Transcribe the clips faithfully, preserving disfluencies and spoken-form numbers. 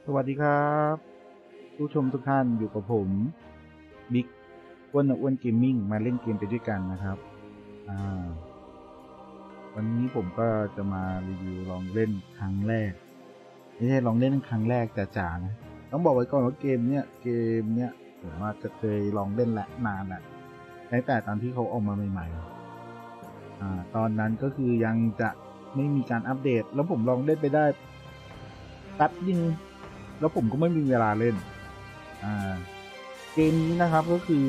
สวัสดีครับผู้ชมทุกท่านอยู่กับผมบิ๊กอ้วนอ้วนเกมมิ่งมาเล่นเกมไปด้วยกันนะครับอ่าวันนี้ผมก็จะมารีวิวลองเล่นครั้งแรกไม่ใช่ลองเล่นครั้งแรกจ๋าๆนะต้องบอกไว้ก่อนว่าเกมเนี้ยเกมเนี้ยผมว่าจะเคยลองเล่นและนานแหละตั้งแต่ตอนที่เขาออกมาใหม่ๆอ่าตอนนั้นก็คือยังจะไม่มีการอัปเดตแล้วผมลองเล่นไปได้แป๊บยิงแล้วผมก็ไม่มีเวลาเล่นอ่าเกมนี้นะครับก็คือ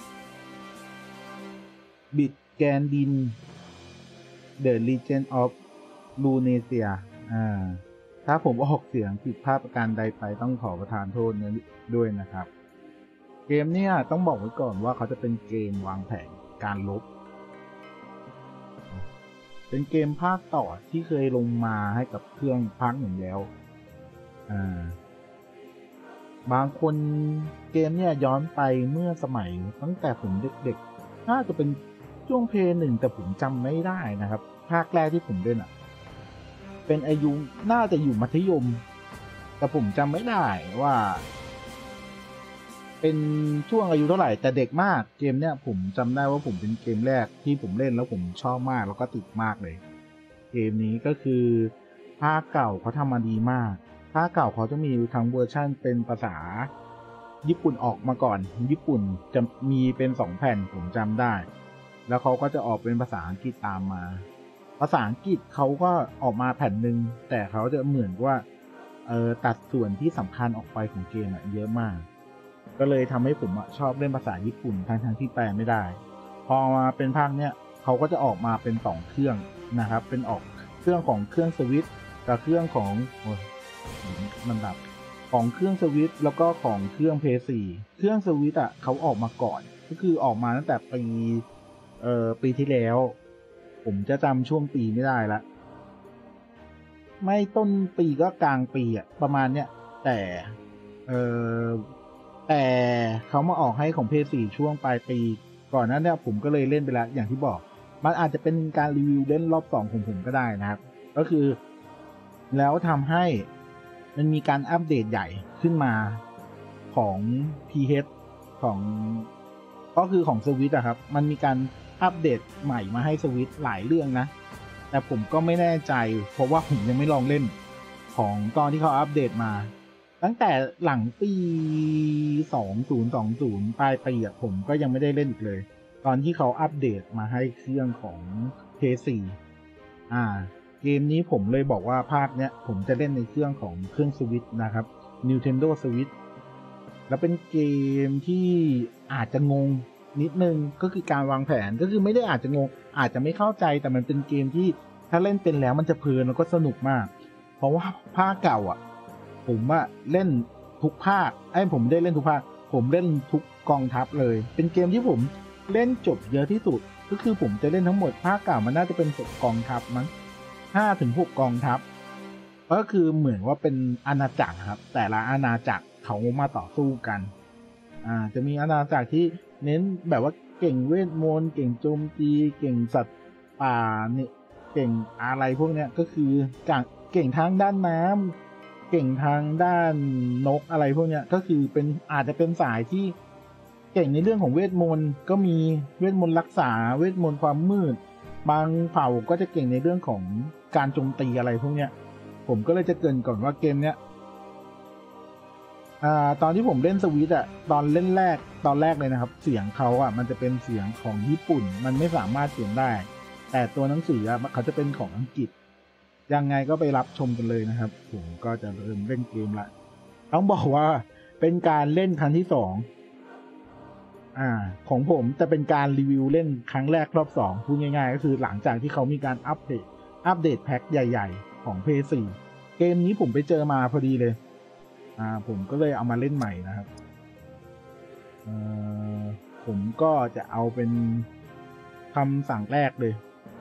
บิดแกนดิน The Legend of Runeterra อ่าถ้าผมออกเสียงผิดพลาดประการใดไปต้องขอประทานโทษด้วยนะครับเกมเนี้ยต้องบอกไว้ก่อนว่าเขาจะเป็นเกมวางแผนการลบเป็นเกมภาคต่อที่เคยลงมาให้กับเครื่องภาคหนึ่งแล้วอ่าบางคนเกมเนี่ยย้อนไปเมื่อสมัยตั้งแต่ผมเด็กๆน่าจะเป็นช่วงเพย์หนึ่งแต่ผมจำไม่ได้นะครับภาคแรกที่ผมเล่นอ่ะเป็นอายุน่าจะอยู่มัธยมแต่ผมจำไม่ได้ว่าเป็นช่วงอายุเท่าไหร่แต่เด็กมากเกมเนี้ยผมจำได้ว่าผมเป็นเกมแรกที่ผมเล่นแล้วผมชอบมากแล้วก็ติดมากเลยเกมนี้ก็คือภาคเก่าเขาทำมาดีมากภาคเก่าเขาจะมีทั้งเวอร์ชั่นเป็นภาษาญี่ปุ่นออกมาก่อนญี่ปุ่นจะมีเป็นสองแผ่นผมจำได้แล้วเขาก็จะออกเป็นภาษาอังกฤษตามมาภาษาอังกฤษเขาก็ออกมาแผ่นหนึ่งแต่เขาจะเหมือนว่าเออตัดส่วนที่สำคัญออกไปของเกมอะเยอะมากก็เลยทำให้ผมชอบเล่นภาษาญี่ปุ่นทั้งทั้งที่แปลไม่ได้พอมาเป็นภาคเนี้ยเขาก็จะออกมาเป็นสองเครื่องนะครับเป็นออกเครื่องของเครื่องสวิตช์กับเครื่องของโอ้ยมันดับของเครื่องสวิตช์แล้วก็ของเครื่องเพย์สี่เครื่องสวิตช์อ่ะเขาออกมาก่อนก็คือออกมาตั้งแต่ปีเอ่อปีที่แล้วผมจะจำช่วงปีไม่ได้ละไม่ต้นปีก็กลางปีอ่ะประมาณเนี้ยแต่เออแต่เขามาออกให้ของเพย์สี่ช่วงปลายปีก่อนนั้นเนี่ยผมก็เลยเล่นไปแล้วอย่างที่บอกมันอาจจะเป็นการรีวิวเล่นรอบสองของผมก็ได้นะครับก็คือแล้วทำให้มันมีการอัปเดตใหญ่ขึ้นมาของ พี เอช ของก็คือของสวิตอะครับมันมีการอัปเดตใหม่มาให้สวิตหลายเรื่องนะแต่ผมก็ไม่แน่ใจเพราะว่าผมยังไม่ลองเล่นของตอนที่เขาอัปเดตมาตั้งแต่หลังปีสองพันยี่สิบปลายปีอะผมก็ยังไม่ได้เล่นอีกเลยตอนที่เขาอัปเดตมาให้เครื่องของ พี เอส สี่ อ่าเกมนี้ผมเลยบอกว่าภาคเนี้ยผมจะเล่นในเครื่องของเครื่องสวิตนะครับ Nintendo Switch แล้วเป็นเกมที่อาจจะงงนิดนึงก็คือการวางแผนก็คือไม่ได้อาจจะงงอาจจะไม่เข้าใจแต่มันเป็นเกมที่ถ้าเล่นเป็นแล้วมันจะเพลินแล้วก็สนุกมากเพราะว่าภาคเก่าอ่ะผมว่าเล่นทุกภาคไอ้ผมได้เล่นทุกภาคผมเล่นทุกกองทัพเลยเป็นเกมที่ผมเล่นจบเยอะที่สุดก็คือผมจะเล่นทั้งหมดภาคเก่ามันน่าจะเป็นหกกองทัพมั้งห้าถึงหกกองทัพก็คือเหมือนว่าเป็นอาณาจักรครับแต่ละอาณาจักรเขามาต่อสู้กันอ่าจะมีอาณาจักรที่เน้นแบบว่าเก่งเวทมนต์เก่งโจมตีเก่งสัตว์ป่าเนี่ยเก่งอะไรพวกเนี้ยก็คือเก่งทางด้านน้ำเก่งทางด้านนกอะไรพวกเนี้ยก็คือเป็นอาจจะเป็นสายที่เก่งในเรื่องของเวทมนต์ก็มีเวทมนต์รักษาเวทมนต์ความมืดบางเผ่าก็จะเก่งในเรื่องของการโจมตีอะไรพวกเนี้ยผมก็เลยจะเกริ่นก่อนว่าเกมเนี้ยอ่าตอนที่ผมเล่นสวิตอ่ะตอนเล่นแรกตอนแรกเลยนะครับเสียงเขาอ่ะมันจะเป็นเสียงของญี่ปุ่นมันไม่สามารถเขียนได้แต่ตัวหนังสืออ่ะเขาจะเป็นของอังกฤษยังไงก็ไปรับชมกันเลยนะครับผมก็จะเริ่มเล่นเกมละต้องบอกว่าเป็นการเล่นครั้งที่สองอ่าของผมจะเป็นการรีวิวเล่นครั้งแรกรอบสองพูดง่ายๆก็คือหลังจากที่เขามีการอัปเดตอัปเดตแพ็คใหญ่ๆของ พี เอส สี่ เกมนี้ผมไปเจอมาพอดีเลยอ่าผมก็เลยเอามาเล่นใหม่นะครับเอ่อผมก็จะเอาเป็นคำสั่งแรกเลย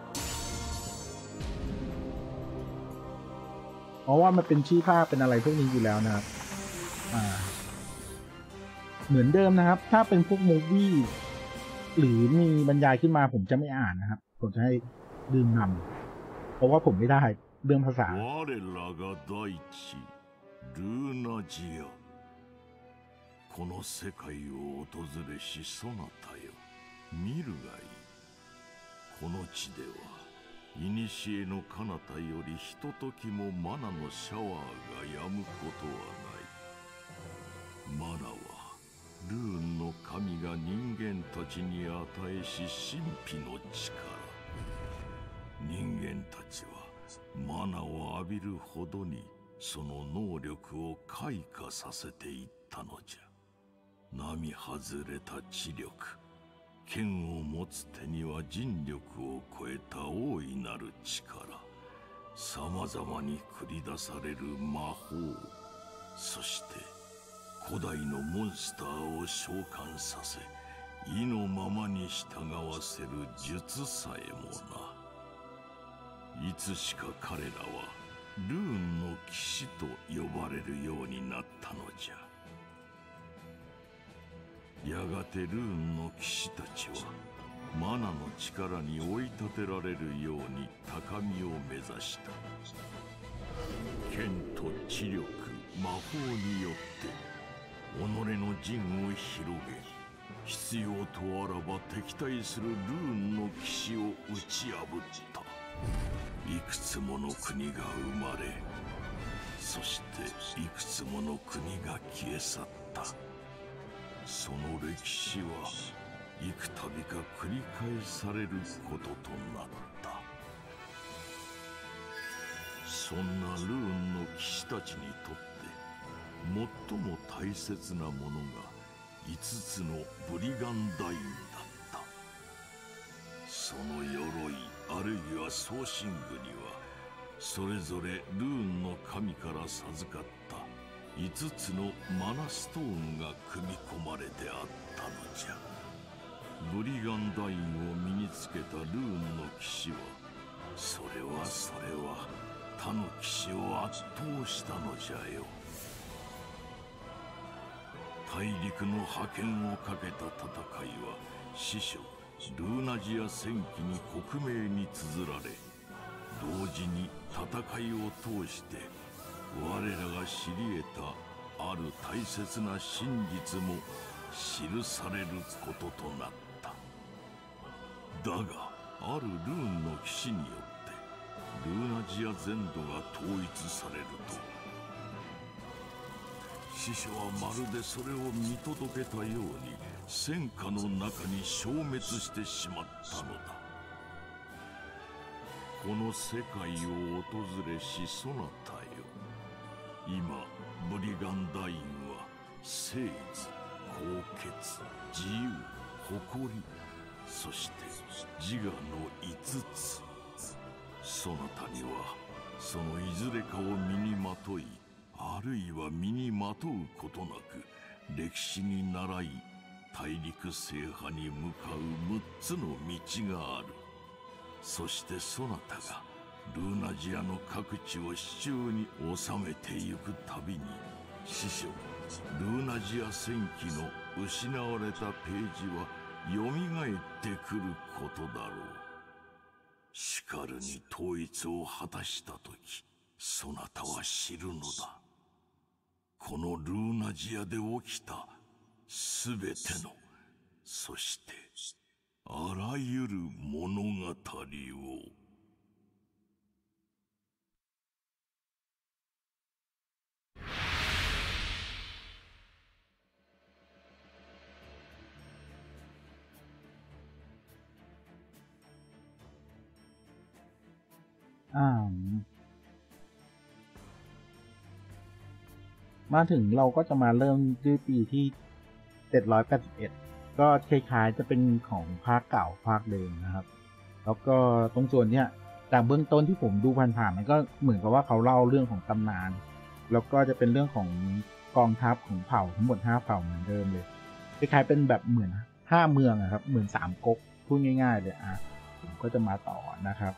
เพราะว่ามันเป็นชื่อภาคเป็นอะไรพวกนี้อยู่แล้วนะครับอ่าเหมือนเดิมนะครับถ้าเป็นพวกมูฟวี่หรือมีบรรยายขึ้นมาผมจะไม่อ่านนะครับผมจะให้ดื่มนำเพราะว่าผมไม่ได้เรื่องภาษาルーナジア、この世界を訪れしそなたよ、見るがいい。この地では古の彼方よりひとときもマナのシャワーが止むことはない。マナはルーンの神が人間たちに与えし神秘の力。人間たちはマナを浴びるほどにその能力を開花させていったのじゃ。並外れた知力、剣を持つ手には人力を超えた大いなる力、さまざまに繰り出される魔法、そして古代のモンスターを召喚させ意のままに従わせる術さえもな。いつしか彼らはルーンの騎士と呼ばれるようになったのじゃ。やがてルーンの騎士たちはマナの力に追い立てられるように高みを目指した。剣と知力、魔法によって己の陣を広げ、必要とあらば敵対するルーンの騎士を打ち破った。いくつもの国が生まれ、そしていくつもの国が消え去った。その歴史は幾度か繰り返されることとなった。そんなルーンの騎士たちにとって最も大切なものが五つのブリガンダインだった。その鎧あるいは装身具にはそれぞれルーンの神から授かった五つのマナストーンが組み込まれてあったのじゃ。ブリガンダインを身につけたルーンの騎士はそれはそれは他の騎士を圧倒したのじゃよ。大陸の覇権をかけた戦いは師匠ルーナジア戦記に克明に綴られ、同時に戦いを通して我らが知り得たある大切な真実も記されることとなった。だがあるルーンの騎士によってルーナジア全土が統一されると、師匠はまるでそれを見届けたように戦火の中に消滅してしまったのだ。この世界を訪れしそなたよ、今ブリガンダインは正義、高潔、自由、誇り、そして自我の五つ。そなたにはそのいずれかを身にまとい、あるいは身にまとうことなく歴史に倣い大陸制覇に向かう六つの道がある。そしてそなたがルーナジアの各地を手中に収めてゆくたびに、師匠ルーナジア戦記の失われたページはよみがえってくることだろう。しかるに統一を果たしたとき、そなたは知るのだ。このルーナジアで起きたすべての、そしてあらゆる物語を。 อ่ามาถึงเราก็จะมาเริ่มด้วยปีที่เจ็ดร้อยแปดสิบเอ็ดก็คล้ายๆจะเป็นของภาคเก่าภาคเดิมนะครับแล้วก็ตรงส่วนเนี้ยจากเบื้องต้นที่ผมดูผ่านๆมันก็เหมือนกับว่าเขาเล่าเรื่องของตำนานแล้วก็จะเป็นเรื่องของกองทัพของเผ่าทั้งหมดห้าเผ่าเหมือนเดิมเลยคล้ายๆเป็นแบบเหมือนห้าเมืองอะครับเหมือนสามก๊กพูดง่ายๆเลยอ่ะผมก็จะมาต่อนะครับ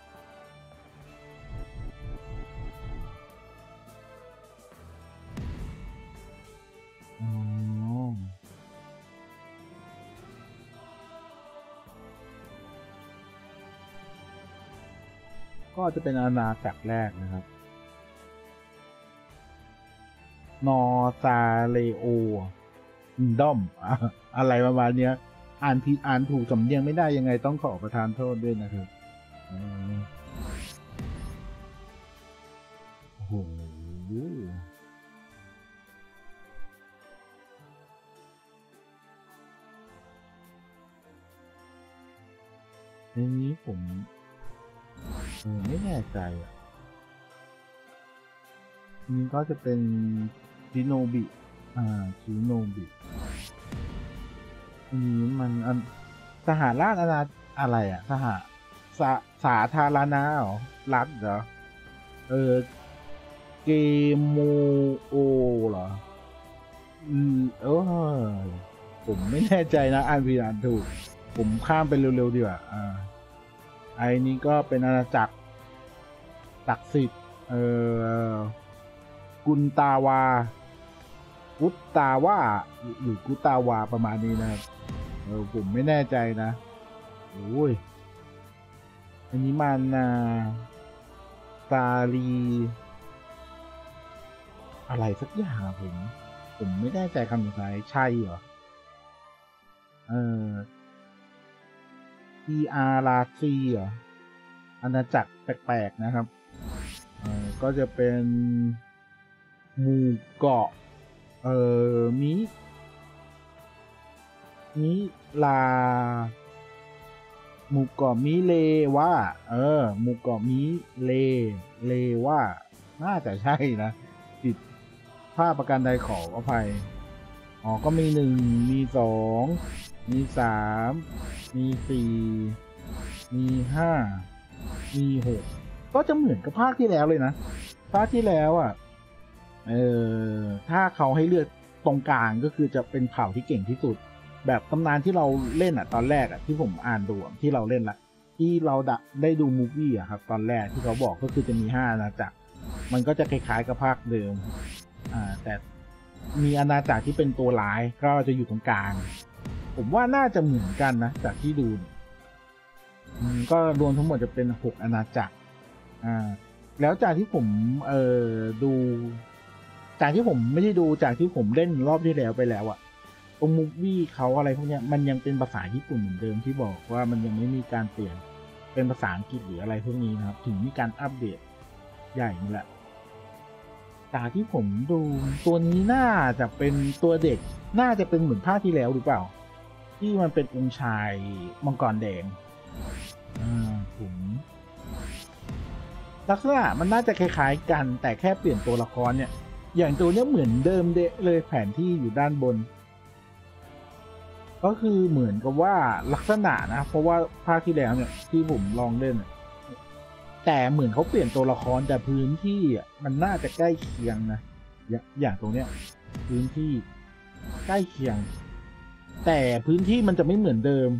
ก็จะเป็นอาณาจักรแรกนะครับนอซาเลโออินดอมอะไรประมาณเนี้ยอ่านผิดอ่านถูกสำเนียงไม่ได้ยังไงต้องขอประทานโทษด้วยนะครับโอ้โหในนี้ผมเออไม่แน่ใจอ่ะนี่ก็จะเป็นชิโนบิอ่าชิโนบิอันนี้มันอันสหราชอาณาอะไรอ่ะสหสาสาธารณะเหรอรัฐเหรอเออเกมโมโอเหรออืมเออผมไม่แน่ใจนะอ่านผิดอ่านถูกผมข้ามไปเร็วๆดีกว่าอ่าไอ้นี้ก็เป็นอาณาจักรศักดิ์สิทธิ์เออกุนตาวากุตตาวาหรือกุตาวาประมาณนี้นะครับเออผมไม่แน่ใจนะโอ้ยอันนี้มันนาซาลีอะไรสักอย่างผมผมไม่แน่ใจคำสุดท้ายใช่เหรอเออทีอาร์ลาซีเหรออาณาจักรแปลกๆนะครับเออก็จะเป็นหมู่เกาะเออมิมิลาหมู่เกาะมิเลว่าเออหมู่เกาะมิเลเลว่าน่าจะใช่นะผิดภาพประกันใดขออภัยอ๋อก็มีหนึ่งมีสองมีสามมีสี่มีห้ามีหกก็จะเหมือนกับภาคที่แล้วเลยนะภาคที่แล้วอ่ะเออถ้าเขาให้เลือกตรงกลางก็คือจะเป็นเผ่าที่เก่งที่สุดแบบตำนานที่เราเล่นอ่ะตอนแรกอ่ะที่ผมอ่านดูที่เราเล่นละที่เราได้ดูมูฟวี่อ่ะครับตอนแรกที่เขาบอกก็คือจะมีห้าอาณาจักรมันก็จะคล้ายๆกับภาคเดิมอ่าแต่มีอาณาจักรที่เป็นตัวร้ายก็จะอยู่ตรงกลางผมว่าน่าจะเหมือนกันนะจากที่ดูก็รวมทั้งหมดจะเป็นหกอาณาจักรอ่าแล้วจากที่ผมเอ่อดูจากที่ผมไม่ได้ดูจากที่ผมเล่นรอบที่แล้วไปแล้วอะตรงมูฟวี่เขาอะไรพวกเนี้ยมันยังเป็นภาษาญี่ปุ่นเหมือนเดิมที่บอกว่ามันยังไม่มีการเปลี่ยนเป็นภาษาอังกฤษหรืออะไรพวกนี้นะครับถึงมีการอัปเดตใหญ่นี่แหละจากที่ผมดูตัวนี้น่าจะเป็นตัวเด็กน่าจะเป็นเหมือนภาคที่แล้วหรือเปล่าที่มันเป็นองค์ชายมังกรแดงอ่าผมลักษณะมันน่าจะคล้ายๆกันแต่แค่เปลี่ยนตัวละครเนี่ยอย่างตัวเนี้ยเหมือนเดิมเดะเลยแผนที่อยู่ด้านบนก็คือเหมือนกับว่าลักษณะนะเพราะว่าภาคที่แล้วเนี่ยที่ผมลองเล่นแต่เหมือนเขาเปลี่ยนตัวละครแต่พื้นที่อ่ะมันน่าจะใกล้เคียงนะอย่างตรงเนี้ยพื้นที่ใกล้เคียงแต่พื้นที่มันจะไม่เหมือนเดิม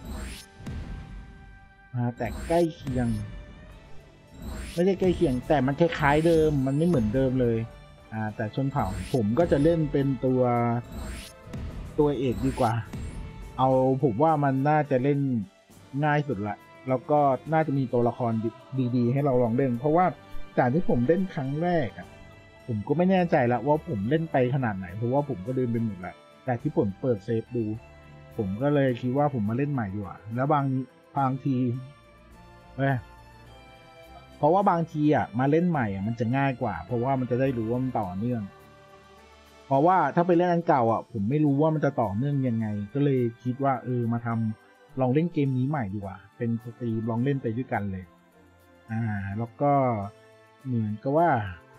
แต่ใกล้เคียงไม่ได้ใกล้เคียงแต่มันคล้ายๆเดิมมันไม่เหมือนเดิมเลยอ่าแต่ชนเผ่าผมก็จะเล่นเป็นตัวตัวเอกดีกว่าเอาผมว่ามันน่าจะเล่นง่ายสุดละแล้วก็น่าจะมีตัวละครดีๆให้เราลองเล่นเพราะว่าจากที่ผมเล่นครั้งแรกอ่ะผมก็ไม่แน่ใจละว่าผมเล่นไปขนาดไหนเพราะว่าผมก็เดินไปหมดละแต่ที่ผมเปิดเซฟดูผมก็เลยคิดว่าผมมาเล่นใหม่ดีกว่าแล้วบางบางทีเอ้ยเพราะว่าบางทีอ่ะมาเล่นใหม่อ่ะมันจะง่ายกว่าเพราะว่ามันจะได้รู้ว่ามันต่อเนื่องเพราะว่าถ้าไปเล่นอันเก่าอ่ะผมไม่รู้ว่ามันจะต่อเนื่องยังไงก็เลยคิดว่าเออมาทำลองเล่นเกมนี้ใหม่ดีกว่าเป็นสตรีมลองเล่นไปด้วยกันเลยอ่าแล้วก็เหมือนกับว่า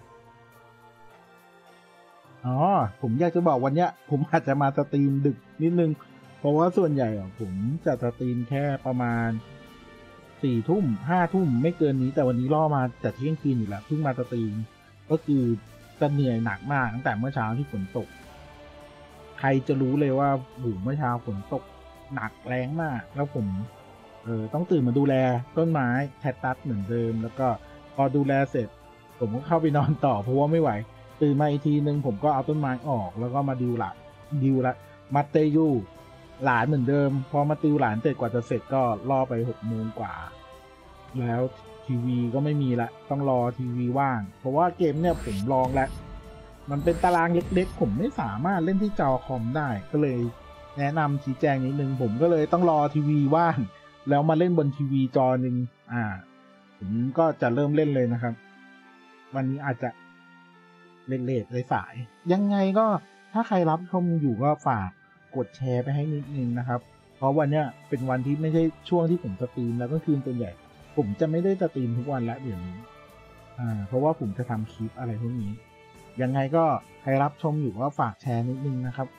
อ๋อผมอยากจะบอกวันเนี้ยผมอาจจะมาสตรีมดึกนิดนึงเพราะว่าส่วนใหญ่อ่ะผมจะสตรีมแค่ประมาณสี่ทุ่มห้าทุ่มไม่เกินนี้แต่วันนี้ล่อมาจากเที่ยงคืนอยู่แล้วเพิ่งมาสตรีมก็คือจะเหนื่อยหนักมากตั้งแต่เมื่อเช้าที่ฝนตกใครจะรู้เลยว่าหูเมื่อเช้าฝนตกหนักแรงมากแล้วผมเออต้องตื่นมาดูแลต้นไม้แคคตัสเหมือนเดิมแล้วก็พอดูแลเสร็จผมก็เข้าไปนอนต่อเพราะว่าไม่ไหวตื่นมาอีกทีนึงผมก็เอาต้นไม้ออกแล้วก็มาดิวละดิวละมาเตยูหลานเหมือนเดิมพอมาติวหลานเสร็จกว่าจะเสร็จก็ล่อไปหกโมงกว่าแล้วทีวีก็ไม่มีละต้องรอทีวีว่างเพราะว่าเกมเนี่ยผมลองแล้วมันเป็นตารางเล็กๆผมไม่สามารถเล่นที่จอคอมได้ก็เลยแนะนำชี้แจงนิดนึงผมก็เลยต้องรอทีวีว่างแล้วมาเล่นบนทีวีจอหนึ่งอ่าผมก็จะเริ่มเล่นเลยนะครับวันนี้อาจจะเล่นเลทเลยสายยังไงก็ถ้าใครรับชมอยู่ก็ฝากกดแชร์ไปให้นิดนึงนะครับเพราะวันเนี้ยเป็นวันที่ไม่ใช่ช่วงที่ผมสตรีมแล้วก็คืนตัวใหญ่ผมจะไม่ได้สตรีมทุกวันแล้วเดี๋ยวนี้อ่าเพราะว่าผมจะทำคลิปอะไรพวกนี้ยังไงก็ใครรับชมอยู่ก็ฝากแชร์นิดนึงนะครับ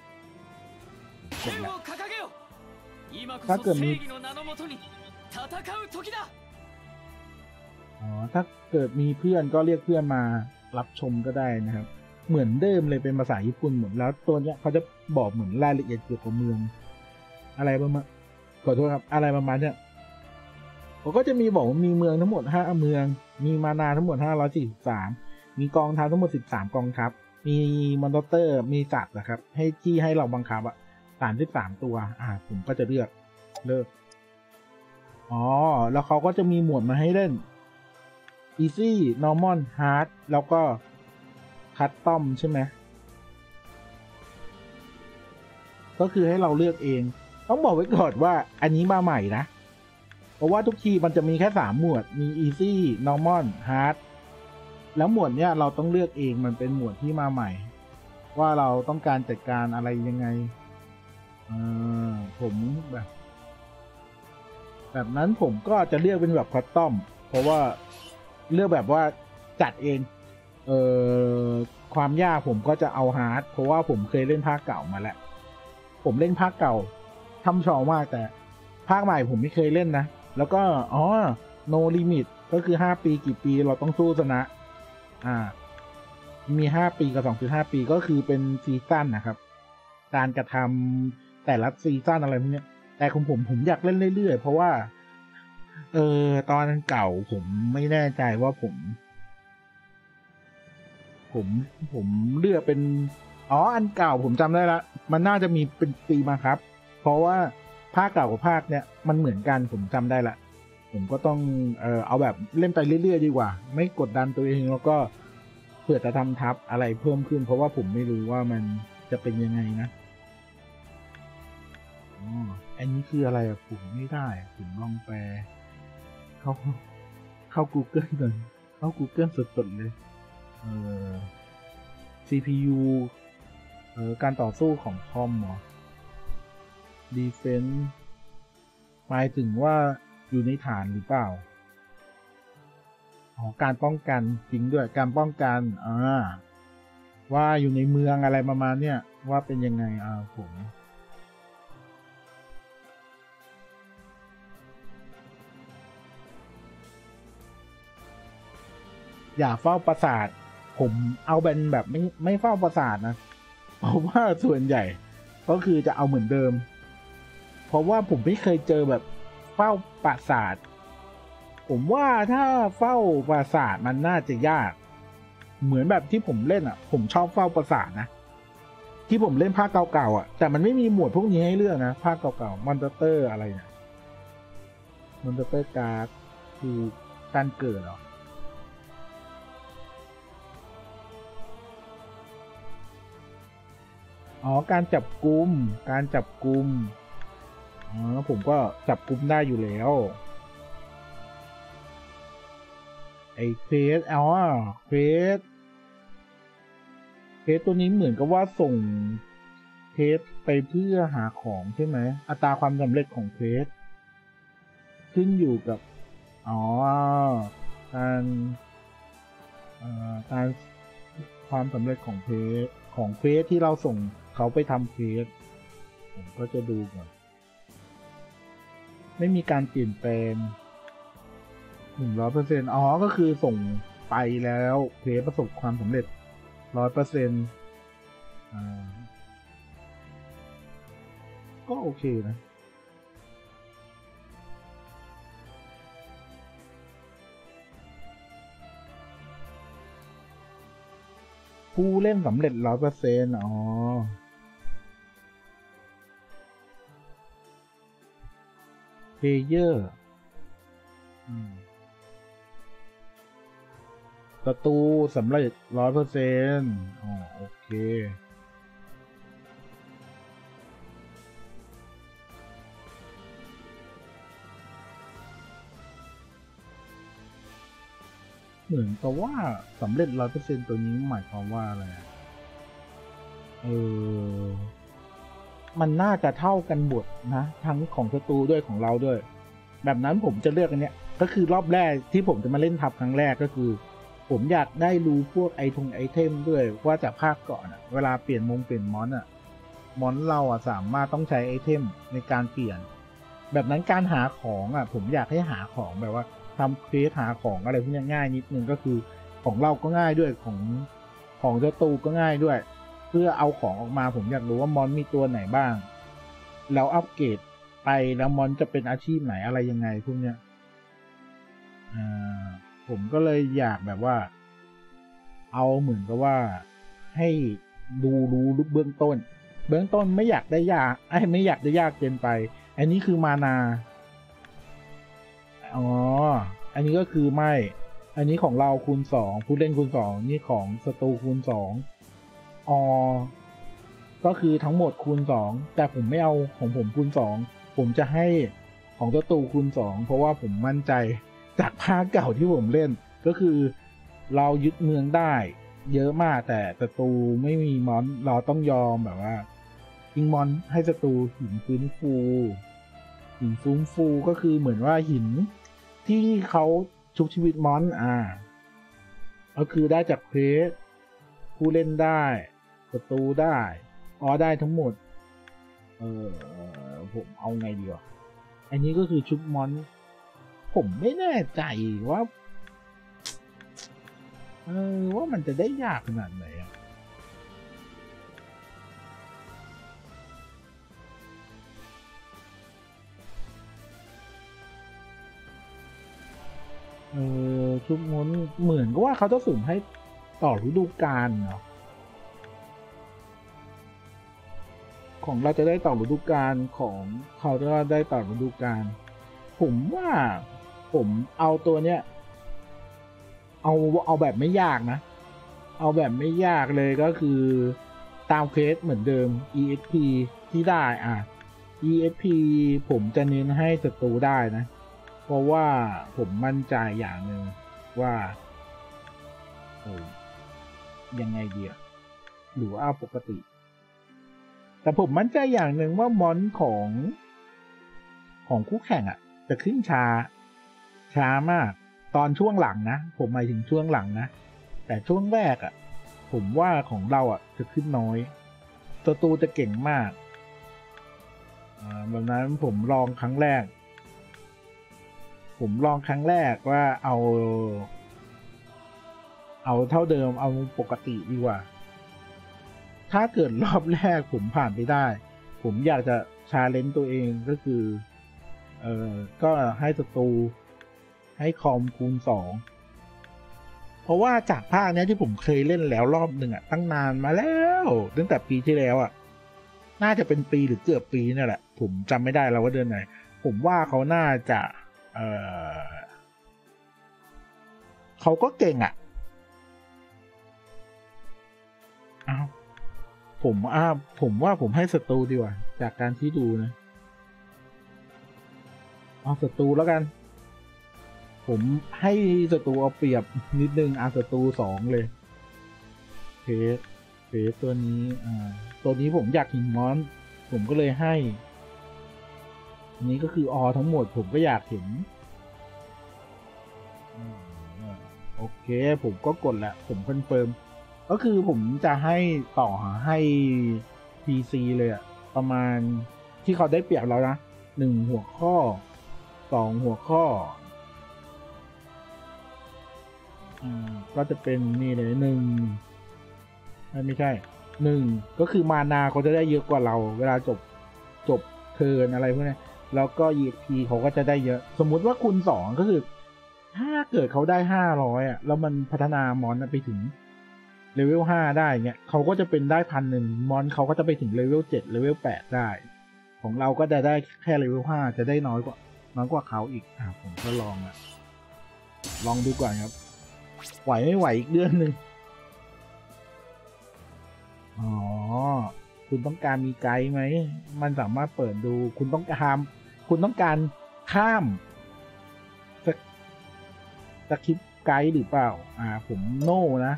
ถ้าเกิดมีอ๋อถ้าเกิดมีเพื่อนก็เรียกเพื่อนมารับชมก็ได้นะครับเหมือนเดิมเลยเป็นภาษาญี่ปุ่นหมดแล้วตัวเนี้ยเขาจะบอกเหมือนรายละเอียดเกี่ยวกับเมืองอะไรประมาณขอโทษครับอะไรประมาณเนี้ยเขาก็จะมีบอกว่ามีเมืองทั้งหมดห้าเมืองมีมานาทั้งหมดห้าร้อยสี่สิบสามมีกองทัพทั้งหมดสิบสามกองทัพมีมอนสเตอร์มีสัตว์นะครับให้ที่ให้เราบังคับอะสามสิบสามตัวอ่าผมก็จะเลือกเลือกอ๋อแล้วเขาก็จะมีหมวดมาให้เล่น easy normal hard แล้วก็ custom ใช่ไหมก็คือให้เราเลือกเองต้องบอกไว้ก่อนว่าอันนี้มาใหม่นะเพราะว่าทุกทีมันจะมีแค่สามหมวดมี easy normal hard แล้วหมวดเนี้ยเราต้องเลือกเองมันเป็นหมวดที่มาใหม่ว่าเราต้องการจัดการอะไรยังไงเออผมแบบแบบนั้นผมก็จะเลือกเป็นแบบคัสตอมเพราะว่าเลือกแบบว่าจัดเองเออความยากผมก็จะเอาฮาร์ดเพราะว่าผมเคยเล่นภาคเก่ามาแล้วผมเล่นภาคเก่าทำชอมากแต่ภาคใหม่ผมไม่เคยเล่นนะแล้วก็อ๋อ no limit ก็คือห้าปีกี่ปีเราต้องสู้ชนะอ่ามีห้าปีกับ สองจุดห้า ปีก็คือเป็นซีซั่นนะครับการกระทำแต่ละซีซั่นอะไรพวกนี้แต่ของผมผมอยากเล่นเรื่อยๆเพราะว่าเออตอนเก่าผมไม่แน่ใจว่าผมผมผมเลือกเป็นอ๋ออันเก่าผมจำได้ละมันน่าจะมีเป็นปีมาครับเพราะว่าภาคเก่ากับภาคเนี้ยมันเหมือนกันผมจำได้ละผมก็ต้องเออเอาแบบเล่นไปเรื่อยๆดีกว่าไม่กดดันตัวเองแล้วก็เผื่อจะทำทับอะไรเพิ่มขึ้นเพราะว่าผมไม่รู้ว่ามันจะเป็นยังไงนะอ๋ออันนี้คืออะไรอะผมไม่ได้ผมลองแปลเข้าเข้า Google เลยเข้า Google สดๆเลยเออ ซี พี ยู เออการต่อสู้ของคอมเหรอ Defense หมายถึงว่าอยู่ในฐานหรือเปล่าอ๋อการป้องกันจริงด้วยการป้องกันอ่าว่าอยู่ในเมืองอะไรประมาณเนี้ยว่าเป็นยังไงอ่าผมอย่าเฝ้าปราสาทผมเอาเป็นแบบไม่ไม่เฝ้าปราสาทนะเพราะว่าส่วนใหญ่ก็คือจะเอาเหมือนเดิมเพราะว่าผมไม่เคยเจอแบบเฝ้าปราสาทผมว่าถ้าเฝ้าปราสาทมันน่าจะยากเหมือนแบบที่ผมเล่นอ่ะผมชอบเฝ้าปราสาทนะที่ผมเล่นภาคเก่าๆอ่ะแต่มันไม่มีหมวดพวกนี้ให้เลือกนะภาคเก่าๆมอนสเตอร์อะไรเนี่ยมอนสเตอร์การ์ดคือการเกิดเหรออ๋อการจับกุมการจับกุมอ๋อผมก็จับกุมได้อยู่แล้วไอ้เควสอ๋อเควสเควสตัวนี้เหมือนกับว่าส่งเควสไปเพื่อหาของใช่ไหมอัตราความสำเร็จของเควสขึ้นอยู่กับอ๋อการเอ่อการความสำเร็จของเควสของเควสที่เราส่งเขาไปทำเควสผมก็จะดูก่อนไม่มีการเปลี่ยนแปลงหนึ่งร้อยเปอร์เซ็นต์อ๋อก็คือส่งไปแล้วเควสประสบความสำเร็จร้อยเปอร์เซ็นต์อ่าก็โอเคนะผู้เล่นสำเร็จร้อยเปอร์เซ็นต์อ๋อเพลเยอร์เศัตรูสำเร็จร้อยเปอร์เซ็นต์อ๋อโอเคเหมือนกับว่าสำเร็จร้อยเปอร์เซ็นต์ตัวนี้หมายความว่าอะไรเออมันน่าจะเท่ากันหมดนะทั้งของศัตรูด้วยของเราด้วยแบบนั้นผมจะเลือกอันเนี้ยก็คือรอบแรกที่ผมจะมาเล่นทับครั้งแรกก็คือผมอยากได้รู้พวกไอทงไอเทมด้วยว่าจากภาคก่อนอะเวลาเปลี่ยนมงเปลี่ยนมอนอะมอนเราอะสามารถต้องใช้ไอเทมในการเปลี่ยนแบบนั้นการหาของอะผมอยากให้หาของแบบว่าทำเควสหาของอะไรพวกนี้ง่ายนิดนึงก็คือของเราก็ง่ายด้วยของของศัตรูก็ง่ายด้วยเพื่อเอาของออกมาผมอยากรู้ว่ามอนมีตัวไหนบ้างแล้วอัปเกรดไปแล้วมอนจะเป็นอาชีพไหนอะไรยังไงพวกเนี้ยอ่าผมก็เลยอยากแบบว่าเอาเหมือนกับว่าให้ดูรู้เบื้องต้นเบื้องต้นไม่อยากได้ยากไอ้ไม่อยากได้ยากเกินไปอันนี้คือมานาอ๋ออันนี้ก็คือไม่อันนี้ของเราคูณสองผู้เล่นคูณสองนี่ของศัตรูคูณสองอ๋อก็คือทั้งหมดคูณสองแต่ผมไม่เอาของผมคูณสองผมจะให้ของศัตรูคูณสองเพราะว่าผมมั่นใจจากภาคเก่าที่ผมเล่นก็คือเรายึดเมืองได้เยอะมากแต่ศัตรูไม่มีมอนเราต้องยอมแบบว่ายิงมอนให้ศัตรูหินฟื้นฟูหินฟื้นฟูก็คือเหมือนว่าหินที่เขาชุบชีวิตมอนอ่าก็คือได้จากเควสผู้เล่นได้ศัตรูได้อ๋อได้ทั้งหมดเออผมเอาไงดีวะอันนี้ก็คือชุบมอนผมไม่แน่ใจว่าเออว่ามันจะได้ยากขนาดไหนอ่ะเออชุบมอนเหมือนก็ว่าเขาจะสุ่มให้ต่อฤดูกาลเนาะของเราจะได้ต่อฤดูกาลของเขาจะได้ต่อฤดูกาลผมว่าผมเอาตัวเนี้ยเอาเอาแบบไม่ยากนะเอาแบบไม่ยากเลยก็คือตามเควสเหมือนเดิม อี เอ็กซ์ พี ที่ได้อ่ะ อี เอ็กซ์ พี ผมจะเน้นให้ศัตรูได้นะเพราะว่าผมมั่นใจอย่างหนึ่งว่าโอ้ยังไงดีอะหรือว่าปกติแต่ผมมั่นใจอย่างหนึ่งว่ามอนของของคู่แข่งอ่ะจะขึ้นช้าช้ามากตอนช่วงหลังนะผมหมายถึงช่วงหลังนะแต่ช่วงแรกอ่ะผมว่าของเราอ่ะจะขึ้นน้อยศัตรูจะเก่งมากอ่าแบบนั้นผมลองครั้งแรกผมลองครั้งแรกว่าเอาเอาเท่าเดิมเอาปกติดีกว่าถ้าเกิดรอบแรกผมผ่านไปได้ผมอยากจะชาเลนจ์ตัวเองก็คือเอ่อก็ให้ศัตรูให้คอมคูณสองเพราะว่าจากภาคนี้ที่ผมเคยเล่นแล้วรอบหนึ่งอ่ะตั้งนานมาแล้วตั้งแต่ปีที่แล้วอ่ะน่าจะเป็นปีหรือเกือบปีนี่แหละผมจำไม่ได้แล้วว่าเดือนไหนผมว่าเขาน่าจะเออเขาก็เก่งอ่ะอ้าวผมอ่าผมว่าผมให้ศัตรูดีกว่าจากการที่ดูนะเอาศัตรูแล้วกันผมให้ศัตรูเอาเปรียบนิดนึงอาศัตรูสองเลยเพสเพสตัวนี้อ่าตัวนี้ผมอยากหินมอนผมก็เลยให้อันนี้ก็คืออทั้งหมดผมก็อยากเห็นโอเคผมก็กดแล้วผมคอนเฟิร์มก็คือผมจะให้ต่อให้ พี ซี เลยอะประมาณที่เขาได้เปรียบแล้วนะหนึ่งหัวข้อสองหัวข้ออ่าก็จะเป็นนี่เลยหนึ่งไม่ใช่หนึ่งก็คือมานาเขาจะได้เยอะกว่าเราเวลาจบจบเทิร์นอะไรพวกนี้แล้วก็ อี เอ็กซ์ พี เขาก็จะได้เยอะสมมุติว่าคูณสองก็คือถ้าเกิดเขาได้ห้าร้อยอ่ะแล้วมันพัฒนามอนไปถึงเลเวลห้าได้เงี้ยเขาก็จะเป็นได้พันหนึ่งมอนเขาก็จะไปถึงเลเวลเจ็ดเลเวลแปดได้ของเราก็จะได้แค่เลเวลห้าจะได้น้อยกว่าน้อยกว่าเขาอีกอ่ะผมก็ลองอ่ะลองดูก่อนครับไหวไม่ไหวอีกเรื่องหนึ่งอ๋อคุณต้องการมีไกด์ไหมมันสามารถเปิดดูคุณต้องการคุณต้องการข้ามสสคริปต์ไกด์หรือเปล่าอ่าผมโน่นะ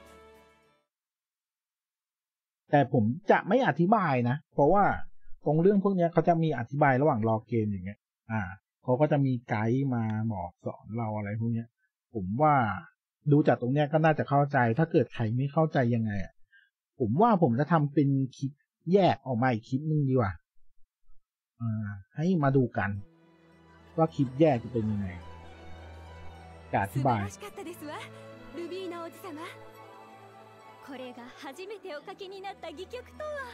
แต่ผมจะไม่อธิบายนะเพราะว่าตรงเรื่องพวกนี้เขาจะมีอธิบายระหว่างรอเกมอย่างเงี้ยอ่าเขาก็จะมีไกด์มาบอกสอนเราอะไรพวกนี้ผมว่าดูจากตรงเนี้ยก็น่าจะเข้าใจถ้าเกิดใครไม่เข้าใจยังไงอ่ะผมว่าผมจะทำเป็นคลิปแยกออกมาอีกคลิปนึงดีกว่าอ่าให้มาดูกันว่าคลิปแยกจะเป็นยังไงจะอธิบายルビーナ王子様これが初めてお書きになった戯曲とは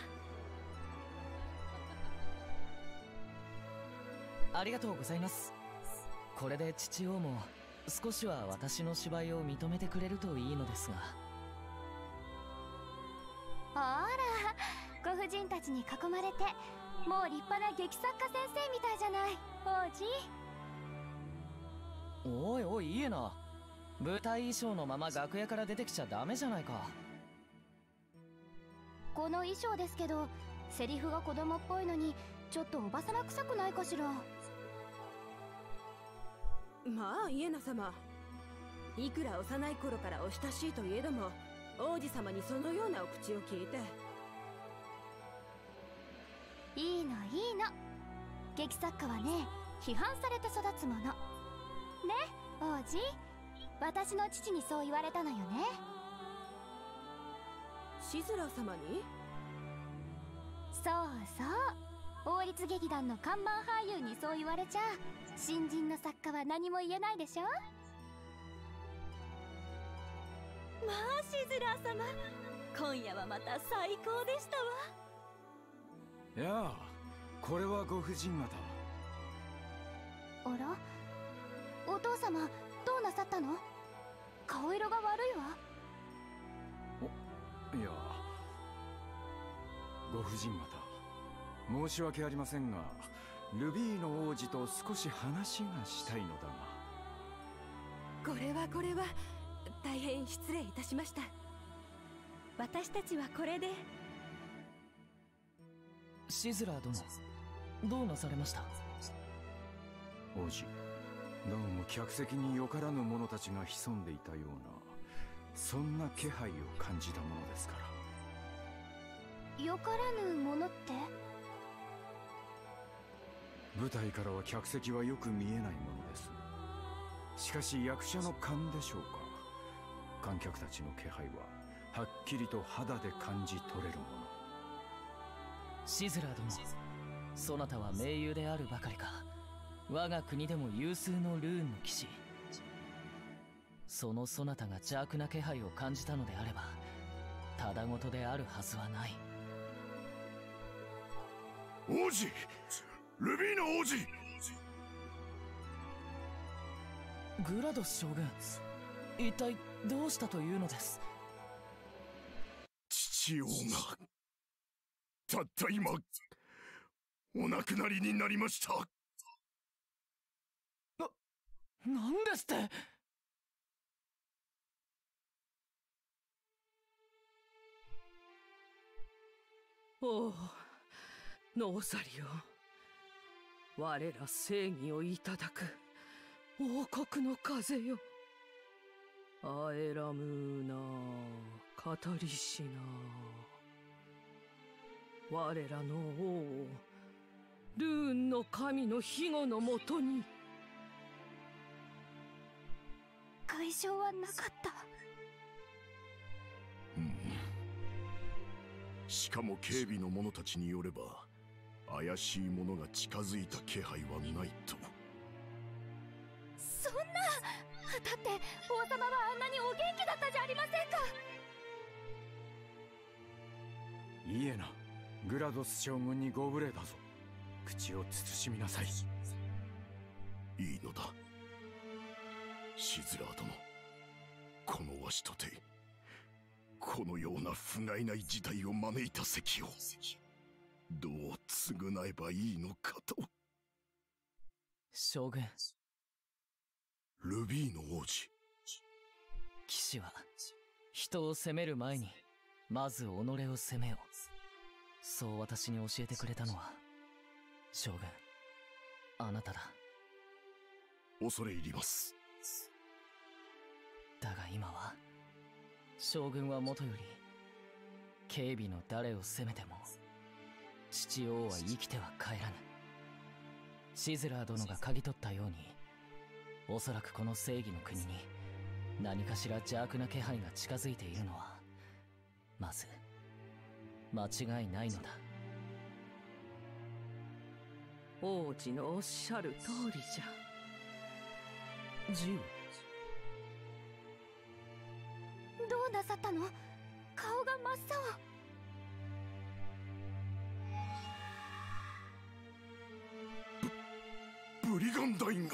ありがとうございます。これで父王も少しは私の芝居を認めてくれるといいのですが。 あら、ご婦人たちに囲まれてもう立派な劇作家先生みたいじゃない王子。 おいおいいいな、舞台衣装のまま楽屋から出てきちゃダメじゃないか。 この衣装ですけどセリフが子供っぽいのにちょっとおばさま臭くないかしら。 まあイエナ様、いくら幼い頃からお親しいといえども王子様にそのようなお口を聞いて。 いいのいいの、劇作家はね批判されて育つものね。王子、私の父にそう言われたのよね。 シズラー様に？ そうそう、王立劇団の看板俳優にそう言われちゃ新人の作家は何も言えないでしょ。 まあシズラー様、今夜はまた最高でしたわ。やあ、これはご婦人方。 あら、お父様どうなさったの？顔色が悪いわ。 いや、ご婦人方、申し訳ありませんがルビーの王子と少し話がしたいのだが。これはこれは大変失礼いたしました。私たちはこれで。 シズラー殿、どうなされました？ 王子、どうも客席によからぬ者たちが潜んでいたような、そんな気配を感じたものですから。 よからぬものって？ 舞台からは客席はよく見えないものです。しかし役者の勘でしょうか、観客たちの気配ははっきりと肌で感じ取れるもの。 シズラー殿、そなたは盟友であるばかりか我が国でも有数のルーンの騎士。そのそなたが邪悪な気配を感じたのであればただごとであるはずはない。 王子、ルビーの王子。 グラドス将軍、一体どうしたというのです？ 父王がたった今お亡くなりになりました。 な、なんですって？ おお、ノーサリオ、我ら正義をいただく王国の風よ。アエラムーナカタリシナ、我らの王をルーンの神の庇護のもとに。 外傷はなかった？ うん、しかも警備の者たちによれば怪しい者が近づいた気配はないと。 そんな、だって王様はあんなにお元気だったじゃありませんか。 いいえな、グラドス将軍にご無礼だぞ。口を慎みなさい。 いいのだシズラー殿、このわしとてこのような不甲斐ない事態を招いた席をどう償えばいいのかと。 将軍、 ルビーの王子、 騎士は人を責める前にまず己を責めよ。そう私に教えてくれたのは将軍あなただ。 恐れ入ります。 だが今は将軍はもとより警備の誰を責めても父王は生きては帰らぬ。シズラー殿が嗅ぎ取ったようにおそらくこの正義の国に何かしら邪悪な気配が近づいているのはまず間違いないのだ。 王子のおっしゃる通りじゃ。 ジどうなさったの？顔が真っ青。 ブリガンダインが。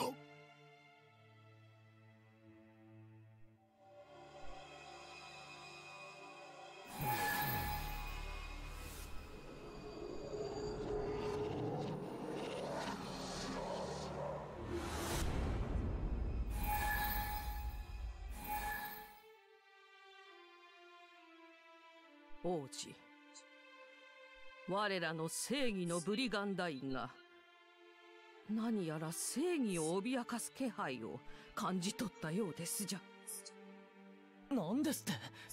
王子、我らの正義のブリガンダインが何やら正義を脅かす気配を感じ取ったようですじゃ。 何ですって？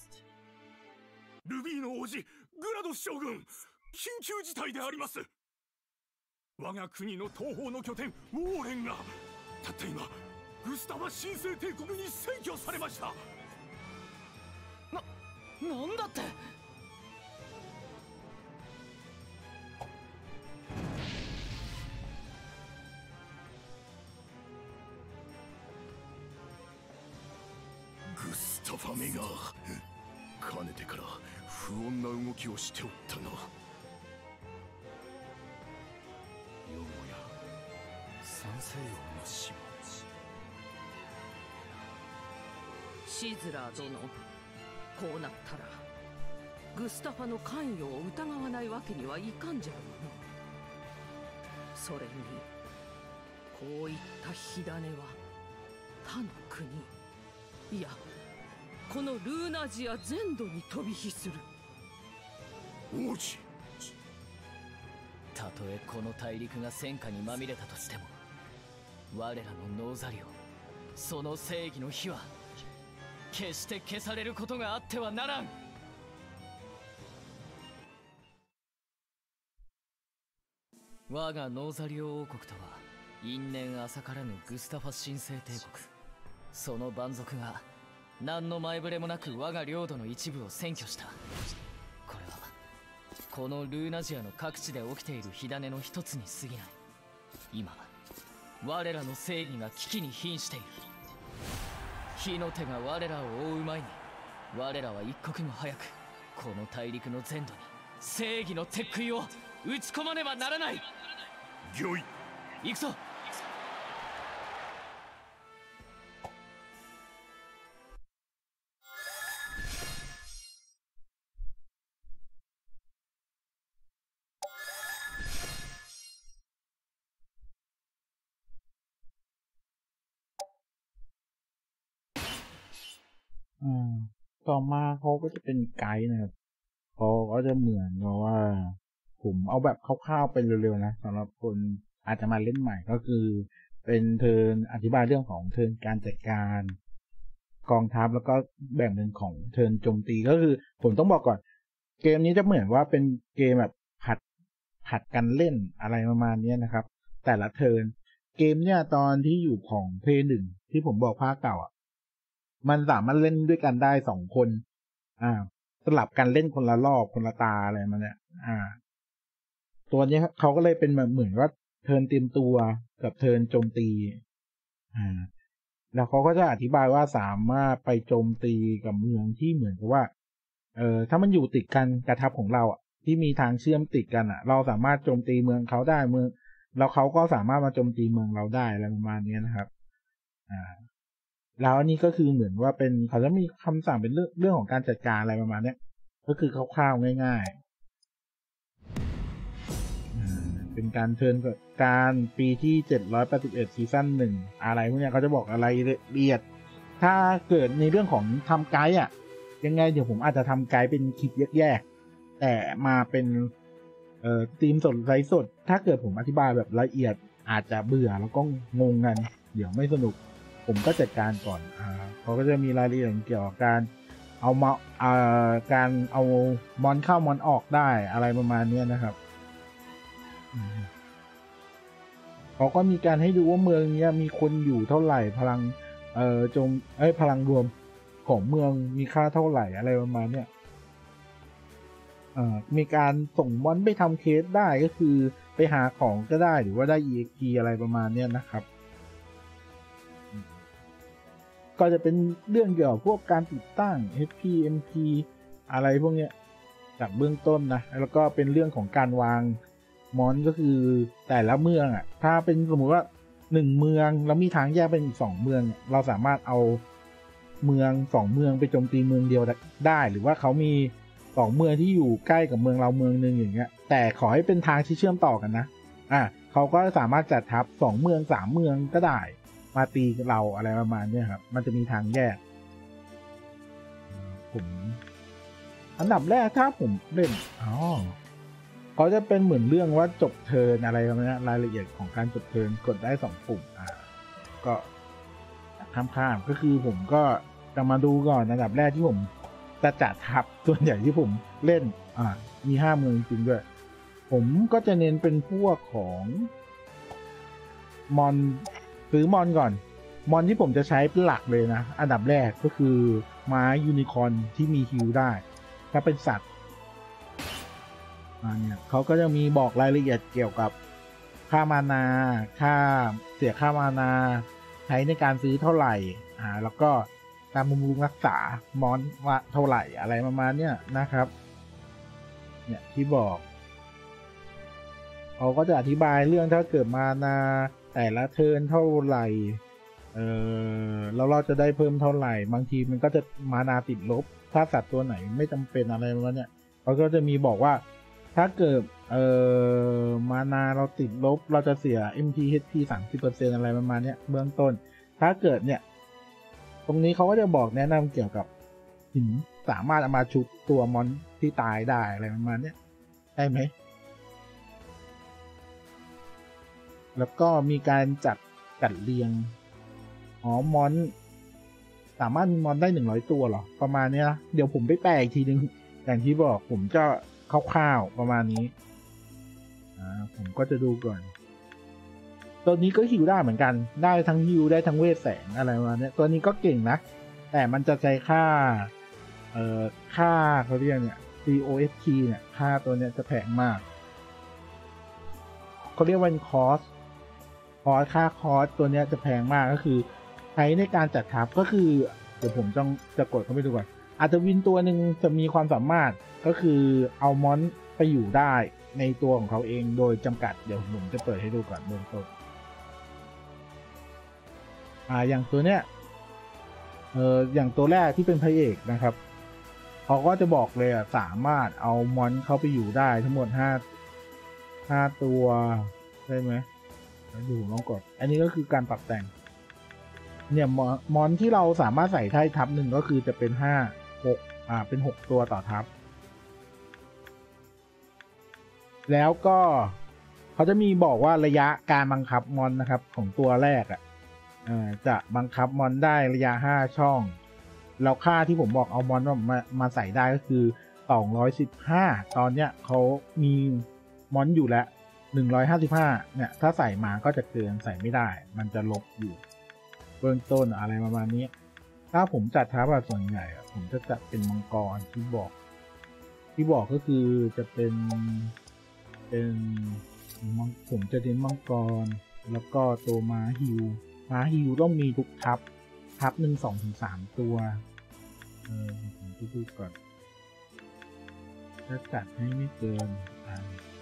ルビーの王子グラドス将軍、緊急事態であります。我が国の東方の拠点ウォーレンがたった今グスタバ神聖帝国に占拠されました。 な、なんだって？ グスタファめがかねてから不穏な動きをしておったな。よもや三世王の死も。 シズラー殿、こうなったらグスタファの関与を疑わないわけにはいかんじゃろうの。それにこういった火種は他の国、いやこのルーナジア全土に飛び火する。 王子、 たとえこの大陸が戦火にまみれたとしても我らのノーザリオ、その正義の火は決して消されることがあってはならん。我がノーザリオ王国とは因縁浅からぬグスタファ神聖帝国、その蛮族が何の前触れもなく我が領土の一部を占拠した。これはこのルーナジアの各地で起きている火種の一つに過ぎない。今我らの正義が危機に瀕している。火の手が我らを覆う前に我らは一刻も早くこの大陸の全土に正義の鉄杭を打ち込まねばならない。 御意。 行くぞ。 อืมต่อมาเขาก็จะเป็นไกด์นะครับเขาก็จะเหมือนกับว่าผมเอาแบบคร่าวๆไปเร็วๆนะสำหรับคนอาจจะมาเล่นใหม่ก็คือเป็นเทิร์นอธิบายเรื่องของเทิร์นการจัดการกองทัพแล้วก็แบ่งเป็นของเทิร์นโจมตีก็คือผมต้องบอกก่อนเกมนี้จะเหมือนว่าเป็นเกมแบบผัดผัดกันเล่นอะไรประมาณนี้นะครับแต่ละเทิร์นเกมเนี่ยตอนที่อยู่ของเพย์หนึ่งที่ผมบอกภาคเก่าอ่ะมันสามารถเล่นด้วยกันได้สองคนอ่าสลับกันเล่นคนละรอบคนละตาอะไรมาเนี่ยอ่าตัวนี้เขาก็เลยเป็นแบบเหมือนว่าเทิร์นเตรียมตัวกับเทิร์นโจมตีอ่าแล้วเขาก็จะอธิบายว่าสามารถไปโจมตีกับเมืองที่เหมือนกับว่าเออถ้ามันอยู่ติดกันกระทับของเราอ่ะที่มีทางเชื่อมติดกันอ่ะเราสามารถโจมตีเมืองเขาได้เมืองแล้วเขาก็สามารถมาโจมตีเมืองเราได้อะไรประมาณนี้นะครับอ่าแล้วอันนี้ก็คือเหมือนว่าเป็นเขาจะมีคำสั่งเป็นเรื่องเรื่องของการจัดการอะไรประมาณนี้ก็คือคร่าวๆง่ายๆเป็นการเทิร์นการปีที่เจ็ดร้อยแปดสิบเอ็ดซีซั่นหนึ่งอะไรพวกนี้เขาจะบอกอะไรละเอียดถ้าเกิดในเรื่องของทำไกด์อ่ะยังไงเดี๋ยวผมอาจจะทำไกด์เป็นคลิปแยกๆแต่มาเป็นเอ่อธีมสดไลฟ์สดถ้าเกิดผมอธิบายแบบละเอียดอาจจะเบื่อแล้วก็งงกันเดี๋ยวไม่สนุกผมก็จัดการก่อนอ่าเขาก็จะมีรายละเอียดเกี่ยวกับการเอามาอ่าการเอามอนเข้ามอนออกได้อะไรประมาณนี้นะครับเขาก็มีการให้ดูว่าเมืองนี้มีคนอยู่เท่าไหร่พลังเอ่อจงเอ้ยพลังรวมของเมืองมีค่าเท่าไหร่อะไรประมาณเนี้ยเอ่อมีการส่งมอนไปทำเคสได้ก็คือไปหาของก็ได้หรือว่าได้ อี เอ็กซ์ พี อะไรประมาณเนี้ยนะครับก็จะเป็นเรื่องเกี่ยวกับพวกการติดตั้ง เอช พี เอ็ม พี อะไรพวกเนี้ยจากเบื้องต้นนะแล้วก็เป็นเรื่องของการวางมอนก็คือแต่ละเมืองอ่ะถ้าเป็นสมมุติว่าหนึ่งเมืองแล้วมีทางแยกเป็นอีกสองเมืองเราสามารถเอาเมืองสองเมืองไปโจมตีเมืองเดียวได้หรือว่าเขามีสองเมืองที่อยู่ใกล้กับเมืองเราเมืองนึงอย่างเงี้ยแต่ขอให้เป็นทางที่เชื่อมต่อกันนะอ่ะเขาก็สามารถจัดทัพสองเมืองสามเมืองก็ได้มาตีเราอะไรประมาณนี้ครับมันจะมีทางแยกผมอันดับแรกถ้าผมเล่นอ๋อเขาจะเป็นเหมือนเรื่องว่าจบเทิร์นอะไรประมาณนี้รายละเอียดของการจบเทิร์นกดได้สองปุ่มอ่าก็ข้ามๆก็คือผมก็จะมาดูก่อนอันดับแรกที่ผมจะจัดทัพส่วนใหญ่ที่ผมเล่นอ่ามีห้าเมืองจริงด้วยผมก็จะเน้นเป็นพวกของมอนซื้อมอนก่อนมอนที่ผมจะใช้เป็นหลักเลยนะอันดับแรกก็คือม้ายูนิคอร์นที่มีฮิลได้ถ้าเป็นสัตว์เนี่ยเขาก็จะมีบอกรายละเอียดเกี่ยวกับค่ามานาค่าเสียค่ามานาใช้ในการซื้อเท่าไหร่อ่าแล้วก็การบำรุงรักษามอนว่าเท่าไหร่อะไรประมาณเนี้ยนะครับเนี่ยที่บอกเขาก็จะอธิบายเรื่องถ้าเกิดมานาแต่ละเทิร์นเท่าไหร่เออแล้วเราจะได้เพิ่มเท่าไหร่บางทีมันก็จะมานาติดลบถ้าสัตว์ตัวไหนไม่จำเป็นอะไรประมาณเนี้ยเขาก็จะมีบอกว่าถ้าเกิดเอ่อมานาเราติดลบเราจะเสีย เอ็ม พี เอช พี สามสิบเปอร์เซ็นต์ อะไรประมาณเนี้ยเบื้องต้นถ้าเกิดเนี่ยตรงนี้เขาก็จะบอกแนะนำเกี่ยวกับหินสามารถเอามาชุบตัวมอนที่ตายได้อะไรประมาณเนี้ยได้ไหมแล้วก็มีการจัดจัดเรียงอ๋อมอนสามารถมีมอนได้หนึ่งร้อยตัวหรอประมาณนี้นะเดี๋ยวผมไปแปลอีกทีนึงอย่างที่บอกผมจะคร่าวๆประมาณนี้อ่าผมก็จะดูก่อนตัวนี้ก็ฮิวได้เหมือนกันได้ทั้งฮิวได้ทั้งเวทแสงอะไรประมาณนี้ตัวนี้ก็เก่งนะแต่มันจะใช้ค่าเอ่อค่าเขาเรียกเนี่ย ซี โอ เอส ที เนี่ยค่าตัวเนี้ยจะแพงมากเขาเรียกว่าคอสคอสค่าคอสตัวเนี้ยจะแพงมากก็คือใช้ในการจัดทัพก็คือเดี๋ยวผมต้องจะกดเข้าไปดูก่อนอาจจะวินตัวหนึ่งจะมีความสามารถก็คือเอามอนไปอยู่ได้ในตัวของเขาเองโดยจำกัดเดี๋ยวผมจะเปิดให้ดูก่อนเบื้องต้นอ่าอย่างตัวเนี้ยเอออย่างตัวแรกที่เป็นพระเอกนะครับเขาก็จะบอกเลยอ่ะสามารถเอามอนเข้าไปอยู่ได้ทั้งหมดห้าห้าตัวใช่ไหมดูลองกดอันนี้ก็คือการปรับแต่งเนี่ยมอนที่เราสามารถใส่ได้ทับหนึ่งก็คือจะเป็นห้าหกอ่าเป็นหกตัวต่อทับแล้วก็เขาจะมีบอกว่าระยะการบังคับมอนนะครับของตัวแรกอ่ะจะบังคับมอนได้ระยะห้าช่องแล้วค่าที่ผมบอกเอามอนมามาใส่ได้ก็คือสองร้อยสิบห้าตอนเนี้ยเขามีมอนอยู่แล้วหนึ่งร้อยห้าสิบห้าเนี่ยถ้าใส่มาก็จะเกินใส่ไม่ได้มันจะลบอยู่เบื้องต้นอะไรประมาณนี้ถ้าผมจัดทัพแบบส่วนใหญ่ผมจะจัดเป็นมังกรที่บอกที่บอกก็คือจะเป็นเป็นผมจะเน้นมังกรแล้วก็ตัวม้าฮิวม้าฮิวต้องมีทุกทัพทัพหนึ่งสองถึงสามตัวเออผมจะดูก่อนจะจัดให้ไม่เกินอ่า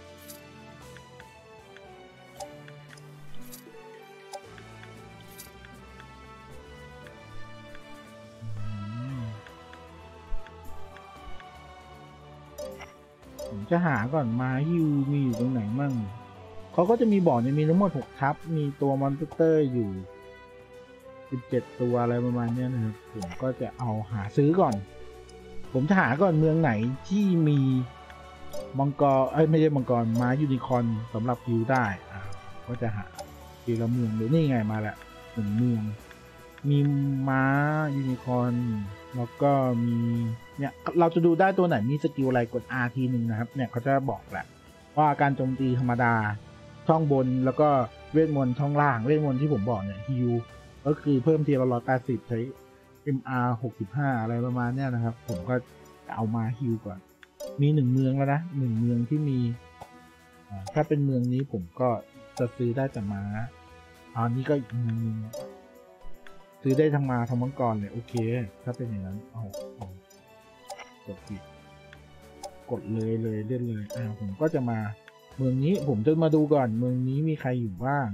ผมจะหาก่อนมาฮิวมีอยู่ตรงไหนมั่งเขาก็จะมีบอกเนี่ยมีทั้งหมดหกทัพมีตัวมอนสเตอร์อยู่สิบเจ็ดตัวอะไรประมาณนี้นะครับผมก็จะเอาหาซื้อก่อนผมจะหาก่อนเมืองไหนที่มีมังกรเอ้ยไม่ใช่มังกรม้ายูนิคอร์นสำหรับฮิวได้อ่าก็จะหาทีละเมืองเลยนี่ไงมาแล้วหนึ่งเมืองมีม้ายูนิคอร์นแล้วก็มีเนี่ยเราจะดูได้ตัวไหนมีสกิลอะไรกด อาร์ ทีหนึ่งนะครับเนี่ยเขาจะบอกแหละว่าการโจมตีธรรมดาช่องบนแล้วก็เวทมนต์ช่องล่างเวทมนต์ที่ผมบอกเนี่ยฮิวก็คือเพิ่มทีละร้อยแปดสิบใช้ เอ็ม อาร์ หกสิบห้าอะไรประมาณเนี้ยนะครับผมก็จะเอามาฮิวก่อนมีหนึ่งเมืองแล้วนะหนึ่งเมืองที่มีถ้าเป็นเมืองนี้ผมก็จะซื้อได้แต่ม้าอันนี้ก็อีกเมืองนึงซื้อได้ทั้งม้าทั้งมังกรเลยโอเคถ้าเป็นอย่างนั้นเอาเอากดปิดกดเลยเลยเล่นเลยอ่าผมก็จะมาเมืองนี้ผมจะมาดูก่อนเมืองนี้มีใครอยู่บ้าง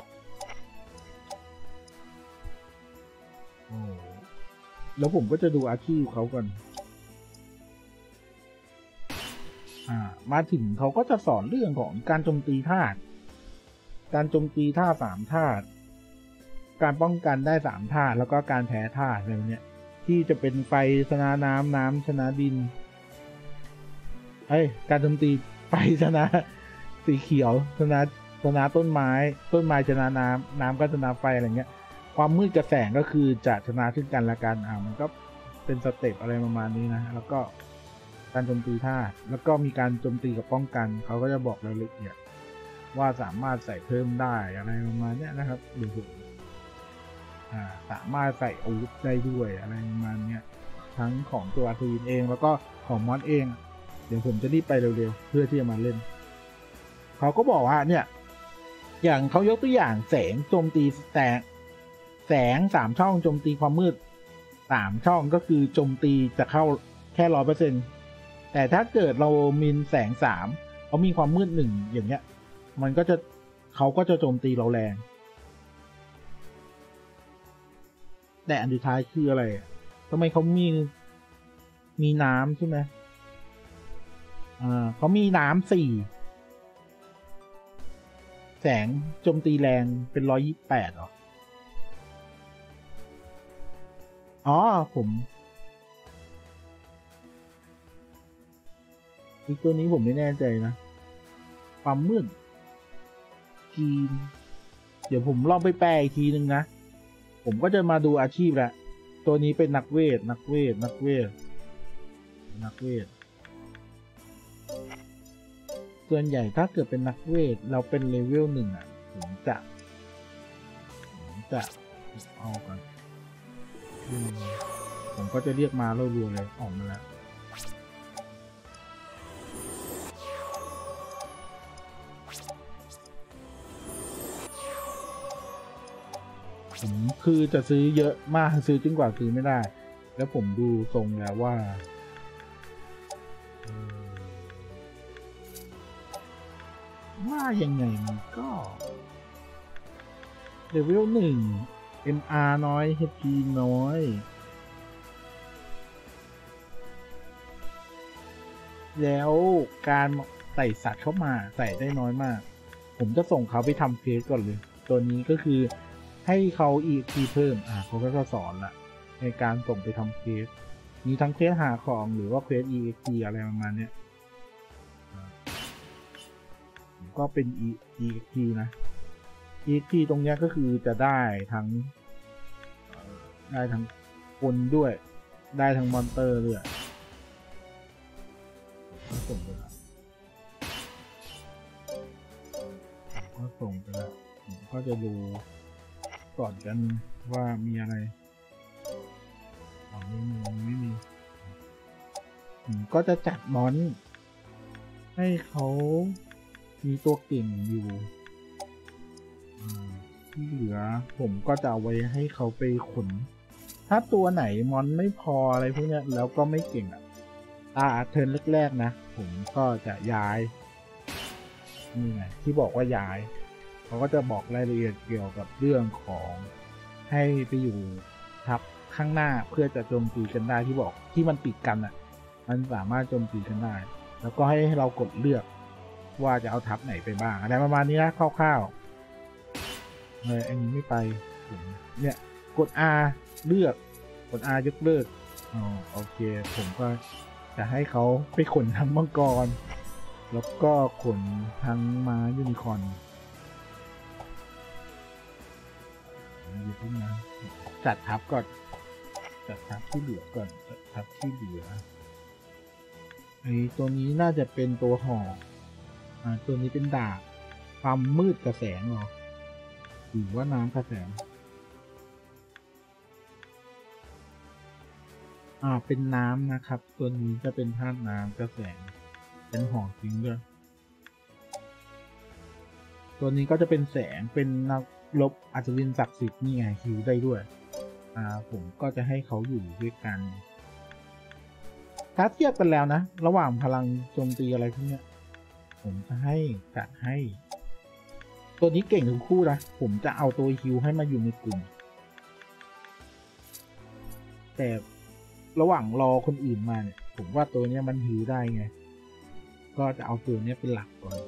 โอ้แล้วผมก็จะดูอาชีพเขาก่อนอ่ามาถึงเขาก็จะสอนเรื่องของการโจมตีธาตุการโจมตีธาตุสามธาตุการป้องกันได้สามธาตุแล้วก็การแพ้ธาตุอะไรเนี้ยที่จะเป็นไฟชนะน้ำน้ำชนะดินเอ้ยการโจมตีไฟชนะสีเขียวชนะชนะต้นไม้ต้นไม้ชนะน้ำน้ำก็ชนะไฟอะไรเงี้ยความมืดกับแสงก็คือจะชนะซึ่งกันและกันอ่ามันก็เป็นสเต็ปอะไรประมาณนี้นะแล้วก็การโจมตีธาตุแล้วก็มีการโจมตีกับป้องกันเขาก็จะบอกรายละเอียดว่าสามารถใส่เพิ่มได้อะไรประมาณนี้นะครับหรืออ่าสามารถใส่อาวุธได้ด้วยอะไรประมาณนี้ทั้งของตัวอาร์ทีนเองแล้วก็ของมอสเองเดี๋ยวผมจะรีบไปเร็วๆเพื่อที่จะมาเล่นเขาก็บอกว่าเนี่ยอย่างเขายกตัวอย่างแสงโจมตีแสงแสงสามช่องโจมตีความมืดสามช่องก็คือโจมตีจะเข้าแค่ร้อยเปอร์เซ็นต์แต่ถ้าเกิดเรามีแสงสามเขามีความมืดหนึ่งอย่างเงี้ยมันก็จะเขาก็จะโจมตีเราแรงแต่อันสุดท้ายคืออะไรทำไมเขามีมีน้ำใช่ไหมอ่าเขามีน้ำสี่แสงโจมตีแรงเป็นร้อยยี่สิบแปดหรออ๋อผมอีกตัวนี้ผมไม่แน่ใจนะความมืดจีนเดี๋ยวผมลองไปแปลอีกทีนึงนะผมก็จะมาดูอาชีพแหละตัวนี้เป็นนักเวทนักเวทนักเวทนักเวทส่วนใหญ่ถ้าเกิดเป็นนักเวทเราเป็นเลเวลหนึ่งอ่ะผมจะผมจะเอาก่อนผมก็จะเรียกมารัวๆเลยออกมาแล้วผมคือจะซื้อเยอะมากซื้อจนกว่าซื้อไม่ได้แล้วผมดูทรงแล้วว่าว่ายังไงมันก็เลเวลหนึ่ง เอ็ม อาร์ น้อย เอช พี น้อยแล้วการใส่สัตว์เข้ามาใส่ได้น้อยมากผมจะส่งเขาไปทำเควสก่อนเลยตัวนี้ก็คือให้เขา อี เอ็ก พี เพิ่มอ่าเขาก็จะสอนละในการส่งไปทำเควสมีทั้งเควสหาของหรือว่าเควส อี เอ็ก พี อะไรประมาณเนี้ยก็เป็น อี เอ็ก พี นะ อี เอ็ก พี ตรงนี้ก็คือจะได้ทั้งได้ทั้งคนด้วยได้ทั้งมอนเตอร์ด้วยก็ส่งไปแล้วก็ส่งไปแล้วผมก็จะดูก่อนกันว่ามีอะไรอ๋อไม่มีไม่มีผมก็จะจัดมอนให้เขามีตัวเก่งอยู่ที่เหลือผมก็จะเอาไว้ให้เขาไปขนถ้าตัวไหนมอนไม่พออะไรพวกนี้แล้วก็ไม่เก่งอ่ะตาเทิร์นแรกๆนะผมก็จะย้ายนี่ไงที่บอกว่าย้ายเขาก็จะบอกรายละเอียดเกี่ยวกับเรื่องของให้ไปอยู่ทับข้างหน้าเพื่อจะโจมตีกันได้ที่บอกที่มันติดกันอ่ะมันสามารถโจมตีกันได้แล้วก็ให้เรากดเลือกว่าจะเอาทับไหนไปบ้างอะไรประมาณนี้นะคร่าวๆเลยอันนี้ไม่ไปผมเนี่ยกด R เลือกกด R ยกเลิกอ๋อโอเคผมก็จะให้เขาไปขนทั้งมังกรแล้วก็ขนทั้งม้ายูนิคอร์นเดี๋ยวพึ่งนะจัดทับก่อนจัดทับที่เหลือก่อนจัดทับที่เหลือไอ้ตัวนี้น่าจะเป็นตัวห่ออ่าตัวนี้เป็นดาบความมืดกระแสงหรอหรือว่าน้ำกระแสงอ่าเป็นน้ำนะครับตัวนี้จะเป็นธาตุน้ำกระแสงเป็นห่อจริงด้วยตัวนี้ก็จะเป็นแสงเป็นนักลบอัศวินศักดิ์สิทธิ์นี่ไงฮิวได้ด้วยอ่าผมก็จะให้เขาอยู่ด้วยกันถ้าเทียบกันแล้วนะระหว่างพลังโจมตีอะไรพวกนี้ผมจะให้จัดให้ตัวนี้เก่งทั้งคู่นะผมจะเอาตัวฮิวให้มาอยู่ในกลุ่มแต่ระหว่างรอคนอื่นมาเนี่ยผมว่าตัวนี้มันฮิวได้ไงก็จะเอาตัวนี้เป็นหลักก่อน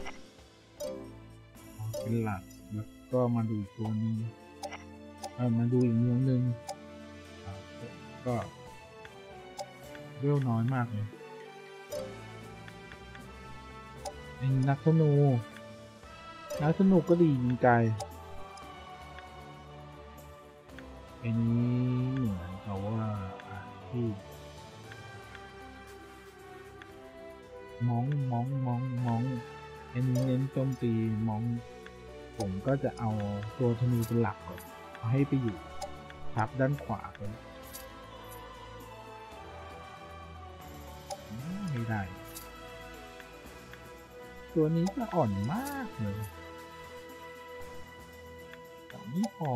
เป็นหลักแล้วก็มาดูอีกตัวนึงเออมาดูอีกเมืองนึงก็เวลน้อยมากเลยเป็นนักธนูนักธนูก็ดีจริงใจอันนี้เหมือนกับว่าที่มองมองมองมองอันนี้เน้นโจมตีมองผมก็จะเอาตัวธนูเป็นหลักก่อนเอาให้ไปอยู่ทับด้านขวาก่อนไม่ได้ตัวนี้จะอ่อนมากเลยแต่ไม่พอ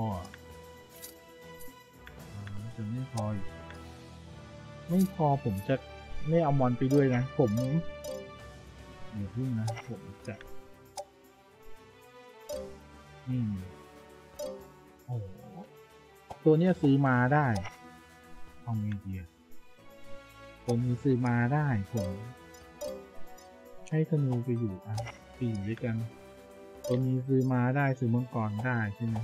จะไม่พอไม่พอผมจะไม่เอามอนไปด้วยนะผมเดี๋ยวพึ่งนะผมจะนี่โอ้ตัวเนี้ยซื้อมาได้เอาไงดีตัวนี้ซื้อมาได้ผมให้ธนูไปอยู่อ่ะไปอยู่ด้วยกันตัวนี้ซื้อมาได้ซื้อมังกรได้ใช่ไหม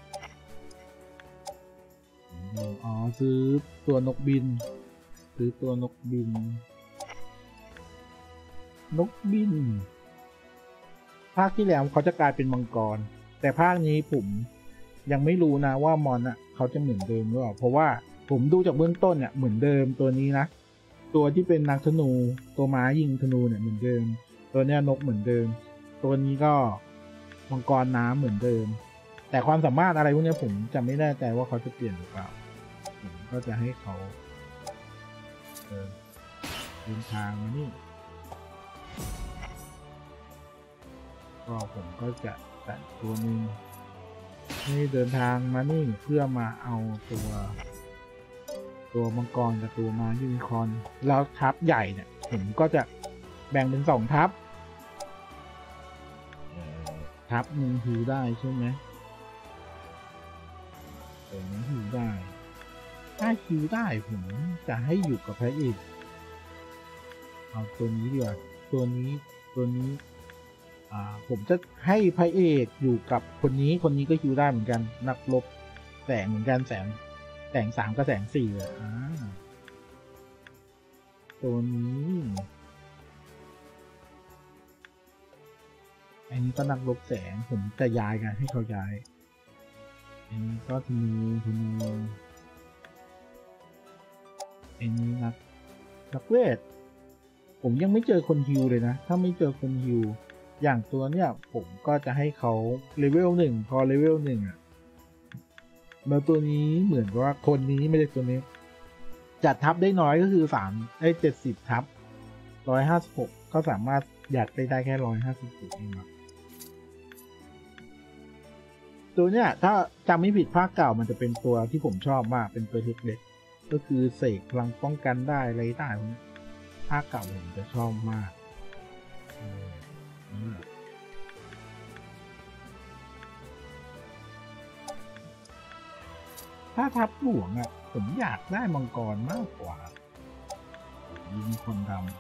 อ๋อซื้อตัวนกบินซื้อตัวนกบินนกบินภาคที่แล้วเขาจะกลายเป็นมังกรแต่ภาคนี้ผมยังไม่รู้นะว่ามอนอ่ะเขาจะเหมือนเดิมหรือเปล่าเพราะว่าผมดูจากเบื้องต้นเนี่ยเหมือนเดิมตัวนี้นะตัวที่เป็นนักธนูตัวม้ายิงธนูเนี่ยเหมือนเดิมตัวเนี้ยนกเหมือนเดิมตัวนี้ก็มังกรน้ำเหมือนเดิมแต่ความสามารถอะไรพวกนี้ผมจะไม่แน่ใจว่าเขาจะเปลี่ยนหรือเปล่าผมก็จะให้เขาเดินทางมานี่ก็ผมก็จะแต่ตัวนึงให้เดินทางมานี่เพื่อมาเอาตัวตัวมังกรกับตัวม้ายูนิคอร์นแล้วทัพใหญ่เนี่ยผมก็จะแบ่งเป็นสองทัพทัพหนึ่งฮิวได้ใช่ไหมตัวนี้ฮิวได้ถ้าฮิวได้ผมจะให้อยู่กับพระเอกเอาตัวนี้ดีกว่าตัวนี้ตัวนี้อ่าผมจะให้พระเอกอยู่กับคนนี้คนนี้ก็ฮิวได้เหมือนกันนักรบแสงเหมือนกันแสงแสงสามกับแสงสี่เลยอ่าตัวนี้อันนี้ก็นักรบแสงผมจะย้ายกันให้เขาย้ายอันนี้ก็ธนูธนูอันนี้นักนักเวทผมยังไม่เจอคนฮิวเลยนะถ้าไม่เจอคนฮิวอย่างตัวเนี้ยผมก็จะให้เขาเลเวลหนึ่งพอเลเวลหนึ่งอ่ะแล้วตัวนี้เหมือนว่าคนนี้ไม่ได้ตัวนี้จัดทับได้น้อยก็คือสามได้เจ็ดสิบทับร้อยห้าสิบหกก็สามารถหยัดไปได้แค่ร้อยห้าสิบเองครับตัวเนี้ยถ้าจำไม่ผิดภาคเก่ามันจะเป็นตัวที่ผมชอบมากเป็นตัวเล็กๆก็คือเสกพลังป้องกันได้อะไรได้ภาคเก่าผมจะชอบมากถ้าทับหลวงอ่ะผมอยากได้มังกรมากกว่ายิงคนดำ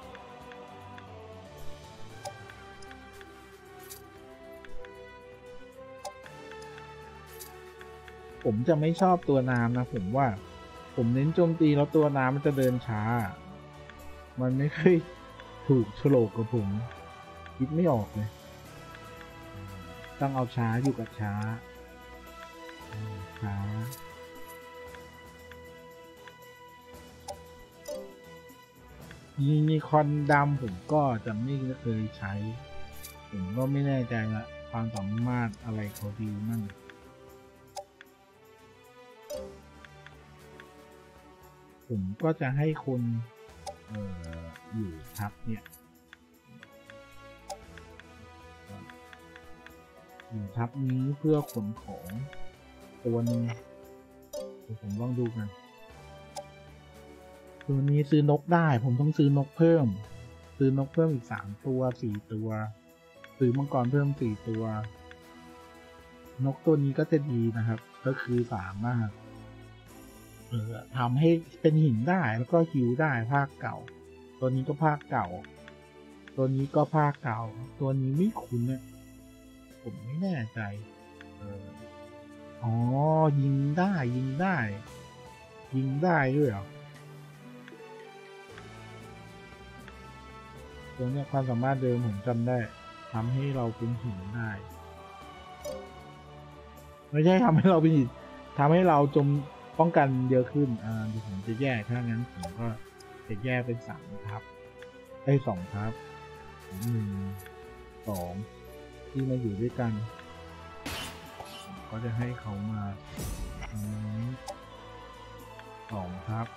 ผมจะไม่ชอบตัวน้ำนะผมว่าผมเน้นโจมตีแล้วตัวน้ำมันจะเดินช้ามันไม่ค่อยถูกโฉลกกับผมคิดไม่ออกเลยต้องเอาช้าอยู่กับช้าช้ายูนิคอร์นดำผมก็จะไม่เคยใช้ผมก็ไม่แน่ใจละความสามารถอะไรเขาดีมั่งผมก็จะให้คนเอ่ออยู่ทับเนี่ยอยู่ทับนี้เพื่อขนของตัวนึงเดี๋ยวผมลองดูกันตัวนี้ซื้อนกได้ผมต้องซื้อนกเพิ่มซื้อนกเพิ่มอีกสามตัวสี่ตัวซื้อมังกรเพิ่มสี่ตัวนกตัวนี้ก็จะดีนะครับก็คือสามารถเออทำให้เป็นหินได้แล้วก็ฮิวได้ภาคเก่าตัวนี้ก็ภาคเก่าตัวนี้ก็ภาคเก่าตัวนี้ไม่คุ้นเนี่ยผมไม่แน่ใจเอออ๋อยิงได้ยิงได้ยิงได้ด้วยเหรอตัวนี้ความสามารถเดิมผมจำได้ทำให้เราเป็นหินได้ไม่ใช่ทำให้เราเป็นหินทำให้เราจมป้องกันเยอะขึ้นอ่าเดี๋ยวผมจะแยกถ้างั้นผมก็จะแยกเป็นสามทับได้สองทับหนึ่งสองที่มาอยู่ด้วยกันผมก็จะให้เขามาอันนี้สองทับ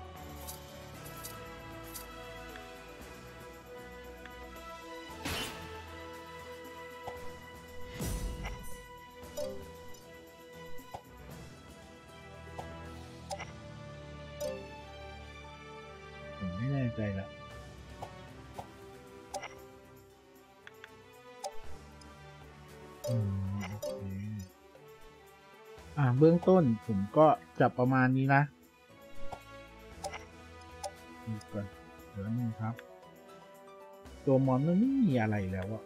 ใจละอืมโอเคอ่าเบื้องต้นผมก็จับประมาณนี้นะดูก่อนเดี๋ยวนึงครับตัวมอนมันไม่มีอะไรแล้วอะ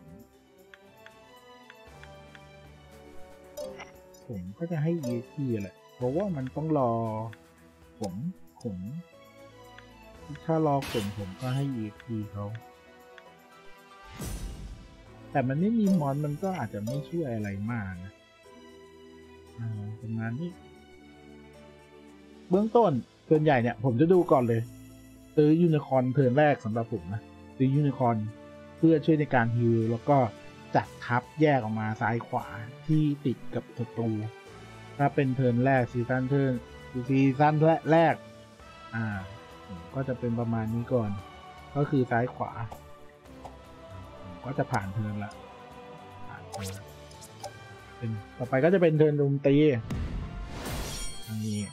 ผมก็จะให้ อี เอ็กซ์ พี แหละเพราะว่ามันต้องรอผมผมถ้ารอขนผมก็ให้ อี เอ็กซ์ พี เขาแต่มันไม่มีมอนมันก็อาจจะไม่ช่วยอะไรมากนะอ่าประมาณนี้เบื้องต้นส่วนใหญ่เนี่ยผมจะดูก่อนเลยซื้อยูนิคอร์นเทิร์นแรกสำหรับผมนะซื้อยูนิคอร์นเพื่อช่วยในการฮิลแล้วก็จัดทับแยกออกมาซ้ายขวาที่ติดกับศัตรูถ้าเป็นเทิร์นแรกซีซั่นเทิร์นซีซั่นแรกอ่าก็จะเป็นประมาณนี้ก่อนก็คือซ้ายขวาก็จะผ่านเทิร์นละผ่านเทิร์นเป็นต่อไปก็จะเป็นเทิร์นโจมตีอันนี้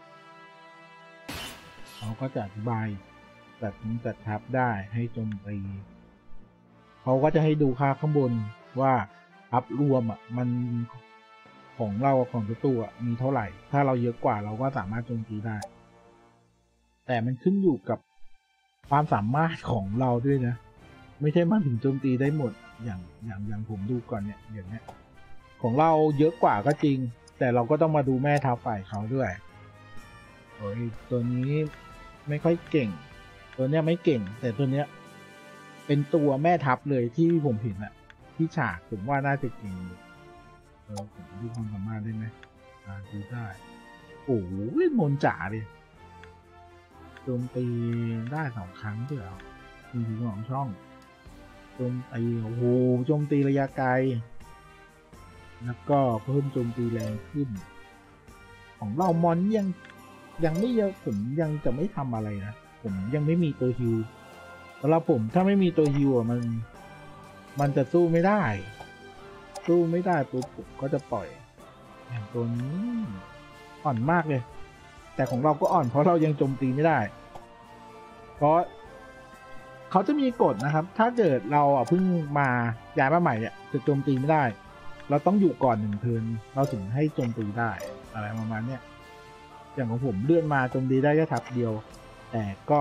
เขาก็จะอธิบายจัดจัดทับได้ให้โจมตีเขาก็จะให้ดูค่าข้างบนว่าทับรวมอ่ะมันของเราของตัวตัวมีเท่าไหร่ถ้าเราเยอะกว่าเราก็สามารถโจมตีได้แต่มันขึ้นอยู่กับความสามารถของเราด้วยนะไม่ใช่มาถึงโจมตีได้หมดอย่างอย่างอย่างผมดูก่อนเนี่ยอย่างเนี้ยของเราเยอะกว่าก็จริงแต่เราก็ต้องมาดูแม่ทัพฝ่ายเขาด้วยโอ้ยตัวนี้ไม่ค่อยเก่งตัวเนี้ยไม่เก่งแต่ตัวเนี้ยเป็นตัวแม่ทัพเลยที่ผมเห็นอะที่ฉากผมว่าน่าจะเก่งเออผมดูความสามารถได้ไหมอ่าดูได้โอ้โหมนจ๋าดิโจมตีได้สองครั้งด้วยเหรอมีถึงสองช่องโจมตีโอ้โหโจมตีระยะไกลแล้วก็เพิ่มโจมตีแรงขึ้นของเรามอนยังยังไม่เยอะผมยังจะไม่ทำอะไรนะผมยังไม่มีตัวฮิวสำหรับผมถ้าไม่มีตัวฮิวอ่ะมันมันจะสู้ไม่ได้สู้ไม่ได้ปุ๊บผมก็จะปล่อยอย่างตัวนี้อ่อนมากเลยแต่ของเราก็อ่อนเพราะเรายังโจมตีไม่ได้เพราะเขาจะมีกฎนะครับถ้าเกิดเราอ่ะเพิ่งมาย้ายมาใหม่เนี่ยจะโจมตีไม่ได้เราต้องอยู่ก่อนหนึ่งเทิร์นเราถึงให้โจมตีได้อะไรประมาณเนี้ยอย่างของผมเลื่อนมาโจมตีได้แค่ทับเดียวแต่ก็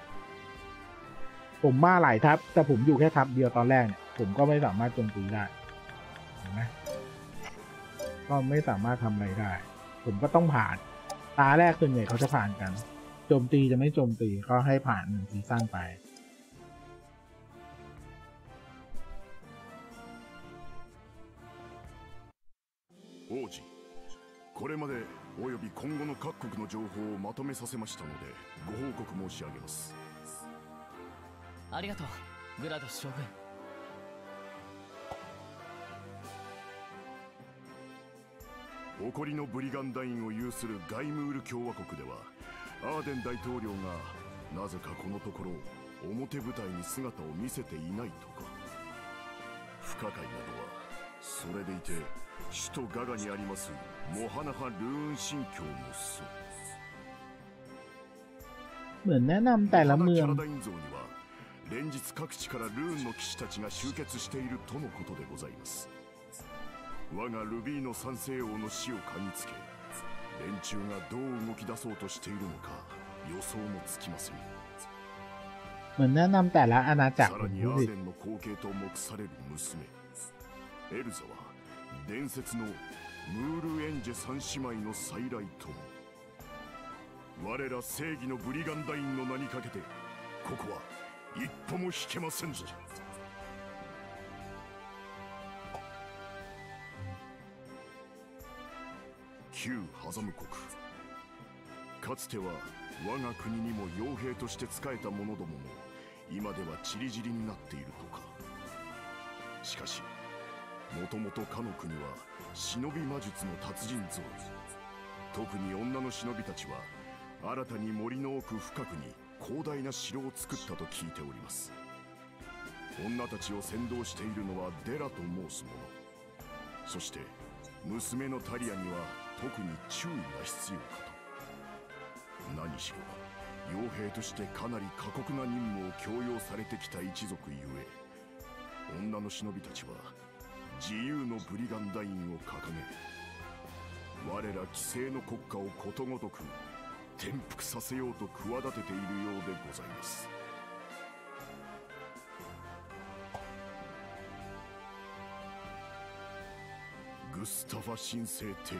ผมมาหลายทับแต่ผมอยู่แค่ทับเดียวตอนแรกเนี่ยผมก็ไม่สามารถโจมตีได้เห็นไหมก็ไม่สามารถทำอะไรได้ ผมก็ต้องผ่านตาแรกส่วนใหญ่เขาจะผ่านกันโจมตีจะไม่โจมตีก็ให้ผ่านหนึ่งซีซั่นไป王子、これまでおよび今後の各国の情報をまとめさせましたのでご報告申し上げます。 ありがとうグラドス将軍。 誇りのブリガンダインを有するガイムール共和国ではアーデン大統領がなぜかこのところ表舞台に姿を見せていないとか。不可解なのはそれでいて首都ガガにありますモハナハルーン神教もそう。 เหมือนแนะนำแต่ละเมืองモハナキャラダイン像には連日各地からルーンの騎士たちが集結しているとのことでございます。我がルビーの三世王の死を嗅ぎつけ連中がどう動き出そうとしているのか予想もつきません。 เหมือนแนะนำแต่ละอาณาจักรさらにアーデンの後継と目される娘エルザは伝説のムール・エンジェ三姉妹の再来とも。我ら正義のブリガンダインの名にかけてここは一歩も引けませんぞ。旧ハザム国、かつては我が国にも傭兵として仕えた者どもも今ではチリジリになっているとか。しかしもともとかの国は忍び魔術の達人ぞろい。特に女の忍びたちは新たに森の奥深くに広大な城を作ったと聞いております。女たちを先導しているのはデラと申す者。そして娘のタリアには特に注意が必要かと。何しろ傭兵としてかなり過酷な任務を強要されてきた一族ゆえ女の忍びたちは自由のブリガンダインを掲げ我ら既成の国家をことごとく転覆させようと企てているようでございます。グスタファ神聖帝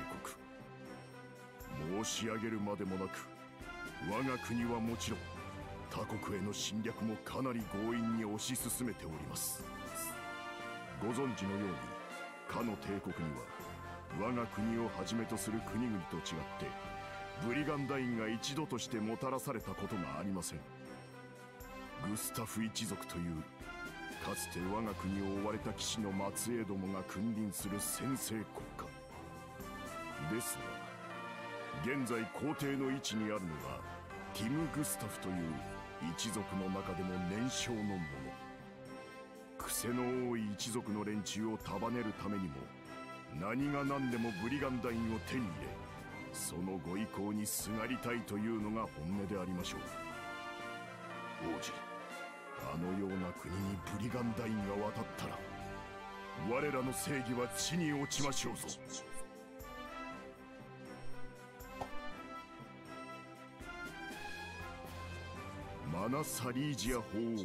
国、申し上げるまでもなく我が国はもちろん他国への侵略もかなり強引に推し進めております。ご存知のようにかの帝国には我が国をはじめとする国々と違ってブリガンダインが一度としてもたらされたことがありません。グスタフ一族というかつて我が国を追われた騎士の末裔どもが君臨する専制国家ですが、現在皇帝の位置にあるのがティム・グスタフという一族の中でも年少の者。癖の多い一族の連中を束ねるためにも何が何でもブリガンダインを手に入れそのご意向にすがりたいというのが本音でありましょう。王子、あのような国にブリガンダインが渡ったら我らの正義は地に落ちましょうぞ。マナ・サリージア法王国、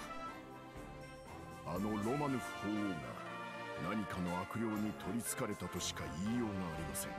あのロマヌフ法王が何かの悪霊に取りつかれたとしか言いようがありません。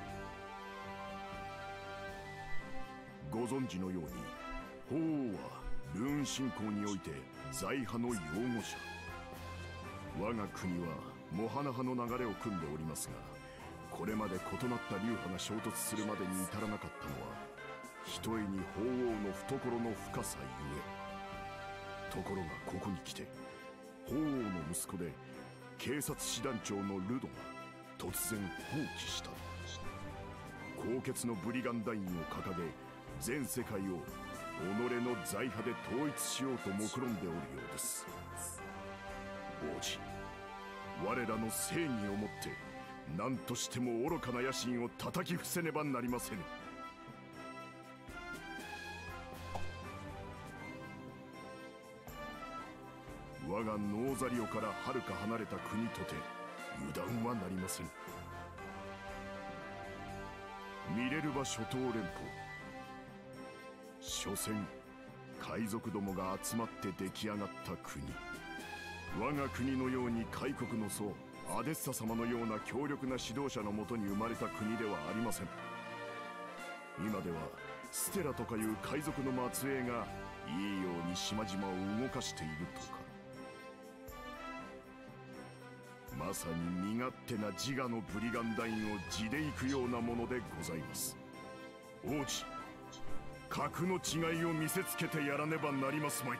ご存知のように法王はルーン信仰において財派の擁護者。我が国はモハナ派の流れを組んでおりますが、これまで異なった流派が衝突するまでに至らなかったのはひとえに法王の懐の深さゆえ。ところがここに来て法王の息子で警察師団長のルドが突然放棄した。高潔のブリガンダインを掲げ全世界を己の財派で統一しようと目論んでおるようです。王子、我らの正義をもって何としても愚かな野心を叩き伏せねばなりませぬ。我がノーザリオからはるか離れた国とて油断はなりません。ミレルバ諸島連邦、所詮海賊どもが集まって出来上がった国。我が国のように開国の祖アデッサ様のような強力な指導者のもとに生まれた国ではありません。今ではステラとかいう海賊の末裔がいいように島々を動かしているとか。まさに身勝手な自我のブリガンダインを地で行くようなものでございます。王子、格の違いを見せつけてやらねばなりますまい。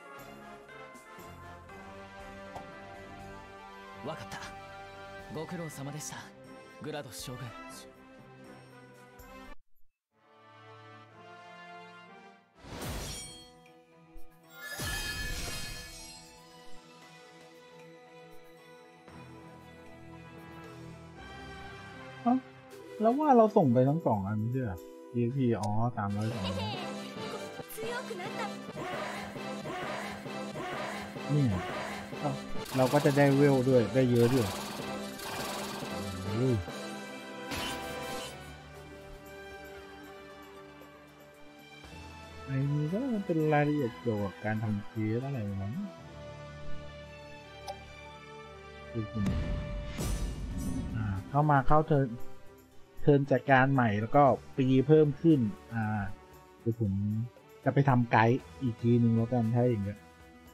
わかった。ご苦労様でした、グラドス将軍。 แล้วว่าเราส่งไปทั้งสองอันไม่ใช่เหรอ อี เอ็กซ์ พี อ๋อสามร้อยสองนี่เราก็จะได้เวลด้วยได้เยอะด้วยไอ้นี่ก็เป็นรายละเอียดเกี่ยวกับการทำเควสอะไรมั้งคือคุณอ่าเข้ามาเข้าเทิร์นเทิร์นจัดการใหม่แล้วก็ปีเพิ่มขึ้นอ่าคือผมจะไปทำไกด์อีกทีหนึ่งแล้วกันถ้าอย่างเงี้ย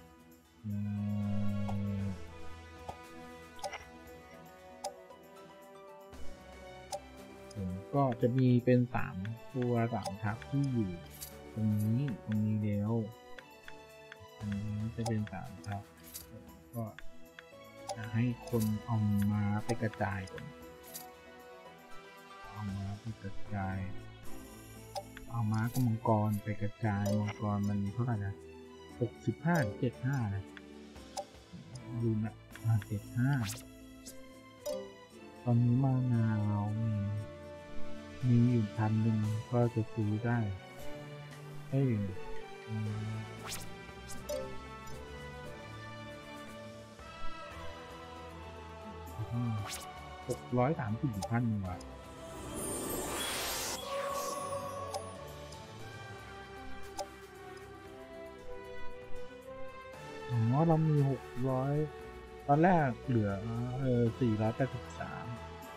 ผมก็จะมีเป็นสามตัวสามทัพที่อยู่ตรงนี้ตรงนี้แล้วตรงนี้จะเป็นสามทัพก็จะให้คนเอามาไปกระจายก่อนเอามาไปกระจายเอาม้ากับมังกรไปกระจายมังกรมันเท่าไหร่นะหกสิบห้าเจ็ดห้านะดูนะมาเจ็ดห้าตอนนี้มานาเรามีมีอยู่พันหนึ่งก็จะซื้อได้เฮ้ยหกร้อยสามสิบพันบาทอ๋อเรามีหกร้อยตอนแรกเหลือเออสี่ร้อยแปดสิบสาม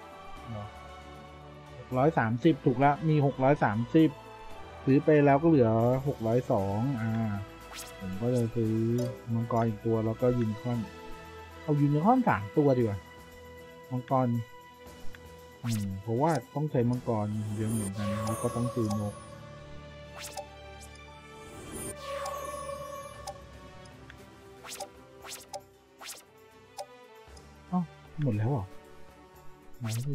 หกร้อยสามสิบถูกละมีหกร้อยสามสิบซื้อไปแล้วก็เหลือหกร้อยสองอ่าผมก็จะซื้อมังกรอีกตัวแล้วก็ยูนิคอร์นเอายูนิคอร์นสามตัวดีกว่ามังกรอืมเพราะว่าต้องใช้มังกรเยอะเหมือนกันแล้วก็ต้องซื้อนกอ้าวหมดแล้วเหรอมาดิ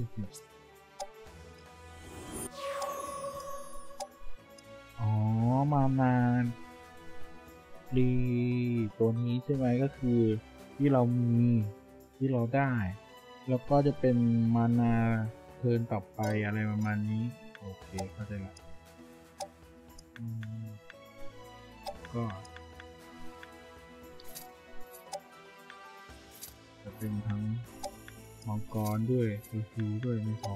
อ๋อมานานดีตัวนี้ใช่ไหมก็คือที่เรามีที่เราได้แล้วก็จะเป็นมานาเทิร์นต่อไปอะไรประมาณนี้โอเคเข้าใจละก็จะเป็นทั้งมังกรด้วยฟิวด้วยไม่พอ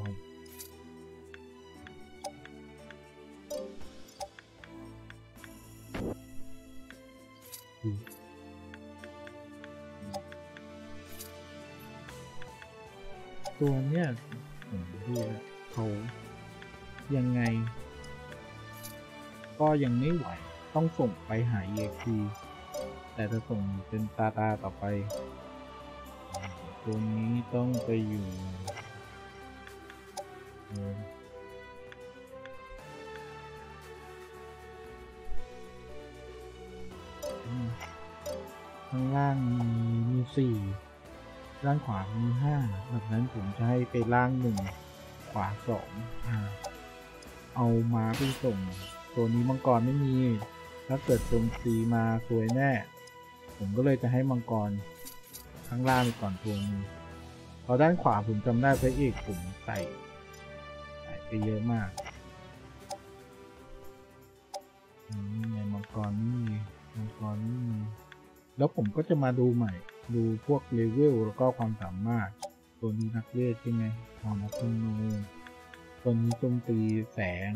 ตัวเนี้ยผมดูเขายังไงก็ยังไม่ไหวต้องส่งไปหา อี เอ็กซ์ พี แต่จะส่งเป็นตาตาต่อไปตัวนี้ต้องไปอยู่ข้างล่างมีสี่ล่างขวามีห้าแบบนั้นผมจะให้ไปล่างหนึ่งขวาสองอ่าเอามาไปส่งตัวนี้มังกรไม่มีถ้าเกิดโจมตีมาสวยแน่ผมก็เลยจะให้มังกรข้างล่างก่อนตัวนึงพอด้านขวาผมจำได้พระเอกผมใส่ใส่ไปเยอะมากนี่ไงมังกรนี่มังกรนี่แล้วผมก็จะมาดูใหม่ดูพวกเลเวลแล้วก็ความสามารถตัวนี้นักเวทใช่ไหมหอนักธนูตัวนี้โจมตีแสง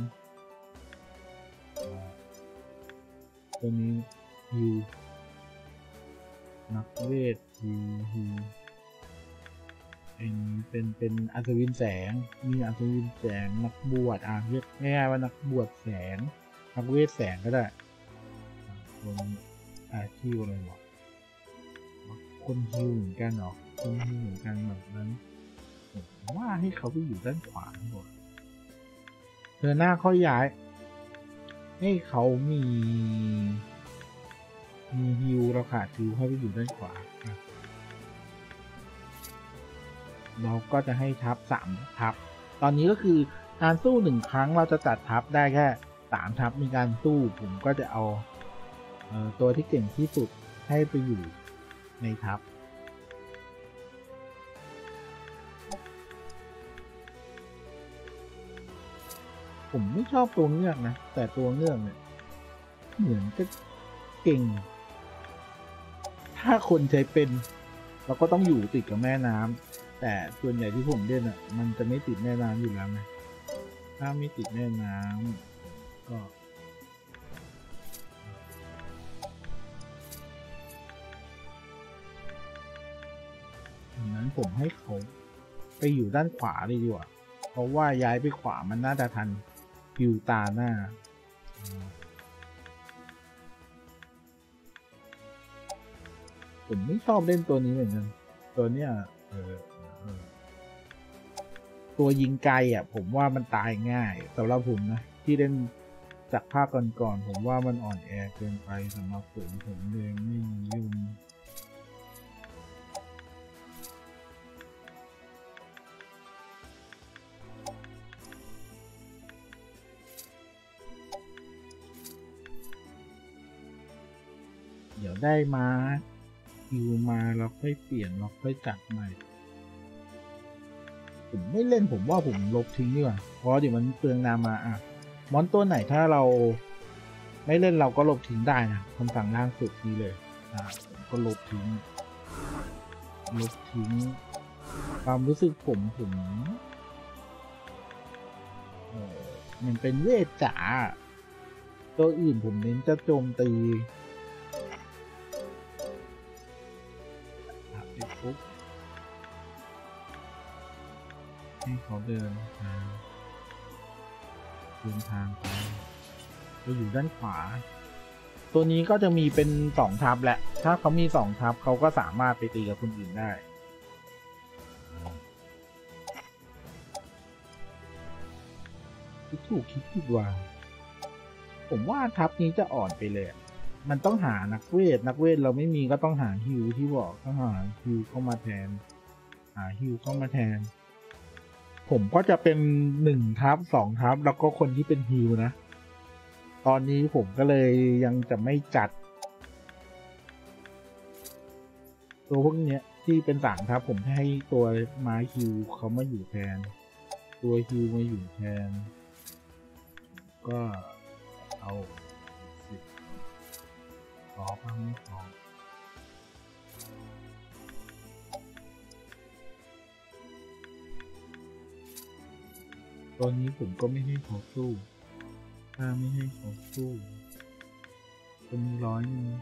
ตัวนี้ฮิวนักเวทฮิวฮิวเป็นเป็นเป็นอัศวินแสงมีอัศวินแสงนักบวชอ่ะเรียกง่ายๆว่านักบวชแสงนักเวทแสงก็ได้คนอาชีพอะไรวะคนฮิวเหมือนกันเหรอคนฮิวเหมือนกันแบบนั้นผมว่าให้เขาไปอยู่ด้านขวาหมดเธอหน้าเขาย้ายให้เขามีมีฮิวเราขาดฮิวให้ไปอยู่ด้านขวาเราก็จะให้ทับสามทับตอนนี้ก็คือการสู้หนึ่งครั้งเราจะจัดทับได้แค่สามทับในการสู้ผมก็จะเอาเอ่อตัวที่เก่งที่สุดให้ไปอยู่ในทัพผมไม่ชอบตัวเงือกนะแต่ตัวเงือกเนี่ยเหมือนจะเก่งถ้าคนใช้เป็นเราก็ต้องอยู่ติดกับแม่น้ำแต่ส่วนใหญ่ที่ผมเล่นอ่ะมันจะไม่ติดแม่น้ำอยู่แล้วไงถ้าไม่ติดแม่น้ำก็ดังนั้นผมให้เขาไปอยู่ด้านขวาเลยดีกว่าเพราะว่าย้ายไปขวามันน่าจะทันฟิวตาหน้าผมไม่ชอบเล่นตัวนี้เหมือนกันตัวเนี้ยเออเออตัวยิงไกลอ่ะผมว่ามันตายง่ายสำหรับผมนะที่เล่นจากภาคก่อนๆผมว่ามันอ่อนแอเกินไปสำหรับผมผมเลยไม่นิยมเดี๋ยวได้มาคิวมาเราค่อยเปลี่ยนเราค่อยจัดใหม่ผมไม่เล่นผมว่าผมลบทิ้งดีกว่าเพราะเดี๋ยวมันเปลืองนามาอ่ะมอนตัวไหนถ้าเราไม่เล่นเราก็ลบทิ้งได้นะคำสั่งล่างสุดนี้เลยอ่ะผมก็ลบทิ้งลบทิ้งความรู้สึกผมผมเออมันเป็นเวทจ๋าตัวอื่นผมเน้นจะโจมตีปุ๊บให้เขาเดินทางเดินทางไปจะอยู่ด้านขวาตัวนี้ก็จะมีเป็นสองทับแหละถ้าเขามีสองทับเขาก็สามารถไปตีกับคนอื่นได้คิดถูกคิดผิดว่าผมว่าทับนี้จะอ่อนไปเลยมันต้องหานักเวทนักเวทเราไม่มีก็ต้องหาฮิวที่บอกต้องหาฮิวเข้ามาแทนหาฮิวเข้ามาแทนผมก็จะเป็นหนึ่งทับสองทับแล้วก็คนที่เป็นฮิวนะตอนนี้ผมก็เลยยังจะไม่จัดตัวพวกเนี้ยที่เป็นสามทับผมให้ตัวไม้ฮิวเขามาอยู่แทนตัวฮิวมาอยู่แทนก็เอาขอบ้างไม่ขอตอนนี้ผมก็ไม่ให้เขาสู้ถ้าไม่ให้เขาสู้จะมีร้อยนึง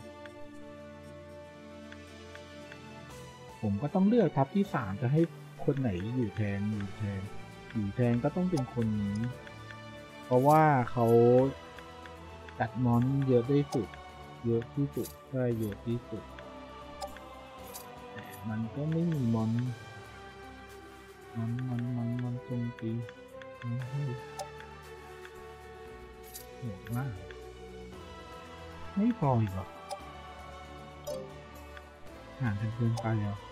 ผมก็ต้องเลือกทัพที่สามจะให้คนไหนอยู่แทนอยู่แทนอยู่แทนก็ต้องเป็นคนนี้เพราะว่าเขาตัดมอนเยอะได้สุดเยอะที่สุดได้เยอะที่สุดแต่มันก็ไม่มีมอนมันมันมันมันตรงตีโหดมากไม่พออีกหรอห่างกันเกินไปอ่ะ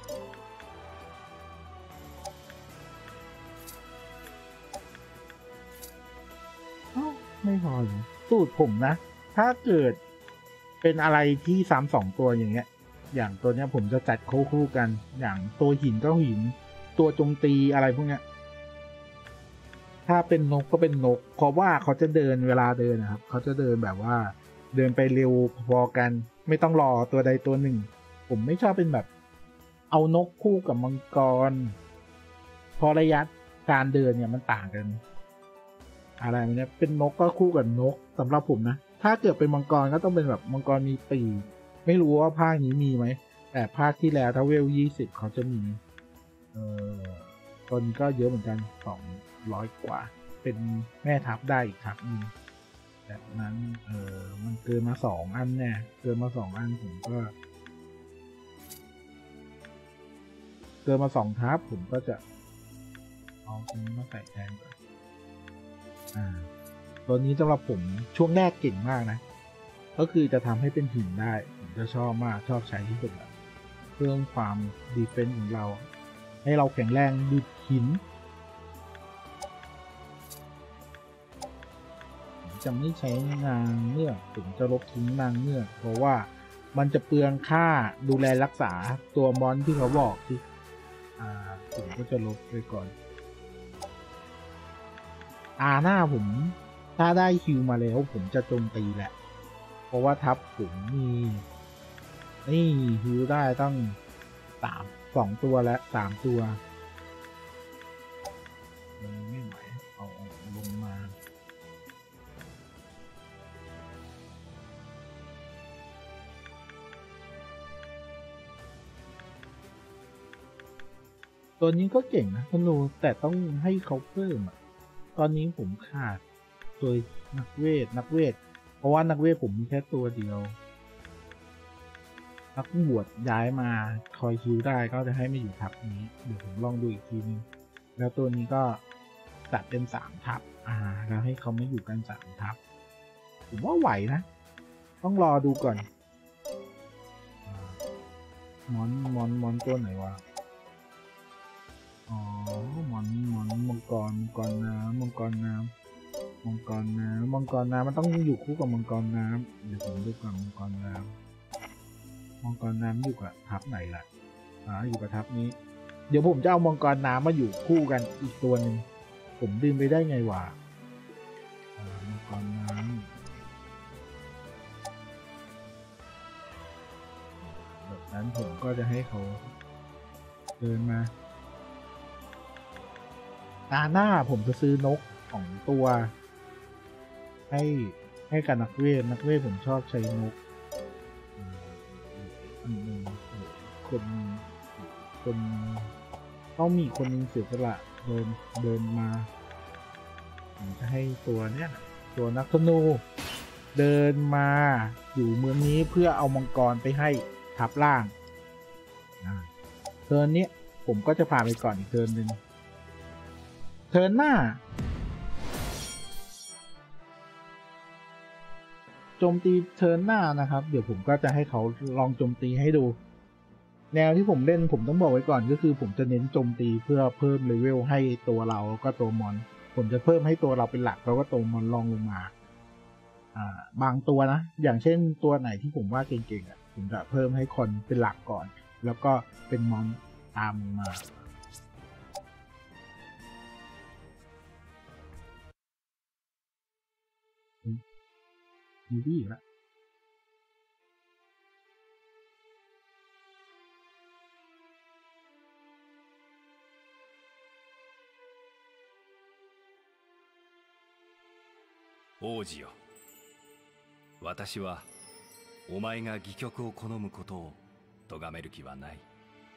ไม่พออยู่สูตรผมนะถ้าเกิดเป็นอะไรที่ซ้ำสองตัวอย่างเงี้ยอย่างตัวเนี้ยผมจะจัดคู่คู่กันอย่างตัวหินก็หินตัวโจมตีอะไรพวกเนี้ยถ้าเป็นนกก็เป็นนกเพราะว่าเขาจะเดินเวลาเดินนะครับเขาจะเดินแบบว่าเดินไปเร็วพอกันไม่ต้องรอตัวใดตัวหนึ่งผมไม่ชอบเป็นแบบเอานกคู่กับมังกรพอระยะการเดินเนี่ยมันต่างกันอะไรเนี้ยเป็นนกก็คู่กับนกสำหรับผมนะถ้าเกิดเป็นมังกรก็ต้องเป็นแบบมังกรมีปีกไม่รู้ว่าภาคนี้มีไหมแต่ภาคที่แล้วถ้าเวลยี่สิบเขาจะมีเออตอนนี้ก็เยอะเหมือนกันสองร้อยกว่าเป็นแม่ทัพได้อีกทัพหนึงแบบนั้นเออมันเกินมาสองอันเนี่ยเกินมาสองอันผมก็เกินมาสองทัพผมก็จะเอาตรงนี้มาใส่แทนก่อนอ่าตัวนี้สำหรับผมช่วงแรกเก่งมากนะก็คือจะทำให้เป็นหินได้ผมจะชอบมากชอบใช้ที่สุดละเพิ่มความดีเฟนส์ของเราให้เราแข็งแรงดุดหินผมจะไม่ใช้นางเงือกผมจะลบทิ้งนางเงือกเพราะว่ามันจะเปลืองค่าดูแลรักษาตัวมอนที่เขาบอกที่อ่าผมก็จะลบไปก่อนอาหน้าผมถ้าได้คิวมาแล้วผมจะโจมตีแหละเพราะว่าทัพผมมีนี่ฮิวได้ตั้งสามสองตัวและสามตัวไม่ไหวเอาลงมาตัวนี้ก็เก่งนะธนูแต่ต้องให้เขาเพิ่มอ่ะตอนนี้ผมขาดตัวนักเวทนักเวทเพราะว่านักเวทผมมีแค่ตัวเดียวนักบวชย้ายมาคอยคิวได้ก็จะให้ไม่อยู่ทัพนี้เดี๋ยวผมลองดูอีกทีนึงแล้วตัวนี้ก็ตัดเป็นสามทัพอ่าแล้วให้เขาไม่อยู่กันสามทัพผมว่าไหวนะต้องรอดูก่อนมอนมอนมอนตัวไหนวะอ๋อมอนมอนมังกรมังกรน้ำมังกรน้ำมังกรน้ำมังกรน้ำมันต้องอยู่คู่กับมังกรน้ำเดี๋ยวผมดูก่อนมังกรน้ำมังกรน้ำอยู่กับทัพไหนล่ะอ่าอยู่กับทัพนี้เดี๋ยวผมจะเอามังกรน้ำมาอยู่คู่กันอีกตัวหนึ่งผมดึงไปได้ไงวะอ่ามังกรน้ำแบบนั้นผมก็จะให้เขาเดินมาตาหน้าผมจะซื้อนกของตัวให้ให้กับนักเวทนักเวทผมชอบใช้นกอันหนึ่งคนคนต้องมีคนนึงเสียสละเดินเดินมาผมจะให้ตัวเนี้ยตัวนักธนูเดินมาอยู่เมืองนี้เพื่อเอามังกรไปให้ทับล่างเทิร์นนี้ผมก็จะผ่านไปก่อนอีกเทิร์นหนึ่งเทิร์นหน้าโจมตีเทิร์นหน้านะครับเดี๋ยวผมก็จะให้เขาลองโจมตีให้ดูแนวที่ผมเล่นผมต้องบอกไว้ก่อนก็คือผมจะเน้นโจมตีเพื่อเพิ่มเลเวลให้ตัวเราแล้วก็ตัวมอนผมจะเพิ่มให้ตัวเราเป็นหลักแล้วก็ตัวมอนลองลงมาอ่าบางตัวนะอย่างเช่นตัวไหนที่ผมว่าเก่งๆอ่ะผมจะเพิ่มให้คนเป็นหลักก่อนแล้วก็เป็นมอนตามมามีดีแล้ว王子よ、私はお前が戯曲を好むことを咎める気はない。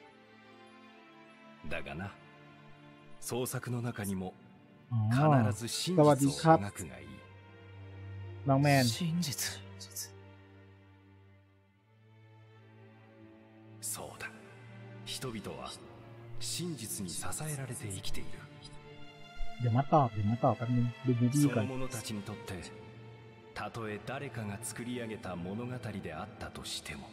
だがな、創作の中にも必ず真実を描くがいい。 น้องแมน真実そうだ、人々は真実に支えられて生きている。 เดี๋ยวมาตอบเดี๋ยวมาตอบแป๊บนึงดูดีดีก่อนその者たちにとってたとえ誰かが作り上げた物語であったとしても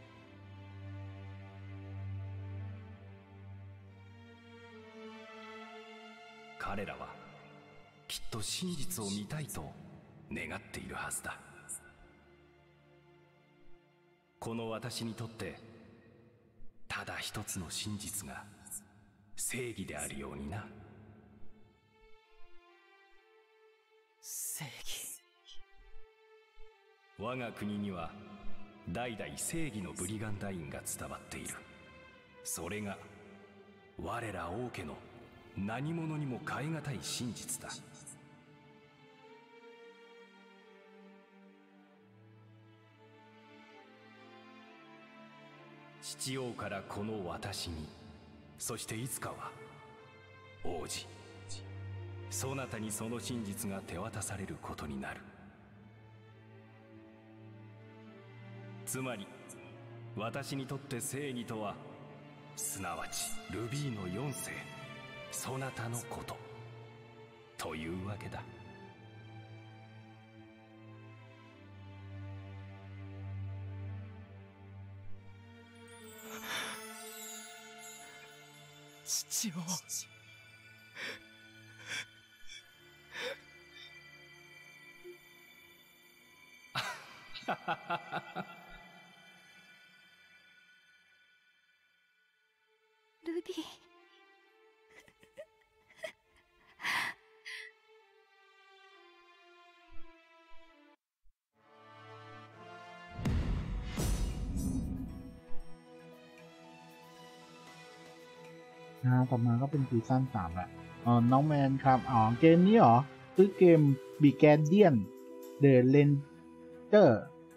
彼らはきっと真実を見たいと願っているはずだ。この私にとってただ一つの真実が正義であるようにな。 正義。 我が国には代々正義のブリガンダインが伝わっている。それが我ら王家の何者にも代え難い真実だ。父王からこの私にそしていつかは王子そなたにその真実が手渡されることになる。つまり私にとって正義とはすなわちルビーの四世そなたのことというわけだ。 父をルビーนะต่อมาก็เป็นซีซั่นสามแหละอ๋อน้องแมนครับอ๋อเกมนี้เหรอคือเกม Brigadian The Ranger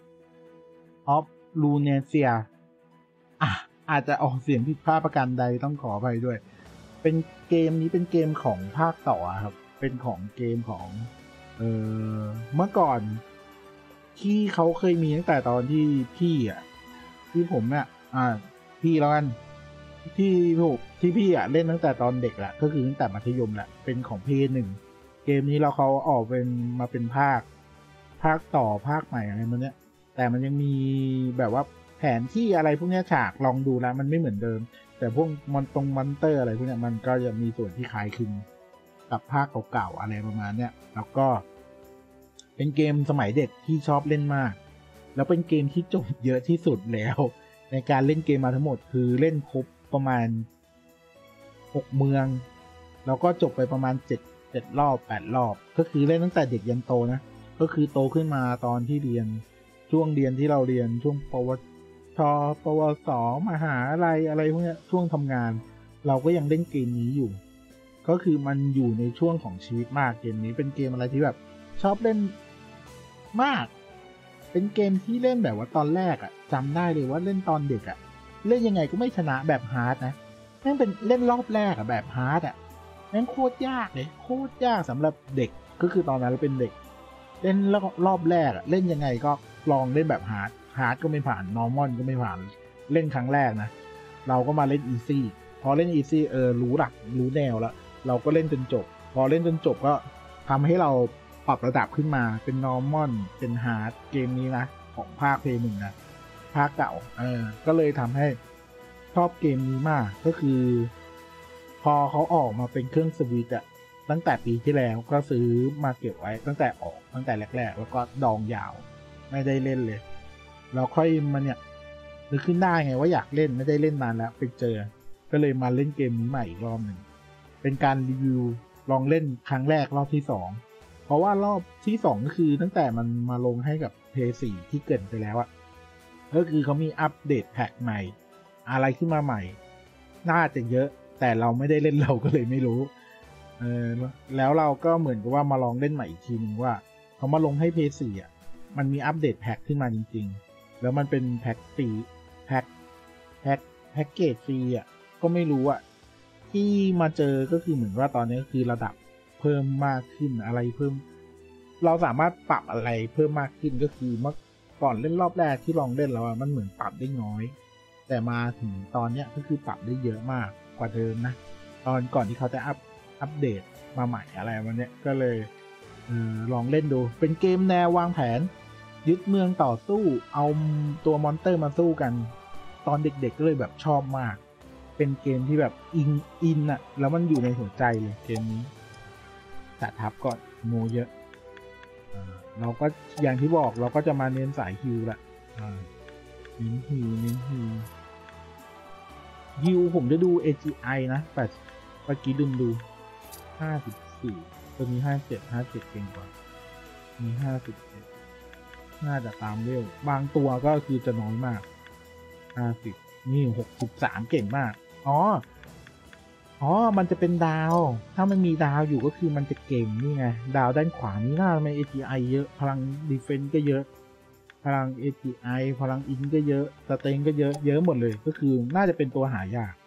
of Lunacia อ่ะอาจจะออกเสียงผิดพลาดประการใดต้องขออภัยด้วย เป็นเกมนี้เป็นเกมของภาคต่อครับเป็นของเกมของเออเมื่อก่อนที่เขาเคยมีตั้งแต่ตอนที่พี่อ่ะที่ผมเนี่ยอ่าพี่แล้วกันที่ถูกที่พี่อ่ะเล่นตั้งแต่ตอนเด็กแหละก็คือตั้งแต่มัธยมแหละเป็นของพีหนึ่งเกมนี้เราเขาออกเป็นมาเป็นภาคภาคต่อภาคใหม่อะไรมันเนี้ยแต่มันยังมีแบบว่าแผนที่อะไรพวกนี้ฉากลองดูแล้วมันไม่เหมือนเดิมแต่พวกมอนตรงมอนเตอร์อะไรพวกนี้มันก็จะมีส่วนที่คล้ายคลึงกับภาคเก่าๆอะไรประมาณเนี้ยแล้วก็เป็นเกมสมัยเด็กที่ชอบเล่นมากแล้วเป็นเกมที่จบเยอะที่สุดแล้วในการเล่นเกมมาทั้งหมดคือเล่นครบประมาณหกเมืองแล้วก็จบไปประมาณเจ็ด เจ็ดรอบแปดรอบก็คือเล่นตั้งแต่เด็กยันโตนะก็คือโตขึ้นมาตอนที่เรียนช่วงเรียนที่เราเรียนช่วงปวชปวสมหาลัยอะไรพวกนี้ช่วงทำงานเราก็ยังเล่นเกมนี้อยู่ก็คือมันอยู่ในช่วงของชีวิตมากเกมนี้เป็นเกมอะไรที่แบบชอบเล่นมากเป็นเกมที่เล่นแบบว่าตอนแรกอะจำได้เลยว่าเล่นตอนเด็กอะเล่นยังไงก็ไม่ชนะแบบฮาร์ดนะแม่งเป็นเล่นรอบแรกอะแบบฮาร์ดอะแม่งโคตรยากเลยโคตรยากสำหรับเด็กก็คือตอนนั้นเราเป็นเด็กเล่นรอบแรกอะเล่นยังไงก็ลองเล่นแบบฮาร์ดฮาร์ดก็ไม่ผ่านนอร์มอนก็ไม่ผ่านเล่นครั้งแรกนะเราก็มาเล่นอีซี่พอเล่นอีซี่เออรู้หลักรู้แนวแล้วเราก็เล่นจนจบพอเล่นจนจบก็ทำให้เราปรับระดับขึ้นมาเป็นนอร์มอนเป็นฮาร์ดเกมนี้นะของภาคเพลย์หนึ่งนะภาคเก่าเออก็เลยทำให้ชอบเกมนี้มากก็คือพอเขาออกมาเป็นเครื่องสวิตช์อะตั้งแต่ปีที่แล้วก็ซื้อมาเก็บไว้ตั้งแต่ออกตั้งแต่แรกๆแล้วก็ดองยาวไม่ได้เล่นเลยเราค่อยมาเนี่ยนึกขึ้นได้ไงว่าอยากเล่นไม่ได้เล่นนานแล้วไปเจอก็เลยมาเล่นเกมนี้ใหม่อีกรอบหนึ่งเป็นการรีวิวลองเล่นครั้งแรกรอบที่สองเพราะว่ารอบที่สองก็คือตั้งแต่มันมาลงให้กับ พี เอส โฟร์ ที่เกิดไปแล้วอะก็คือเขามีอัปเดตแพ็คใหม่อะไรขึ้นมาใหม่น่าจะเยอะแต่เราไม่ได้เล่นเราก็เลยไม่รู้เออแล้วเราก็เหมือนกับว่ามาลองเล่นใหม่อีกทีนึงว่าเขามาลงให้ พี เอส โฟร์ อ่ะมันมีอัปเดตแพ็คขึ้นมาจริงๆแล้วมันเป็นแพ็คฟรีแพ็คแพ็คแพ็คเกจฟรีอ่ะก็ไม่รู้อ่ะที่มาเจอก็คือเหมือนว่าตอนนี้ก็คือระดับเพิ่มมากขึ้นอะไรเพิ่มเราสามารถปรับอะไรเพิ่มมากขึ้นก็คือเมื่อก่อนเล่นรอบแรกที่ลองเล่นแล้วมันเหมือนปรับได้น้อยแต่มาถึงตอนเนี้ยก็คือปรับได้เยอะมากกว่าเดิมนะตอนก่อนที่เขาจะอัพอัปเดตมาใหม่อะไรวันเนี้ยก็เลยเออลองเล่นดูเป็นเกมแนววางแผนยึดเมืองต่อสู้เอาตัวมอนสเตอร์มาสู้กันตอนเด็กๆก็เลยแบบชอบมากเป็นเกมที่แบบอินอินอะแล้วมันอยู่ในหัวใจเลยเกมนี้แต่ทับก่อนโมเยอะเราก็อย่างที่บอกเราก็จะมาเน้นสายฮิวแหละเน้นฮิวเน้นฮิวฮิวผมจะดู เอ จี ไอ นะแต่เมื่อกี้ดึงดูห้าสิบสี่ตัวนี้ห้าสิบเจ็ด ห้าสิบเจ็ดเก่งกว่ามีห้าสิบเอ็ดน่าจะตามเร็วบางตัวก็คือจะน้อยมากห้าสิบนี่หกสิบสามเก่งมากอ๋ออ๋อมันจะเป็นดาวถ้ามันมีดาวอยู่ก็คือมันจะเก่งนี่ไงดาวด้านขวานี้น่าจะเป็น เอ จี ไอ เยอะพลังดีเฟนส์ก็เยอะพลัง เอ จี ไอ พลังอินก็เยอะสเตนก็เยอะเยอะหมดเลยก็คือน่าจะเป็นตัวหายาก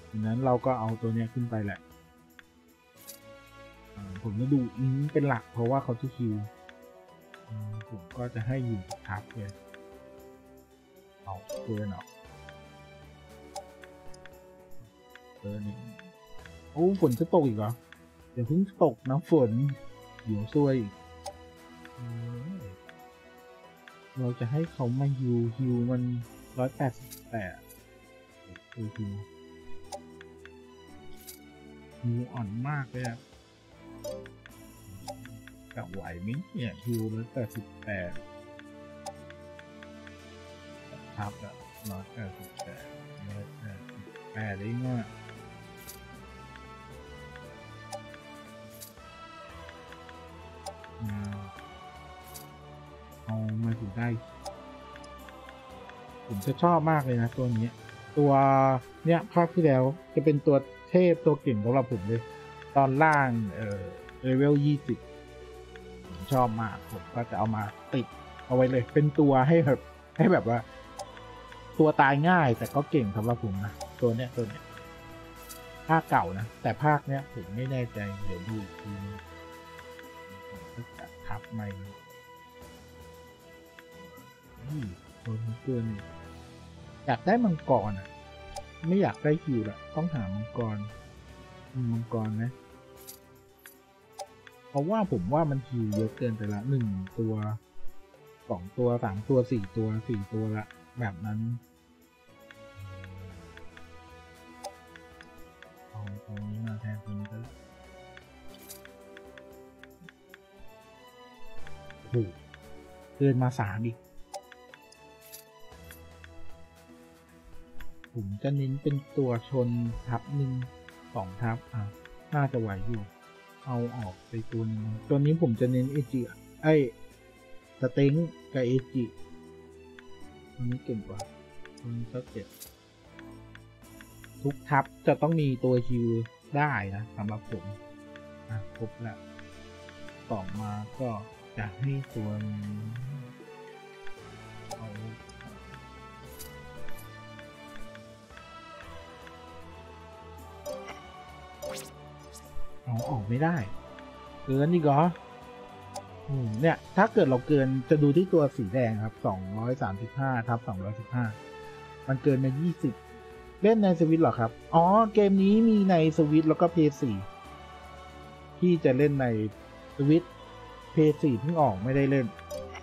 ดังนั้นเราก็เอาตัวเนี้ยขึ้นไปแหละผมจะดูอิงเป็นหลักเพราะว่าเขาจะคิวผมก็จะให้อยู่ทับเลยเอาเกินเอาเกินนี่โอ้ฝนจะตกอีกเหรอเดี๋ยวเพิ่งตกน้ำฝนเดี๋ยวซวยอีกเราจะให้เขามาฮิวฮิวมันร้อยแปดสิบแปดฮิวฮิวฮิวอ่อนมากเลยอะกะไหวไหมเนี่ยฮิวร้อยแปดสิบแปดทับอะร้อยแปดสิบแปดร้อยแปดสิบแปดได้ง่ายเอามาถึงได้ผมจะชอบมากเลยนะตัวนี้ตัวเนี้ยภาคที่แล้วจะเป็นตัวเทพตัวเก่งสำหรับผมเลยตอนล่างเอ่อเลเวลยี่สิบผมชอบมากผมก็จะเอามาติดเอาไว้เลยเป็นตัวให้แบบให้แบบว่าตัวตายง่ายแต่ก็เก่งสำหรับผมนะตัวเนี้ยตัวเนี้ยภาคเก่านะแต่ภาคเนี้ยผมไม่แน่ใจเดี๋ยวดูอีกทีนึงผมก็จะทับใหม่นี่ตัวนี้เกินอยากได้มังกรอ่ะไม่อยากได้คิวละต้องหามังกรมังกรนะเพราะว่าผมว่ามันคิวเยอะเกินไปละหนึ่งตัวสองตัวสามตัวสี่ตัวสี่ตัวละแบบนั้นเอาตรงนี้มาแทนตรงนี้ก็โอ้โหเกินมาสามอีกผมจะเน้นเป็นตัวชนทับหนึ่งสองทับอ่ะน่าจะไหวอยู่เอาออกไปตัวนึงตัวนี้ผมจะเน้นเอจิไอสเต็งกับเอจิตัวนี้เก่งกว่าตัวนี้ก็เจ็บทุกทับจะต้องมีตัวฮิวได้นะสำหรับผมอ่ะครบแล้วต่อมาก็จะให้ตัวนี้เอาเอาออกไม่ได้เกินอีกเหรอเนี่ยถ้าเกิดเราเกินจะดูที่ตัวสีแดงครับสองร้อยสามสิบห้าทับสองร้อยสิบห้ามันเกินมายี่สิบเล่นในสวิตช์หรอครับอ๋อเกมนี้มีในสวิตช์แล้วก็ พี เอส โฟร์ ที่จะเล่นในสวิตช์ พี เอส โฟร์ เพิ่งออกไม่ได้เล่น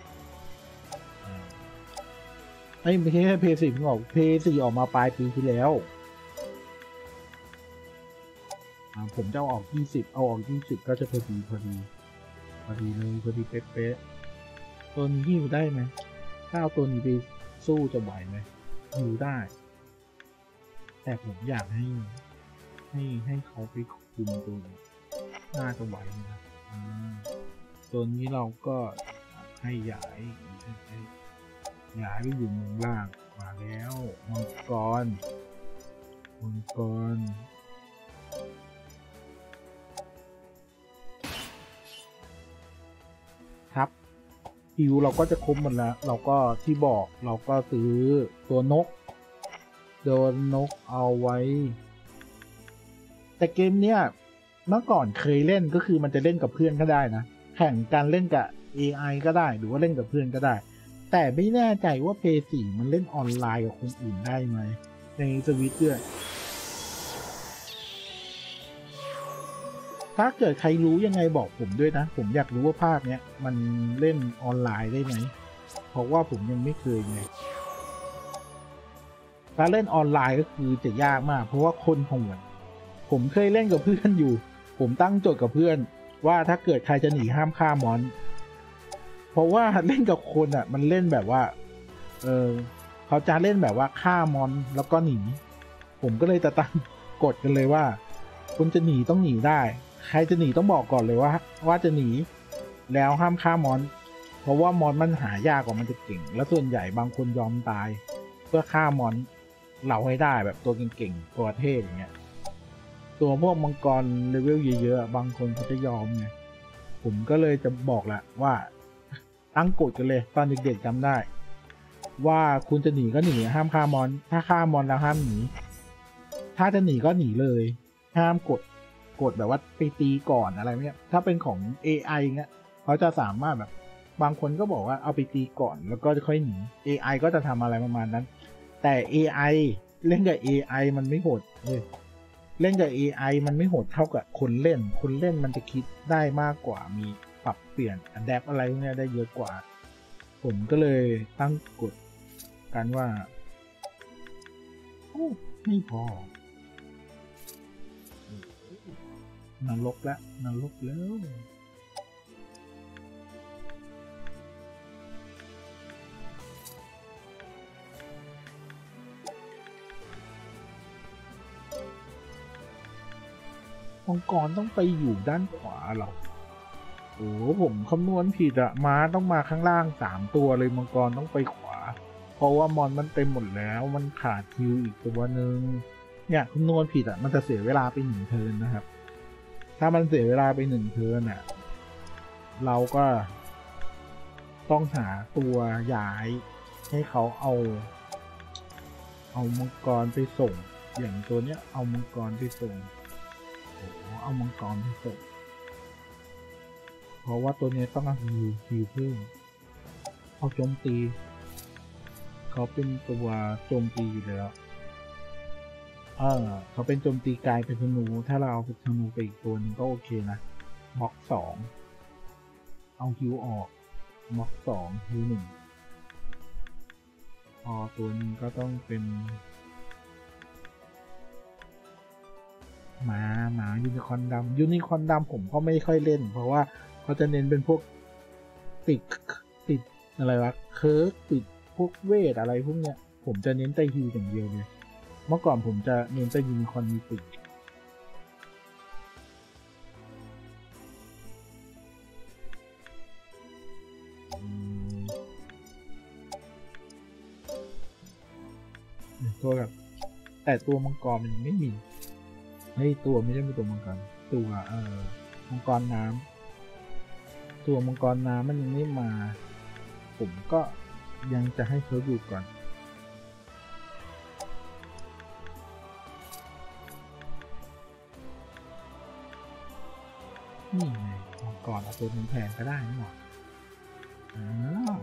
ไอ้ไม่ใช่ พี เอส โฟร์ เพิ่งออก พี เอส โฟร์ ออกมาปลายปีที่แล้วผมจะเอาออกยี่สิบเอาออกยี่สิบก็จะพอดีพอดีพอดีเลยพอดีเป๊ะๆตัวนี้ฮิวได้ไหมถ้าเอาตัวนี้ไปสู้จะไหวไหมฮิวได้แต่ผมอยากให้ให้ให้เขาไปคุมตัวน่าจะไหวนะตัวนี้เราก็ให้ย้ายย้ายไปอยู่เมืองล่างมาแล้วมังกรมังกรครับฮิวเราก็จะครบหมดแล้วเราก็ที่บอกเราก็ซื้อตัวนกโดนนกเอาไว้แต่เกมเนี้ยเมื่อก่อนเคยเล่นก็คือมันจะเล่นกับเพื่อนก็ได้นะแข่งกันเล่นกับ เอ ไอ ก็ได้หรือว่าเล่นกับเพื่อนก็ได้แต่ไม่แน่ใจว่า พี เอส โฟร์ มันเล่นออนไลน์กับคนอื่นได้ไหมในสวิตช์ด้วยถ้าเกิดใครรู้ยังไงบอกผมด้วยนะผมอยากรู้ว่าภาคเนี้ยมันเล่นออนไลน์ได้ไหมเพราะว่าผมยังไม่เคยไงถ้าเล่นออนไลน์ก็คือจะยากมากเพราะว่าคนโหดผมเคยเล่นกับเพื่อนอยู่ผมตั้งโจทย์กับเพื่อนว่าถ้าเกิดใครจะหนีห้ามฆ่ามอนเพราะว่าเล่นกับคนอ่ะมันเล่นแบบว่าเออเขาจะเล่นแบบว่าฆ่ามอนแล้วก็หนีผมก็เลยจะตั้งกฎกันเลยว่าคุณจะหนีต้องหนีได้ใครจะหนีต้องบอกก่อนเลยว่าว่าจะหนีแล้วห้ามฆ่ามอนเพราะว่ามอนมันหายากกว่ามันจะเก่งแล้วส่วนใหญ่บางคนยอมตายเพื่อฆ่ามอนเราให้ได้แบบตัวเก่งๆตัวเทพอย่างเงี้ยตัวพวกมังกรเลเวลเยอะๆบางคนเขาจะยอมไงผมก็เลยจะบอกแหละว่าตั้งกฎกันเลยตอนเด็กๆจำได้ว่าคุณจะหนีก็หนีห้ามฆ่ามอนถ้าฆ่ามอนแล้วห้ามหนีถ้าจะหนีก็หนีเลยห้ามกดกดแบบว่าไปตีก่อนอะไรเงี้ยถ้าเป็นของ เอ ไอ เงี้ยเขาจะสามารถแบบบางคนก็บอกว่าเอาไปตีก่อนแล้วก็ค่อยหนี เอ ไอ ก็จะทำอะไรประมาณนั้นแต่ เอ ไอ เล่นกับ เอ ไอ มันไม่โหดเลยเล่นกับ เอ ไอ มันไม่โหดเท่ากับคนเล่นคนเล่นมันจะคิดได้มากกว่ามีปรับเปลี่ยนอะแดปอะไรพวกนี้ได้เยอะกว่าผมก็เลยตั้งกฎกันว่าโอ้ไม่พอนรกแล้วนรกแล้วมังกรต้องไปอยู่ด้านขวาเหรอโอ้ผมคำนวณผิดอะม้าต้องมาข้างล่างสามตัวเลยมังกรต้องไปขวาเพราะว่ามอนมันเต็มหมดแล้วมันขาดฮิวอีกตัวหนึ่งเนี่ยคำนวณผิดอะมันจะเสียเวลาไปหนึ่งเทิร์นนะครับถ้ามันเสียเวลาไปหนึ่งเทิร์นอะเราก็ต้องหาตัวย้ายให้เขาเอาเอามังกรไปส่งอย่างตัวเนี้ยเอามังกรไปส่งโอ้เอามังกรไปส่งเพราะว่าตัวนี้ต้องเอาฮิวฮิวเพิ่มเอาโจมตีเขาเป็นตัวโจมตีอยู่แล้วเออเขาเป็นโจมตีกลายเป็นธนูถ้าเราเอาเป็นธนูไปอีกตัวนึงก็โอเคนะบล็อกสองเอาฮิวออกบล็อกสองฮิวหนึ่งพอตัวนึงก็ต้องเป็นหมาหมายูนิคอร์นดำยูนิคอร์นดำผมก็ไม่ค่อยเล่นเพราะว่าเขาจะเน้นเป็นพวกติดติดอะไรวะเคิร์กติดพวกเวทอะไรพวกเนี้ยผมจะเน้นแต่ฮิวอย่างเดียวเลยเมื่อก่อนผมจะเน้นแต่ยูนิคอร์นมีติดตัวกับแต่ตัวมังกรมันไม่มีเฮ้ยตัวไม่ได้เป็นตัวมังกรตัวเอ่อมังกรน้ำตัวมังกรน้ำมันยังไม่มาผมก็ยังจะให้เขาอยู่ก่อนนี่ไงมังกรเอาตัวแพงก็ได้นี่หว่าอ้าว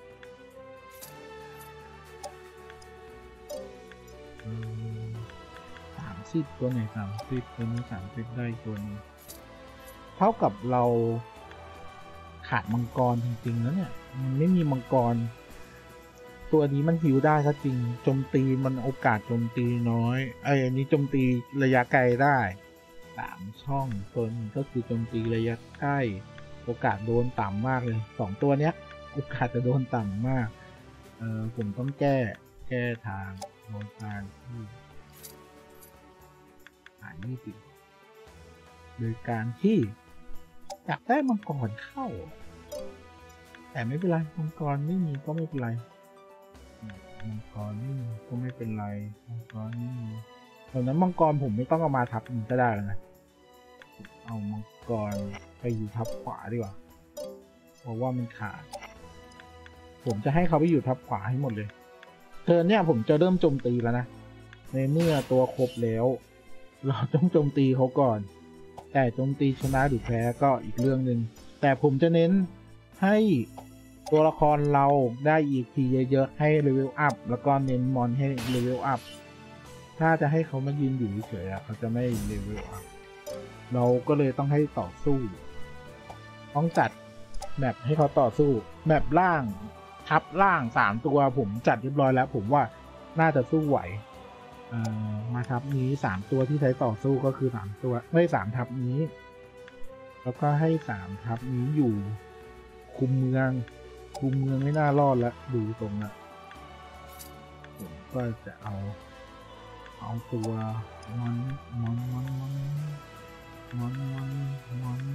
สามสิบตัวไหนสามสิบตัวนี้สามสิบได้ตัวนี้เท่ากับเราขาดมังกรจริงๆแล้วเนี่ยมันไม่มีมังกรตัวนี้มันหิวได้ก็จริงโจมตีมันโอกาสโจมตีน้อยไอ้อันนี้โจมตีระยะไกลได้สามช่องตัวนี้ก็คือโจมตีระยะใกล้โอกาสโดนต่ำมากเลยสองตัวเนี้ยโอกาสจะโดนต่ำมากเออผมต้องแก้แก้ทางโดนทางที่หายี่สิบโดยการที่อยากได้มังกรเข้าแต่ไม่เป็นไรมังกรไม่มีก็ไม่เป็นไรมังกรไม่มีก็ไม่เป็นไรมังกรไม่มีตอนนั้นมังกรผมไม่ต้องเอามาทับมันก็ได้แล้วนะเอามังกรไปอยู่ทับขวาดีกว่าเพราะว่ามันขาดผมจะให้เขาไปอยู่ทับขวาให้หมดเลยเธอเนี่ยผมจะเริ่มโจมตีแล้วนะในเมื่อตัวครบแล้วเราต้องโจมตีเขาก่อนแต่โจมตีชนะหรือแพ้ก็อีกเรื่องหนึ่งแต่ผมจะเน้นให้ตัวละครเราได้ อี พี เยอะๆให้เลเวลอัพแล้วก็เน้นมอนให้เลเวลอัพถ้าจะให้เขามายืนอยู่เฉยๆเขาจะไม่เลเวลอัพเราก็เลยต้องให้ต่อสู้ต้องจัดแมปให้เขาต่อสู้แมปล่างทับล่างสามตัวผมจัดเรียบร้อยแล้วผมว่าน่าจะสู้ไหวมาทับนี้สามตัวที่ใช้ต่อสู้ก็คือสามตัวไม่สามทับนี้แล้วก็ให้สามทับนี้อยู่คุมเมืองคุมเมืองไม่น่ารอดแล้วดูตรงนะผมก็จะเอาเอาตัวมอนมอนมอนมอนมอนมอนมอน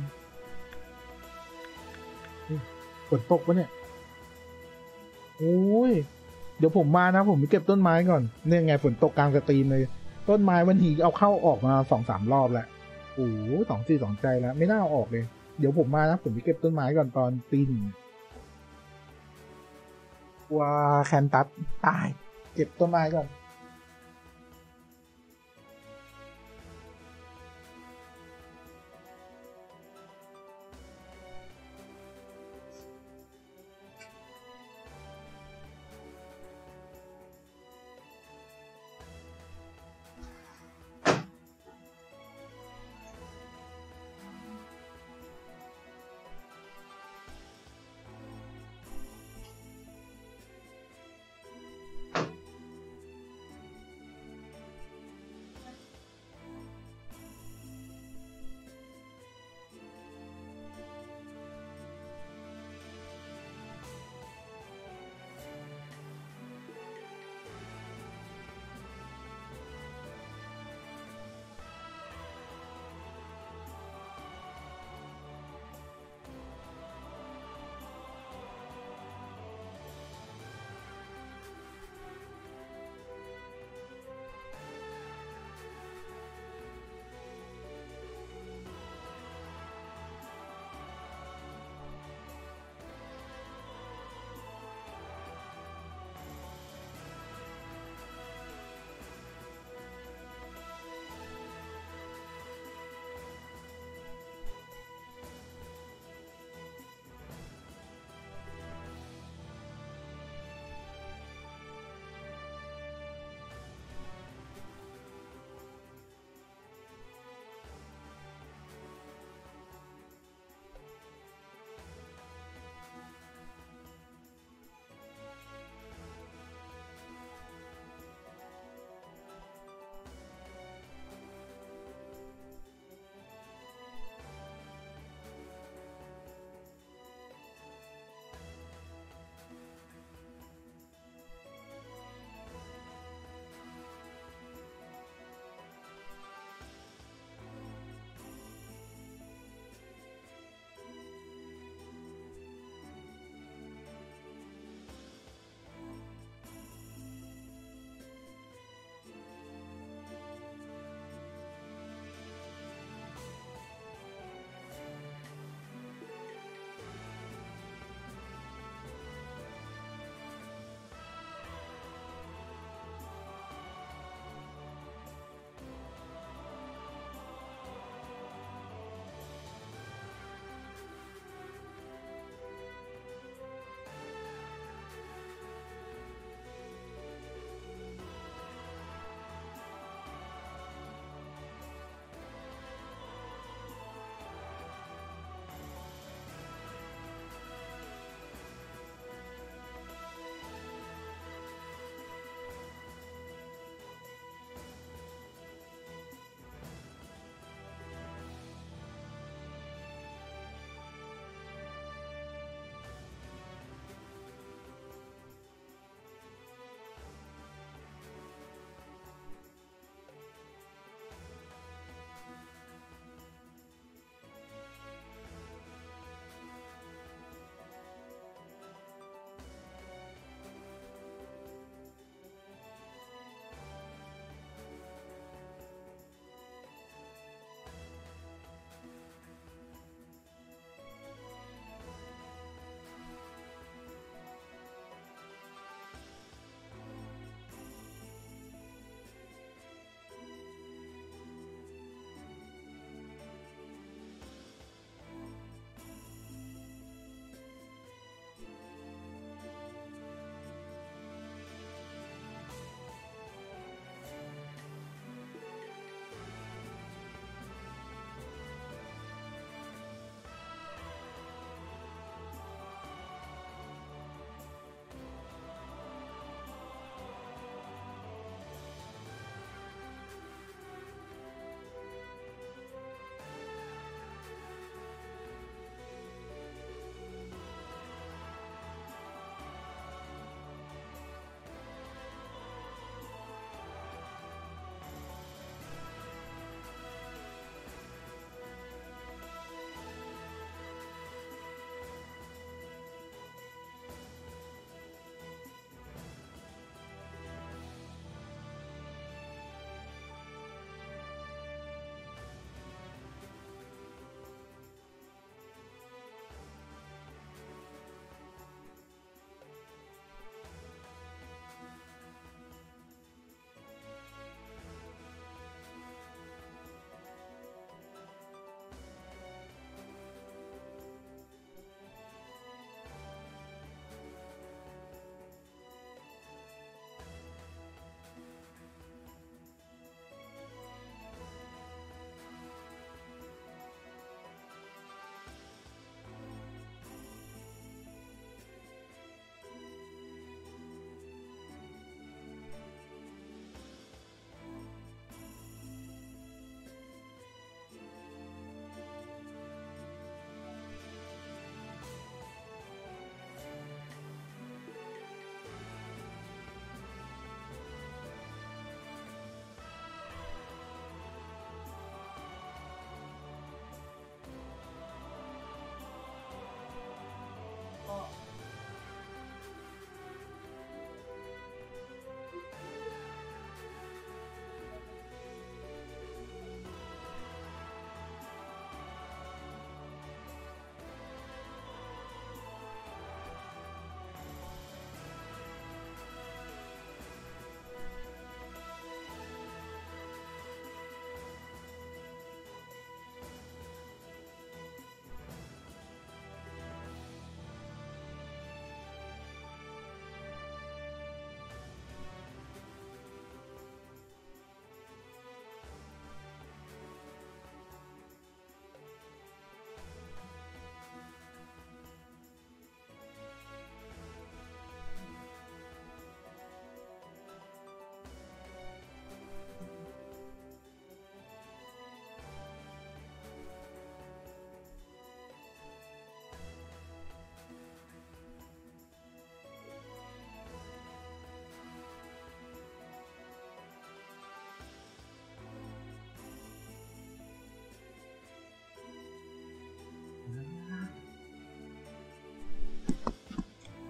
ฝนตกปะเนี่ยโอ้ยเดี๋ยวผมมานะผมไปเก็บต้นไม้ก่อนเนี่ยไงฝนตกกลางสตรีมเลยต้นไม้วันทีเอาเข้าออกมาสองสามรอบแล้วโอ้สองสี่สองใจแล้วไม่น่าเอาออกเลยเดี๋ยวผมมานะผมไปเก็บต้นไม้ก่อนตอนตีหนึ่งว้าแคนตัสตายเก็บต้นไม้ก่อน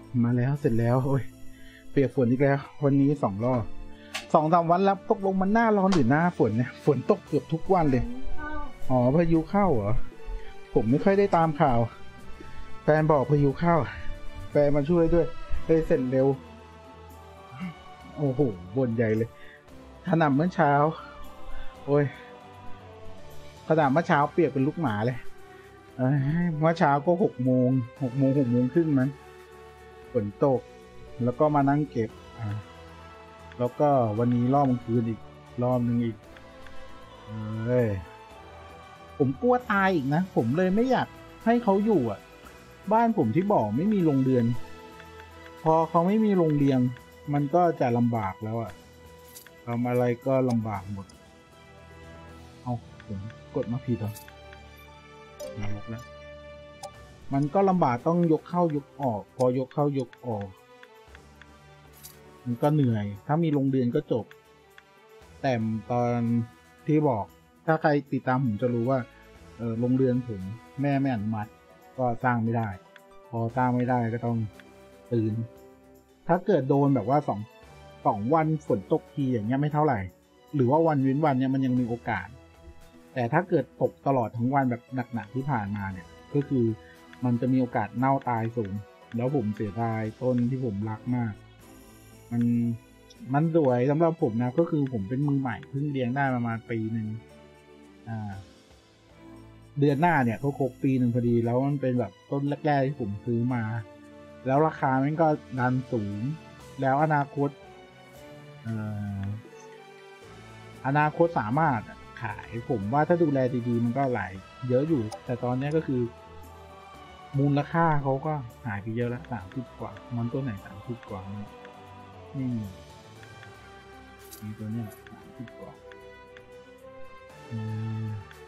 มาแล้วเสร็จแล้วโอ้ยเปียกฝนอีกแล้ววันนี้สองรอบสองสามวันแล้วตกลงมันหน้าร้อนหรือหน้าฝนเนี่ยฝนตกเกือบทุกวันเลยอ๋อพายุเข้าเหรอผมไม่ค่อยได้ตามข่าวแฟนบอกพายุเข้าแฟนมาช่วยด้วยเลยเสร็จเร็วโอ้โหบ่นใหญ่เลยขนาดเมื่อเช้าโอ้ยขนาดเมื่อเช้าเปียกเป็นลูกหมาเลยเมื่อเช้าก็หกโมงหกโมงหกโมงครึ่งมั้งฝนตกแล้วก็มานั่งเก็บอ่าแล้วก็วันนี้รอบกลางคืนอีกรอบนึงอีกเอ้ยผมกลัวตายอีกนะผมเลยไม่อยากให้เขาอยู่อ่ะบ้านผมที่บอกไม่มีโรงเรือนพอเขาไม่มีโรงเรียนมันก็จะลำบากแล้วอ่ะทำอะไรก็ลำบากหมดเอาผมกดมาผิดเหรอมาลบแล้วมันก็ลำบากต้องยกเข้ายกออกพอยกเข้ายกออกมันก็เหนื่อยถ้ามีโรงเรียนก็จบแต่ตอนที่บอกถ้าใครติดตามผมจะรู้ว่าเออโรงเรียนผมแม่ไม่อนุมัติก็สร้างไม่ได้พอสร้างไม่ได้ก็ต้องตื่นถ้าเกิดโดนแบบว่าสองสองวันฝนตกทีอย่างเงี้ยไม่เท่าไหร่หรือว่าวันเว้นวันเนี้ยมันยังมีโอกาสแต่ถ้าเกิดตกตลอดทั้งวันแบบหนักๆที่ผ่านมาเนี่ยก็คือมันจะมีโอกาสเน่าตายสูงแล้วผมเสียดายต้นที่ผมรักมากมันมันสวยสำหรับผมนะก็คือผมเป็นมือใหม่เพิ่งเลี้ยงได้ประมาณปีหนึ่งอ่าเดือนหน้าเนี่ยก็ครบปีหนึ่งพอดีแล้วมันเป็นแบบต้นแรกๆที่ผมซื้อมาแล้วราคามันก็ดันสูงแล้วอนาคตเอ่ออนาคตสามารถขายผมว่าถ้าดูแลดีๆมันก็หลายเยอะอยู่แต่ตอนนี้ก็คือมูลค่าเขาก็หายไปเยอะแล้วสามสิบกว่ามันตัวไหนสามสิบกว่านี่มีตัวเนี้ยสามสิบกว่าอืม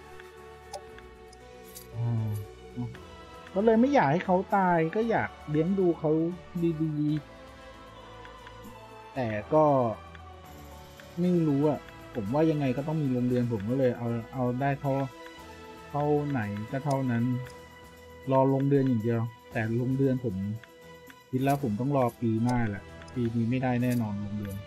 อ๋อก็เลยไม่อยากให้เขาตายก็อยากเลี้ยงดูเขาดีๆแต่ก็ไม่รู้อ่ะผมว่ายังไงก็ต้องมีโรงเรียนผมก็เลยเอาเอาได้เท่าเท่าไหนก็เท่านั้นรอโรงเรียนอย่างเดียวแต่โรงเรียนผมคิดแล้วผมต้องรอปีหน้าแหละปีนี้ไม่ได้แน่นอนโรงเรียน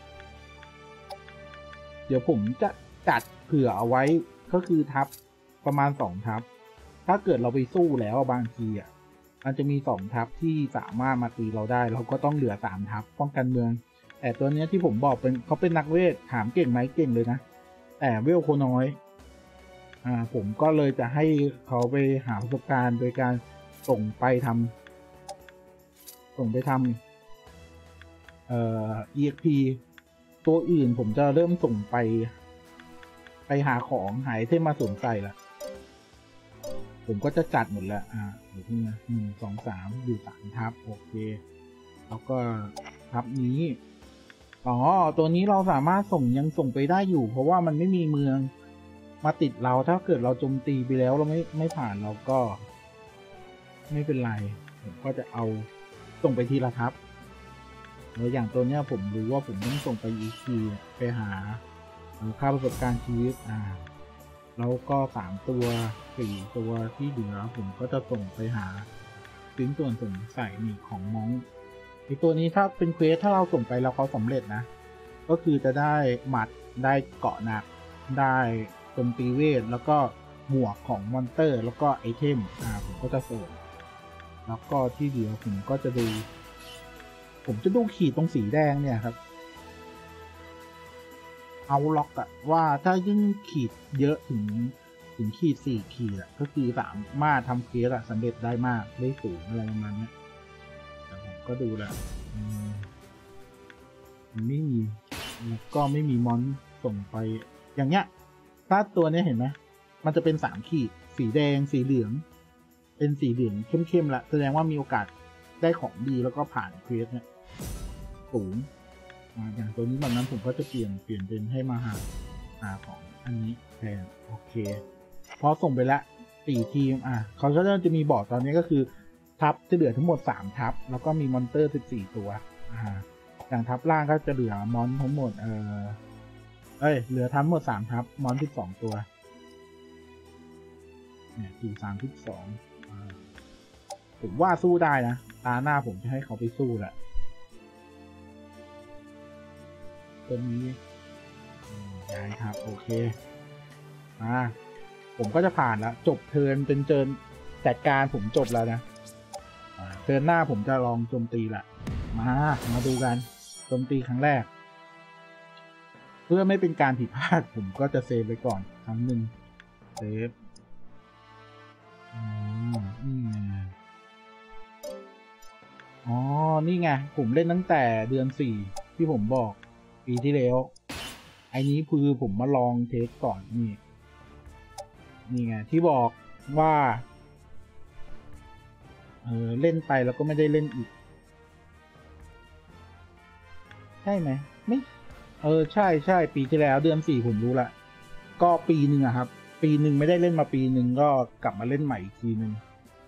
เดี๋ยวผมจะจัดเผื่อเอาไว้ก็คือทับประมาณสองทับถ้าเกิดเราไปสู้แล้วบางทีอ่ะมันจะมีสองทับที่สามารถมาตีเราได้เราก็ต้องเหลือสามทับป้องกันเมืองแต่ตัวนี้ที่ผมบอกเป็นเขาเป็นนักเวทถามเก่งไหมเก่งเลยนะแต่เวลโคน้อยอ่าผมก็เลยจะให้เขาไปหาประสบการณ์โดยการส่งไปทำส่งไปทำเอ่อ อี เอ็กซ์ พี ตัวอื่นผมจะเริ่มส่งไปไปหาของหายเทมมาสวมใส่ละผมก็จะจัดหมดแล้วอ่าเดี๋ยวนี้นะหนึ่งสองสามอยู่สามทับโอเคแล้วก็ทับนี้อ๋อตัวนี้เราสามารถส่งยังส่งไปได้อยู่เพราะว่ามันไม่มีเมืองมาติดเราถ้าเกิดเราโจมตีไปแล้วเราไม่ไม่ผ่านเราก็ไม่เป็นไรผมก็จะเอาส่งไปทีละทับแล้วอย่างตัวเนี้ยผมรู้ว่าผมต้องส่งไปอีกทีไปหาค่าประสบการณ์ชีวิตอ่าแล้วก็สามตัวสี่ตัวที่เหลือผมก็จะส่งไปหาชิ้นส่วนสงสัยนี่ของมองไอตัวนี้ถ้าเป็นเควสถ้าเราส่งไปแล้วเขาสำเร็จนะก็คือจะได้หมัดได้เกาะหนักได้โจมตีเวทแล้วก็หมวกของมอนเตอร์แล้วก็ไอเทมอ่าผมก็จะส่งแล้วก็ที่เหลือผมก็จะดูผมจะดูขีดตรงสีแดงเนี่ยครับเอาล็อกอะว่าถ้ายิ่งขีดเยอะถึงถึงขีดสี่ขีดอะก็คือสามารถทำเควสอะสำเร็จได้มากได้สูงอะไรประมาณนี้แต่ผมก็ดูแล้วมันไม่มีแล้วก็ไม่มีมอนส่งไปอย่างเงี้ยถ้าตัวนี้เห็นไหมมันจะเป็นสามขีดสีแดงสีเหลืองเป็นสีเหลืองเข้มๆละแสดงว่ามีโอกาสได้ของดีแล้วก็ผ่านเควสเนี่ยสูงอย่างตัวนี้แบบนั้นผมก็จะเปลี่ยนเปลี่ยนเป็นให้มาหาหาของอันนี้แทนโอเคพอส่งไปละสี่ทีมอ่ะเขาก็จะมีบอกตอนนี้ก็คือทับจะเหลือทั้งหมดสามทับแล้วก็มีมอนเตอร์สิบสี่ตัวอ่าอย่างทับล่างก็จะเหลือมอนทั้งหมดเออเอ้ยเหลือทั้งหมดสามทับมอนสิบสองตัวเนี่ยสี่สามสิบสองอ่าผมว่าสู้ได้นะตาหน้าผมจะให้เขาไปสู้แหละตัวนี้ได้ครับโอเคมาผมก็จะผ่านแล้วจบเทิร์นเป็นเทิร์นจัดการผมจบแล้วนะเทิร์นหน้าผมจะลองโจมตีละมามาดูกันโจมตีครั้งแรกเพื่อไม่เป็นการผิดพลาดผมก็จะเซฟไปก่อนครั้งหนึ่งเซฟอ๋อนี่ไงอ๋อนี่ไงผมเล่นตั้งแต่เดือนสี่ที่ผมบอกปีที่แล้วไอ้นี้คือผมมาลองเทสก่อนนี่นี่ไงที่บอกว่าเออเล่นไปแล้วก็ไม่ได้เล่นอีกใช่ไหมไม่เออใช่ใช่ปีที่แล้วเดือนสี่ผมรู้ละก็ปีหนึ่งอะครับปีหนึ่งไม่ได้เล่นมาปีหนึ่งก็กลับมาเล่นใหม่อีกทีหนึ่ง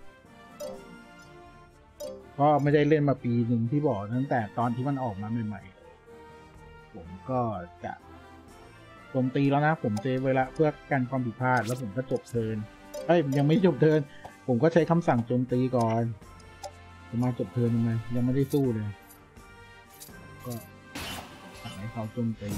ก็ไม่ได้เล่นมาปีหนึ่งที่บอกตั้งแต่ตอนที่มันออกมาใหม่ๆผมก็จะโจมตีแล้วนะผมเซฟไว้ละเพื่อกันความผิดพลาดแล้วผมก็จบเทิร์นเอ้ยยังไม่จบเทิร์นผมก็ใช้คำสั่งโจมตีก่อนจะมาจบเทิร์นยังไงยังไม่ได้สู้เลยก็สั่งให้เขาโจมตี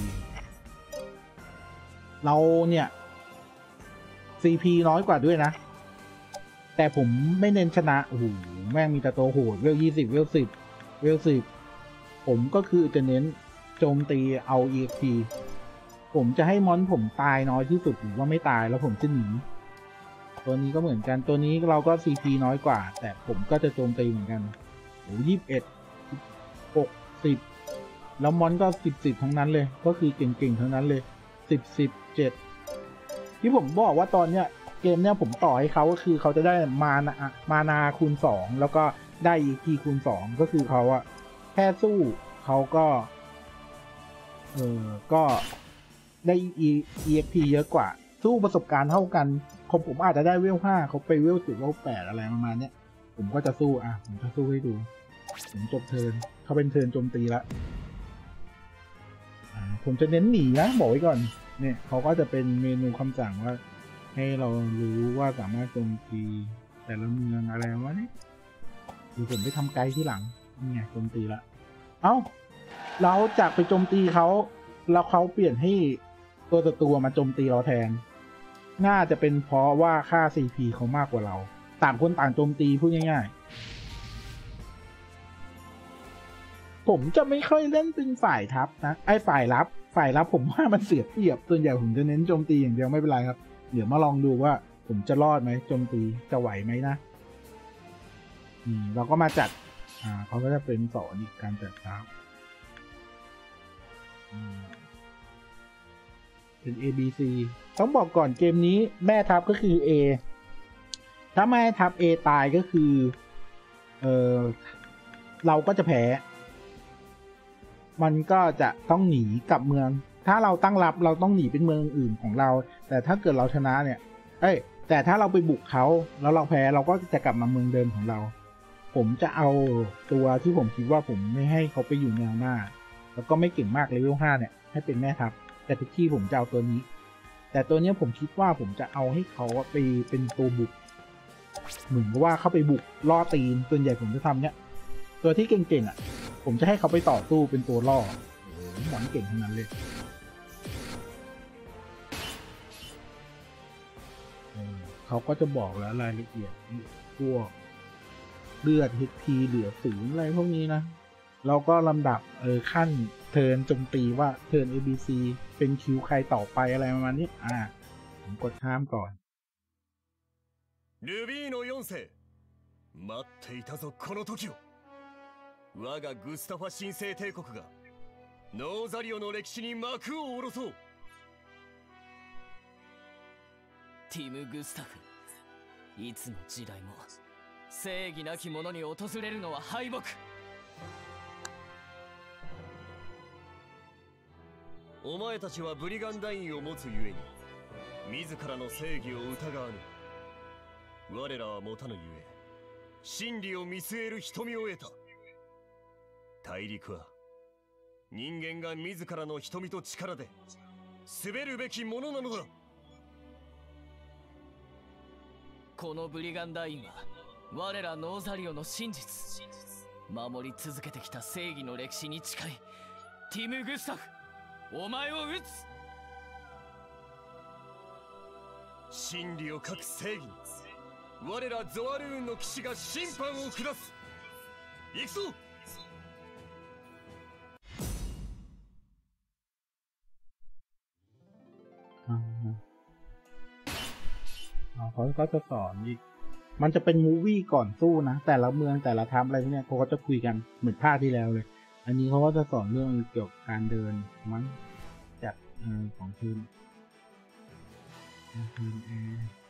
เราเนี่ย ซี พี น้อยกว่าด้วยนะแต่ผมไม่เน้นชนะโอ้โหแม่งมีแต่ตัวโหดเวลยี่สิบเวลสิบเวลสิบผมก็คือจะเน้นโจมตีเอา อี เอ็ก พี ผมจะให้มอนผมตายน้อยที่สุดหรือว่าไม่ตายแล้วผมจะหนีตัวนี้ก็เหมือนกันตัวนี้เราก็ ซี พี น้อยกว่าแต่ผมก็จะโจมตีเหมือนกันโอ้ยี่สิบเอ็ดหกสิบแล้วมอนก็สิบสิบทั้งนั้นเลยก็คือเก่งๆทั้งนั้นเลยสิบสิบเจ็ดที่ผมบอกว่าตอนเนี้ยเกมเนี้ยผมต่อให้เขาก็คือเขาจะได้มานามานาคูณสองแล้วก็ได้อีกทีคูณสองก็คือเขาอะแค่สู้เขาก็เออก็ได้ อี เอ็ก พี เยอะกว่าสู้ประสบการณ์เท่ากันผมผมอาจจะได้เวลห้าเขาไปเวลสิบเวลแปดอะไรประมาณเนี้ยผมก็จะสู้อ่ะผมจะสู้ให้ดูผมจบเทิร์นเขาเป็นเทิร์นโจมตีละผมจะเน้นหนีนะบอกไว้ก่อนเนี่ยเขาก็จะเป็นเมนูคำสั่งว่าให้เรารู้ว่าสามารถโจมตีแต่ละเมืองอะไรวะเนี่ยเดี๋ยวผมไปทำไกด์ที่หลังนี่ไงโจมตีละเอ้าเราจากไปโจมตีเขาแล้วเขาเปลี่ยนให้ตัวต่อตัวมาโจมตีเราแทนน่าจะเป็นเพราะว่าค่า ซี พี เขามากกว่าเราต่างคนต่างโจมตีพูดง่ายๆผมจะไม่ค่อยเล่นเป็นฝ่ายทัพนะไอ้ฝ่ายรับฝ่ายรับผมว่ามันเสียเปรียบส่วนใหญ่ผมจะเน้นโจมตีอย่างเดียวไม่เป็นไรครับเดี๋ยวมาลองดูว่าผมจะรอดไหมโจมตีจะไหวไหมนะอืมเราก็มาจัดอ่าเขาก็จะเป็นสอนอีกการจัดทัพอืมเป็น A B C ต้องบอกก่อนเกมนี้แม่ทัพก็คือ A ถ้าแม่ทัพ A ตายก็คือเออเราก็จะแพ้มันก็จะต้องหนีกลับเมืองถ้าเราตั้งรับเราต้องหนีเป็นเมืองอื่นของเราแต่ถ้าเกิดเราชนะเนี่ยเอ้ยแต่ถ้าเราไปบุกเขาแล้วเราแพ้เราก็จะกลับมาเมืองเดิมของเราผมจะเอาตัวที่ผมคิดว่าผมไม่ให้เขาไปอยู่แนวหน้าแล้วก็ไม่เก่งมากเลเวลห้าเนี่ยให้เป็นแม่ทัพแต่ทุกที่ผมจะเอาตัวนี้แต่ตัวนี้ผมคิดว่าผมจะเอาให้เขาไปเป็นตัวบุกเหมือนกับว่าเขาไปบุกล่อตีนส่วนใหญ่ผมจะทำเนี่ยตัวที่เก่งๆอ่ะผมจะให้เขาไปต่อสู้เป็นตัวล่อหวังเก่งทั้งนั้นเลยเขาก็จะบอกแล้วรายละเอียดพวกเลือด เอช พี เหลือศูนย์อะไรพวกนี้นะเราก็ลำดับเออขั้นเทิร์นโจมตีว่าเทิร์น เอ บี ซี เป็นคิวใครต่อไปอะไรประมาณนี้อ่าผมกดข้ามก่อนルビーのよん世待っていたぞこの時を我がグスタファ神聖帝国がノーザリオの歴史に幕を下ろそうティム・グスタフいつの時代も正義なき者に訪れるのは敗北お前たちはブリガンダインを持つゆえに自らの正義を疑わぬ我らは持たぬゆえ真理を見据える瞳を得た大陸は人間が自らの瞳と力で滑るべきものなのだこのブリガンダインは我らノーザリオの真実、守り続けてきた正義の歴史に近いティム・グスタフ、お前を撃つ。 真理を書く正義に我らゾアルーンの騎士が審判を下す。行くぞ。 เขาก็จะสอนอีกมันจะเป็นมูวี่ก่อนสู้นะแต่ละเมืองแต่ละทัพอะไรพวกเนี้ยเขาก็จะคุยกันเหมือนภาคที่แล้วเลยอันนี้เขาก็จะสอนเรื่องเกี่ยวกับการเดินมั้งจากเออของคืนคืนเอ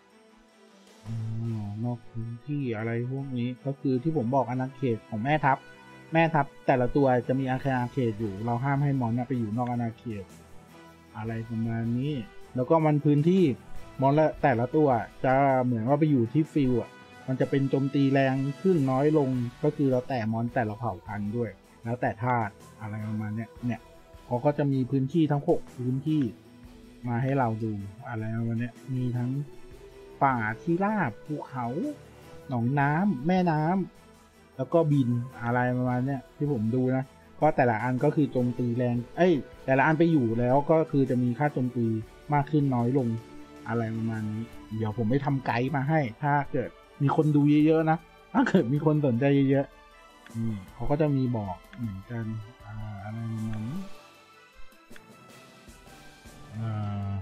อนอกพื้นที่อะไรพวกนี้ก็คือที่ผมบอกอาณาเขตของแม่ทัพแม่ทัพแต่ละตัวจะมีอาณาเขตอยู่เราห้ามให้มอนไปอยู่นอกอาณาเขตอะไรประมาณนี้แล้วก็มันพื้นที่มอนละแต่ละตัวจะเหมือนว่าไปอยู่ที่ฟิลอ่ะมันจะเป็นโจมตีแรงขึ้นน้อยลงก็คือแล้วแต่มอนแต่ละเผ่าพันธุ์ด้วยแล้วแต่ธาตุอะไรประมาณเนี้ยเนี่ยเขาก็จะมีพื้นที่ทั้งหกพื้นที่มาให้เราดูอะไรประมาณเนี้ยมีทั้งป่าที่ราบภูเขาหนองน้ำแม่น้ำแล้วก็บินอะไรประมาณเนี้ยที่ผมดูนะก็แต่ละอันก็คือโจมตีแรงเอ้ยแต่ละอันไปอยู่แล้วก็คือจะมีค่าโจมตีมากขึ้นน้อยลงอะไรประมาณนี้เดี๋ยวผมไปทำไกด์มาให้ถ้าเกิดมีคนดูเยอะๆนะถ้าเกิดมีคนสนใจเยอะๆนี่เขาก็จะมีบอกเหมือนกันอ่าอะไรประมาณนี้อ่า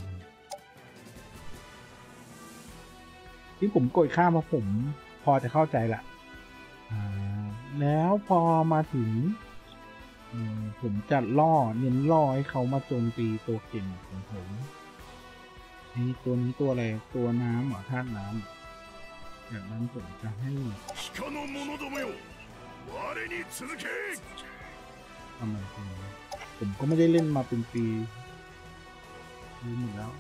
ที่ผมกดข้ามเพราะผมพอจะเข้าใจละอ่าแล้วพอมาถึงผมจะล่อเน้นล่อให้เขามาโจมตีตัวเก่งของผมนี่ตัวนี้ตัวอะไรตัวน้ำเหรอธาตุน้ำจากนั้นผมจะให้ทำไมผมก็ไม่ได้เล่นมาเป็นปีลืมหมดแล้ว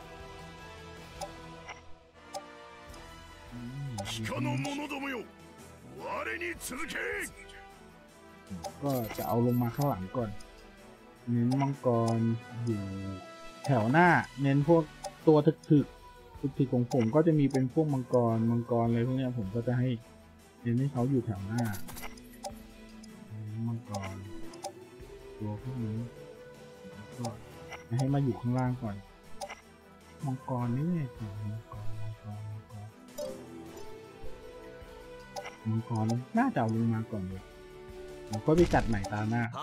ก็จะเอาลงมาข้างหลังก่อนเน้นมังกรอยู่แถวหน้าเน้นพวกตัวถึกถึกถึกถึกของผมก็จะมีเป็นพวกมังกรมังกรอะไรพวกนี้ผมก็จะให้เน้นให้เขาอยู่แถวหน้ามังกรตัวพวกนี้ก็ให้มาอยู่ข้างล่างก่อนมังกรนี่มังกรมังกรมังกรมังกรน่าจะเอาลงมาก่อนเลยผมก็ไปจัดใหม่ตาหน้า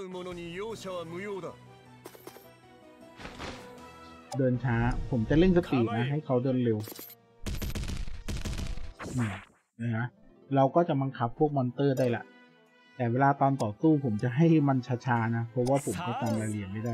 เดินช้าผมจะเล่นสปีดนะให้เขาเดินเร็วนี่นะฮะเราก็จะบังคับพวกมอนเตอร์ได้ละแต่เวลาตอนต่อสู้ผมจะให้มันช้าๆนะเพราะว่าผมก็จำรายละเอียดไม่ได้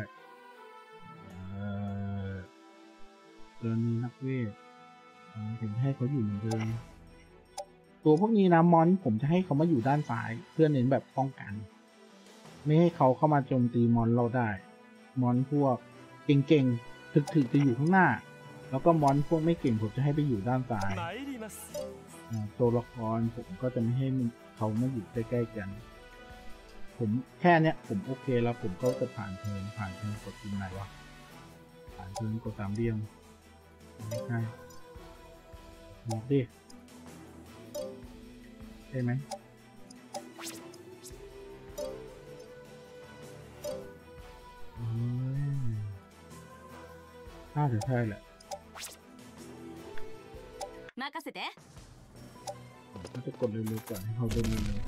เดินนี้นักเวทผมให้เขาอยู่เหมือนเดิมตัวพวกนี้นะมอนผมจะให้เขามาอยู่ด้านซ้ายเพื่อเน้นแบบป้องกันไม่ให้เขาเข้ามาโจมตีมอนเราได้มอนพวกเก่งๆถึกๆจะอยู่ข้างหน้าแล้วก็มอนพวกไม่เก่งผมจะให้ไปอยู่ด้านซ้ายตัวละครผมก็จะไม่ให้เขามาอยู่ใกล้ๆกันผมแค่เนี้ยผมโอเคแล้วผมก็จะผ่านเทิร์นผ่านเทิร์นกดทีมไหนวะผ่านเทิร์นกดสามเดียมไม่ใช่บอกดิใช่ไหมน่าจะใช่แหละ任せてผมจะกดเร็วๆก่อนให้เขาเดินเร็ว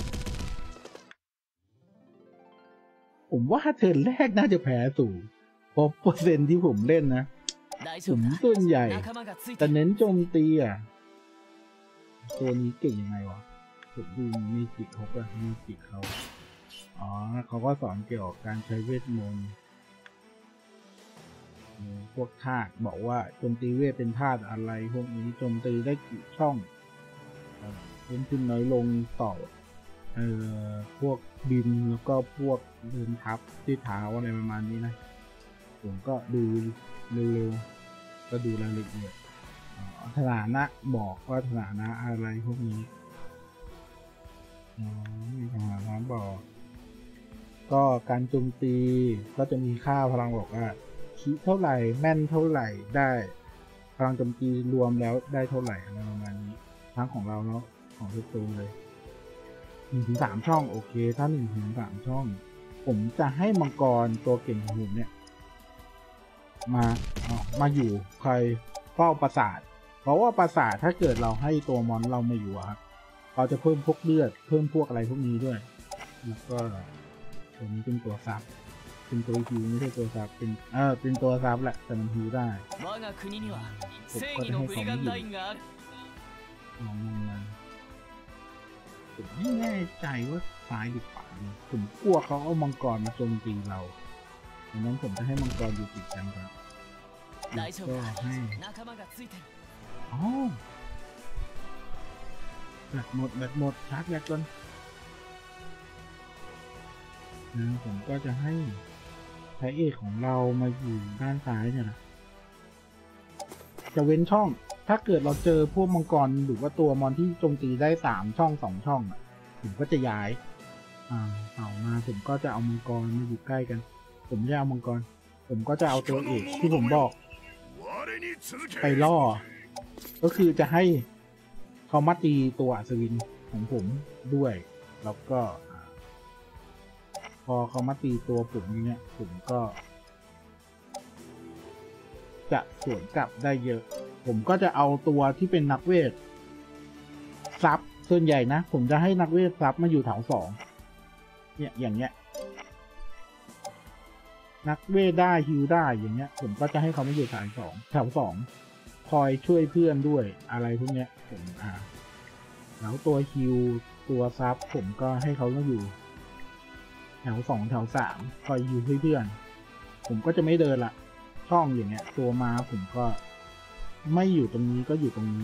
ๆผมว่าเทิร์นแรกน่าจะแพ้สูงเพราะเปอร์เซ็นต์ที่ผมเล่นนะผมส่วนใหญ่แต่เน้นโจมตีอ่ะตัวนี้เก่งยังไงวะผมดูมีจิตเขาปะมีจิตเขาอ๋อเขาก็สอนเกี่ยวกับการใช้เวทมนต์พวกธาตุบอกว่าโจมตีเวทเป็นธาตุอะไรพวกนี้โจมตีได้กี่ช่องเพิ่มขึ้นน้อยลงต่อเอ่อพวกบินแล้วก็พวกเดินทับที่เท้าอะไรประมาณนี้นะผมก็ดูเร็วๆก็ดูรายละเอียดฐานะบอกว่าฐานะอะไรพวกนี้มีฐานะบอกก็การโจมตีก็จะมีค่าพลังบอกว่าคิดเท่าไหร่แม่นเท่าไหร่ได้พลังโจมตีรวมแล้วได้เท่าไหร่อะไรประมาณนี้ทั้งของเราแล้วของทุกตัวเลยหนึ่งถึงสามช่องโอเคถ้าหนึ่งถึงสามช่องผมจะให้มังกรตัวเก่งของผมเนี่ยมาเอามาอยู่คอยเฝ้าปราสาทเพราะว่าปราสาทถ้าเกิดเราให้ตัวมอนเรามาอยู่ครับเราจะเพิ่มพวกเลือดเพิ่มพวกอะไรพวกนี้ด้วยแล้วก็ตัวนี้เป็นตัวซับเป็นตัวฮิวไม่ใช่ตัวซับเป็นเออเป็นตัวซับแหละแต่มันฮิวได้ผมก็จะให้เขาไม่อยู่ลองมันผมไม่แน่ใจว่าซ้ายหรือขวาผมกลัวเขาเอามังกรมาโจมตีเราดังนั้นผมจะให้มังกรอยู่ติดกันครับแล้วก็ให้อ๋อแบตหมดแบตหมดชาร์จแบตก่อนนะผมก็จะให้พระเอกของเรามาอยู่ด้านซ้ายเนี่ยนะจะเว้นช่องถ้าเกิดเราเจอพวกมังกรหรือว่าตัวมอนที่โจมตีได้สามช่องสองช่องอ่ะผมก็จะย้ายอ่าเอามาผมก็จะเอามังกรมาอยู่ใกล้กันผมจะเอามังกรผมก็จะเอาตัวเอกที่ผมบอกไปล่อก็คือจะให้เขามาตีตัวอัศวินของผมด้วยแล้วก็พอเขามาตีตัวผมอย่างเงี้ยผมก็จะสวนกลับได้เยอะผมก็จะเอาตัวที่เป็นนักเวทซับส่วนใหญ่นะผมจะให้นักเวทซับมาอยู่แถวสองเนี่ยอย่างเงี้ยนักเวทได้ฮิวได้อย่างเงี้ยผมก็จะให้เขามาอยู่แถวสองแถวสองคอยช่วยเพื่อนด้วยอะไรพวกเนี้ยผมอ่าแล้วตัวฮิวตัวซับผมก็ให้เขามาอยู่แถวสองแถวสามคอยฮิวเพื่อนผมก็จะไม่เดินละช่องอย่างเงี้ยตัวมาผมก็ไม่อยู่ตรงนี้ก็อยู่ตรงนี้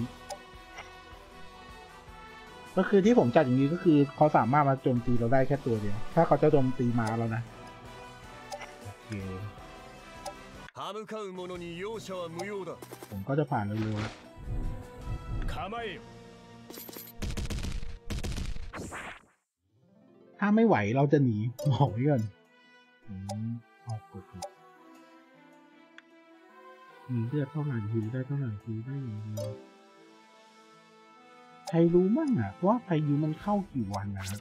ก็คือที่ผมจัดอย่างนี้ก็คือเขาสามารถมาโจมตีเราได้แค่ตัวเดียวถ้าเขาจะโจมตีมาแล้วนะโอเคผมก็จะผ่านเร็วๆแล้วถ้าไม่ไหวเราจะหนีบอกไว้ก่อนออกกดมีเลือดเท่าไหร่ฮิวได้เท่าไหร่ฮิวได้อย่างเดียวใครรู้มั่งอ่ะว่าพายุมันเข้ากี่วันนะครับ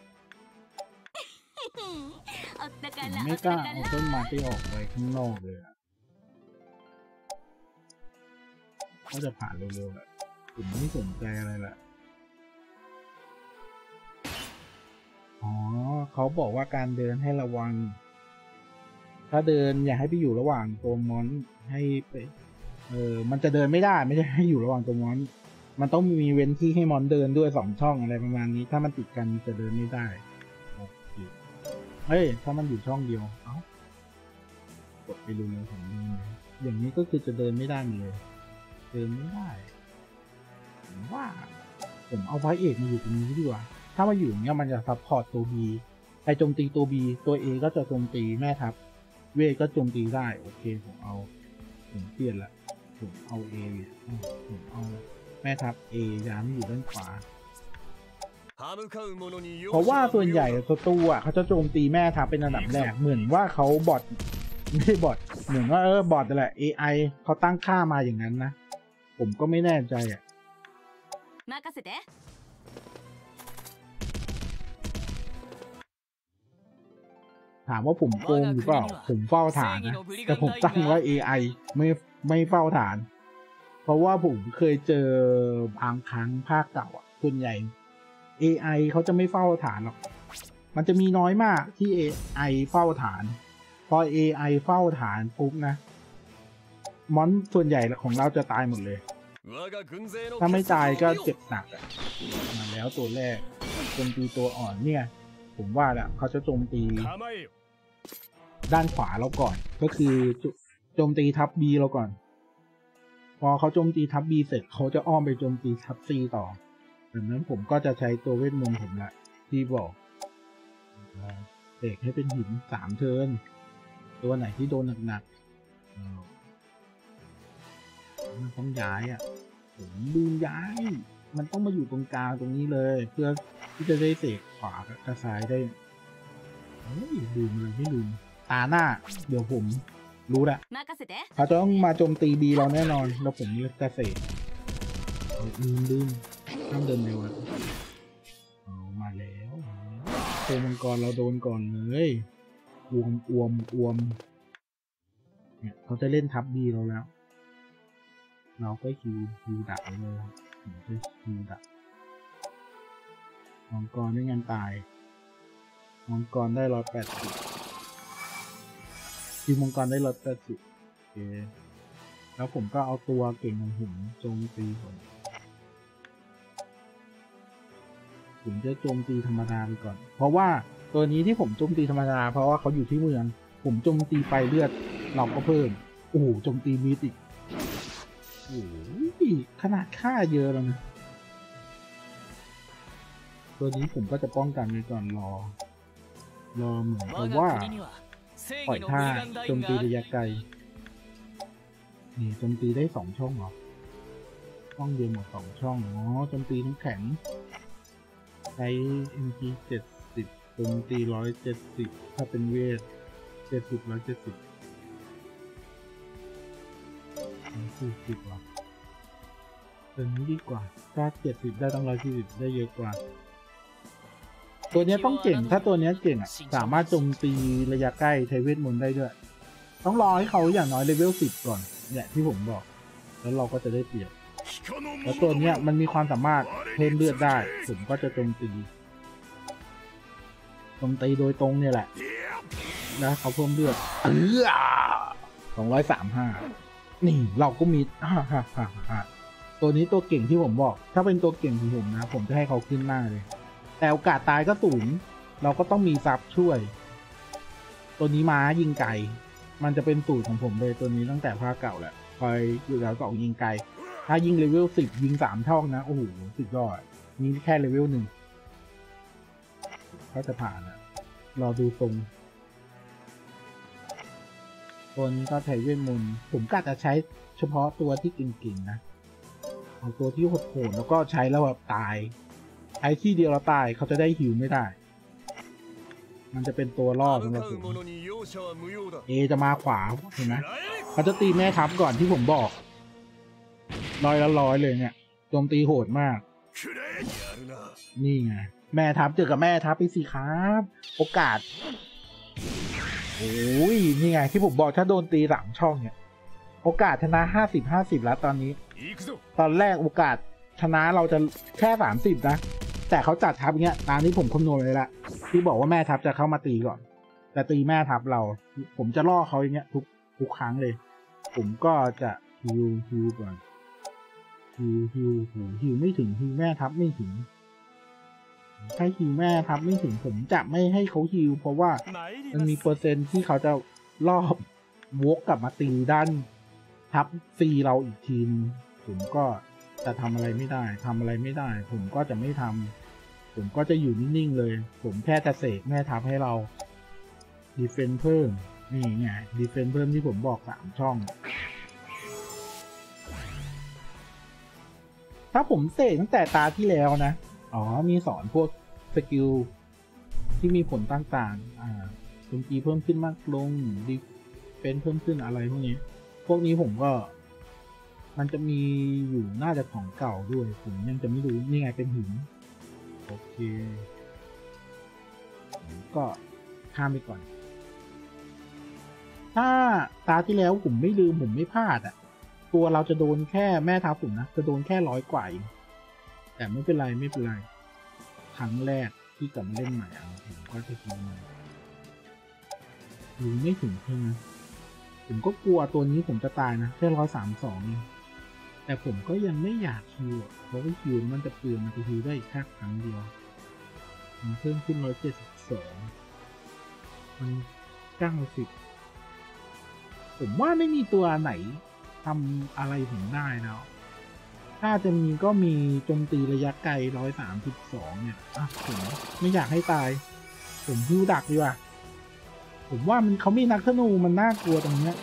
ผมไม่กล้าเอาต้นไม้ไปออกไปข้างนอกเลยอ่ะก็จะผ่านเร็วๆแหละผมไม่สนใจอะไรละอ๋อเขาบอกว่าการเดินให้ระวังถ้าเดินอย่าให้ไปอยู่ระหว่างตัวมอนให้ไปเออมันจะเดินไม่ได้ไม่ใช่ให้อยู่ระหว่างตัวมอนมันต้องมีเว้นที่ให้มอนเดินด้วยสองช่องอะไรประมาณนี้ถ้ามันติดกันจะเดินไม่ได้โอเคเฮ้ยถ้ามันอยู่ช่องเดียวเอ้ากดไปดูเลยผมดูอย่างนี้ก็คือจะเดินไม่ได้เลยเดินไม่ได้ผมว่าผมเอาพระเอกมาอยู่ตรงนี้ดีกว่าถ้ามาอยู่อย่างเงี้ยมันจะซัพพอร์ตตัว B ใครโจมตีตัว B ตัว A ก็จะโจมตีแม่ทัพเวทก็โจมตีได้โอเคผมเอาผมเปลี่ยนละผมเอา A ผมเอาแม่ทัพ A ย้ายมาอยู่ด้านขวาเพราะว่าส่วนใหญ่ศัตรูอ่ะเขาจะโจมตีแม่ทัพเป็นอันดับแรกเหมือนว่าเขาบอทไม่บอทเหมือนว่าเออบอทแหละ เอ ไอ เขาตั้งค่ามาอย่างนั้นนะผมก็ไม่แน่ใจอ่ะถามว่าผมโกงหรือเปล่าผมเฝ้าฐานนะแต่ผมตั้งไว้ เอ ไอ ไม่ไม่เฝ้าฐานเพราะว่าผมเคยเจอบางครั้งภาคเก่าอ่ะส่วนใหญ่ เอ ไอ เขาจะไม่เฝ้าฐานหรอกมันจะมีน้อยมากที่ เอ ไอ เฝ้าฐานพอ เอ ไอ เฝ้าฐานปุ๊บนะมอนส่วนใหญ่ของเราจะตายหมดเลยถ้าไม่ตายก็เจ็บหนักอ่ะมาแล้วตัวแรกโจมตีตัวอ่อนเนี่ยผมว่าแหละเขาจะโจมตีด้านขวาเราก่อนก็คือโจมตีทับ B เราก่อนพอเขาโจมตีทับ B เสร็จเขาจะอ้อมไปโจมตีทับ C ต่อดังนั้นผมก็จะใช้ตัวเวทมนต์ผมละที่บอกเสกให้เป็นหินสามเทิร์นตัวไหนที่โดนหนักๆมันต้องย้ายอ่ะผมลืมย้ายมันต้องมาอยู่ตรงกลางตรงนี้เลยเพื่อที่จะได้เสกขวากับซ้ายได้เฮ้ยลืมเลยไม่ลืมตาหน้าเดี๋ยวผมรู้ละเขาจะต้องมาโจมตีบีเราแน่นอนแล้วผมจะเสกลืมลืมห้ามเดินเร็วอะเอามาแล้วตัวมังกรเราโดนก่อนเลยอวมอวมอวมเนี่ยเขาจะเล่นทับดีเราแล้วเราก็คิวคิวดักเลยผมจะคิวดักมังกรไม่งั้นตายมังกรได้ร้อยแปดสิบคิวมังกรได้ร้อยแปดสิบโอเคแล้วผมก็เอาตัวเก่งของผมโจมตีผมผมจะโจมตีธรรมดาไปก่อนเพราะว่าตัวนี้ที่ผมโจมตีธรรมดาเพราะว่าเขาอยู่ที่เมืองผมโจมตีไปเลือดเราก็เพิ่มโอ้โหโจมตีมิดอีกโอ้ยขนาดค่าเยอะแล้วนะตัวนี้ผมก็จะป้องกันไว้ก่อนรอรอเหมือนกับว่าปล่อยท่าโจมตีระยะไกลนี่โจมตีได้สองช่องเหรอช่องเดียวหมดสองช่องอ๋อโจมตีน้ำแข็งใช้ เอ็ม จี เจ็ดสิบโจมตีร้อยเจ็ดสิบถ้าเป็นเวทเจ็ดสิบร้อยเจ็ดสิบสี่สิบหรอตัวนี้ดีกว่าถ้าเจ็ดสิบได้ต้องร้อยสี่สิบได้เยอะกว่าตัวนี้ต้องเก่งถ้าตัวนี้เก่งอ่ะสามารถโจมตีระยะใกล้ใช้เวทมนต์ได้ด้วยต้องรอให้เขาอย่างน้อยเลเวลสิบก่อนเนี่ยที่ผมบอกแล้วเราก็จะได้เปรียบแล้วตัวนี้มันมีความสามารถเพิ่มเลือดได้ผมก็จะโจมตีโจมตีโดยตรงเนี่ยแหละนะเขาเพิ่มเลือดเออสองร้อยสามห้านี่เราก็มีฮ่าฮ่าฮ่าฮ่าตัวนี้ตัวเก่งที่ผมบอกถ้าเป็นตัวเก่งของผมนะผมจะให้เขาขึ้นหน้าเลยแต่โอกาสตายก็สูงเราก็ต้องมีซับช่วยตัวนี้ม้ายิงไกลมันจะเป็นสูตรของผมเลยตัวนี้ตั้งแต่ภาคเก่าแหละคอยอยู่แล้วก็ยิงไกลถ้ายิงเลเวลสิบยิงสามช่องนะโอ้โหสุดยอดนี่แค่เลเวลหนึ่งก็จะผ่านนะรอดูทรงตัวนี้ก็ใช้เวทมนต์ผมก็จะใช้เฉพาะตัวที่เก่งๆนะเอาตัวที่โหดๆแล้วก็ใช้แล้วแบบตายใช้ที่เดียวแล้วตายเขาจะได้หิวไม่ได้มันจะเป็นตัวล่อสำหรับผมเอจะมาขวาเห็นไหมเขาจะตีแม่ทัพก่อนที่ผมบอกร้อยละร้อยเลยเนี่ยโจมตีโหดมากนี่ไงแม่ทัพเจอกับแม่ทัพไปสิครับโอกาสโอ้ยนี่ไงที่ผมบอกถ้าโดนตีสามช่องเนี่ยโอกาสชนะห้าสิบห้าสิบแล้วตอนนี้ตอนแรกโอกาสชนะเราจะแค่สามสิบนะแต่เขาจัดทัพเงี้ยตามที่ผมคำนวณเลยละที่บอกว่าแม่ทัพจะเข้ามาตีก่อนแต่ตีแม่ทัพเราผมจะล่อเขาอย่างเงี้ยทุกทุกครั้งเลยผมก็จะฮิวฮิวก่อนฮิวฮิวฮิวฮิวไม่ถึงฮิวแม่ทัพไม่ถึงถ้าฮิวแม่ทัพไม่ถึงผมจะไม่ให้เขาฮิวเพราะว่ามันมีเปอร์เซ็นต์ที่เขาจะรอบวกกลับมาตีด้านทัพซีเราอีกทีนึงผมก็จะทำอะไรไม่ได้ทำอะไรไม่ได้ผมก็จะไม่ทำผมก็จะอยู่นิ่งๆเลยผมแค่จะเสกแม่ทัพให้เราดีเฟนเพิ่มนี่ไงดีเฟนเพิ่มที่ผมบอกสามช่องถ้าผมเสกตั้งแต่ตาที่แล้วนะอ๋อมีสอนพวกสกิลที่มีผลต่างๆอ่าโจมตีเพิ่มขึ้นมากลงดีเฟนเพิ่มขึ้นอะไรพวกนี้พวกนี้ผมก็มันจะมีอยู่น่าจะของเก่าด้วยผมยังจะไม่รู้นี่ไงเป็นหินโอเคก็ข้ามไปก่อนถ้าตาที่แล้วผมไม่ลืมผมไม่พลาดอ่ะตัวเราจะโดนแค่แม่ทัพผมนะจะโดนแค่ร้อยกว่าแต่ไม่เป็นไรไม่เป็นไรครั้งแรกที่กลับมาเล่นใหม่อ่ะผมก็จะคิดมาอยู่ไม่ถึงใช่ไหมผมก็กลัวตัวนี้ผมจะตายนะแค่ร้อยสามสองแต่ผมก็ยังไม่อยากคิวเพราะว่าคิวมันจะเปลืองมันจะคิวได้แค่ครั้งเดียวมันเพิ่มขึ้นร้อยเจ็ดสิบสองมันเก้าสิบผมว่าไม่มีตัวไหนทำอะไรผมได้แล้วถ้าจะมีก็มีโจมตีระยะไกลร้อยสามสิบสองเนี่ยอ่ะผมไม่อยากให้ตายผมฮิวดักดีกว่าผมว่ามันเขามีนักธนูมันน่ากลัวตรงเนี้ย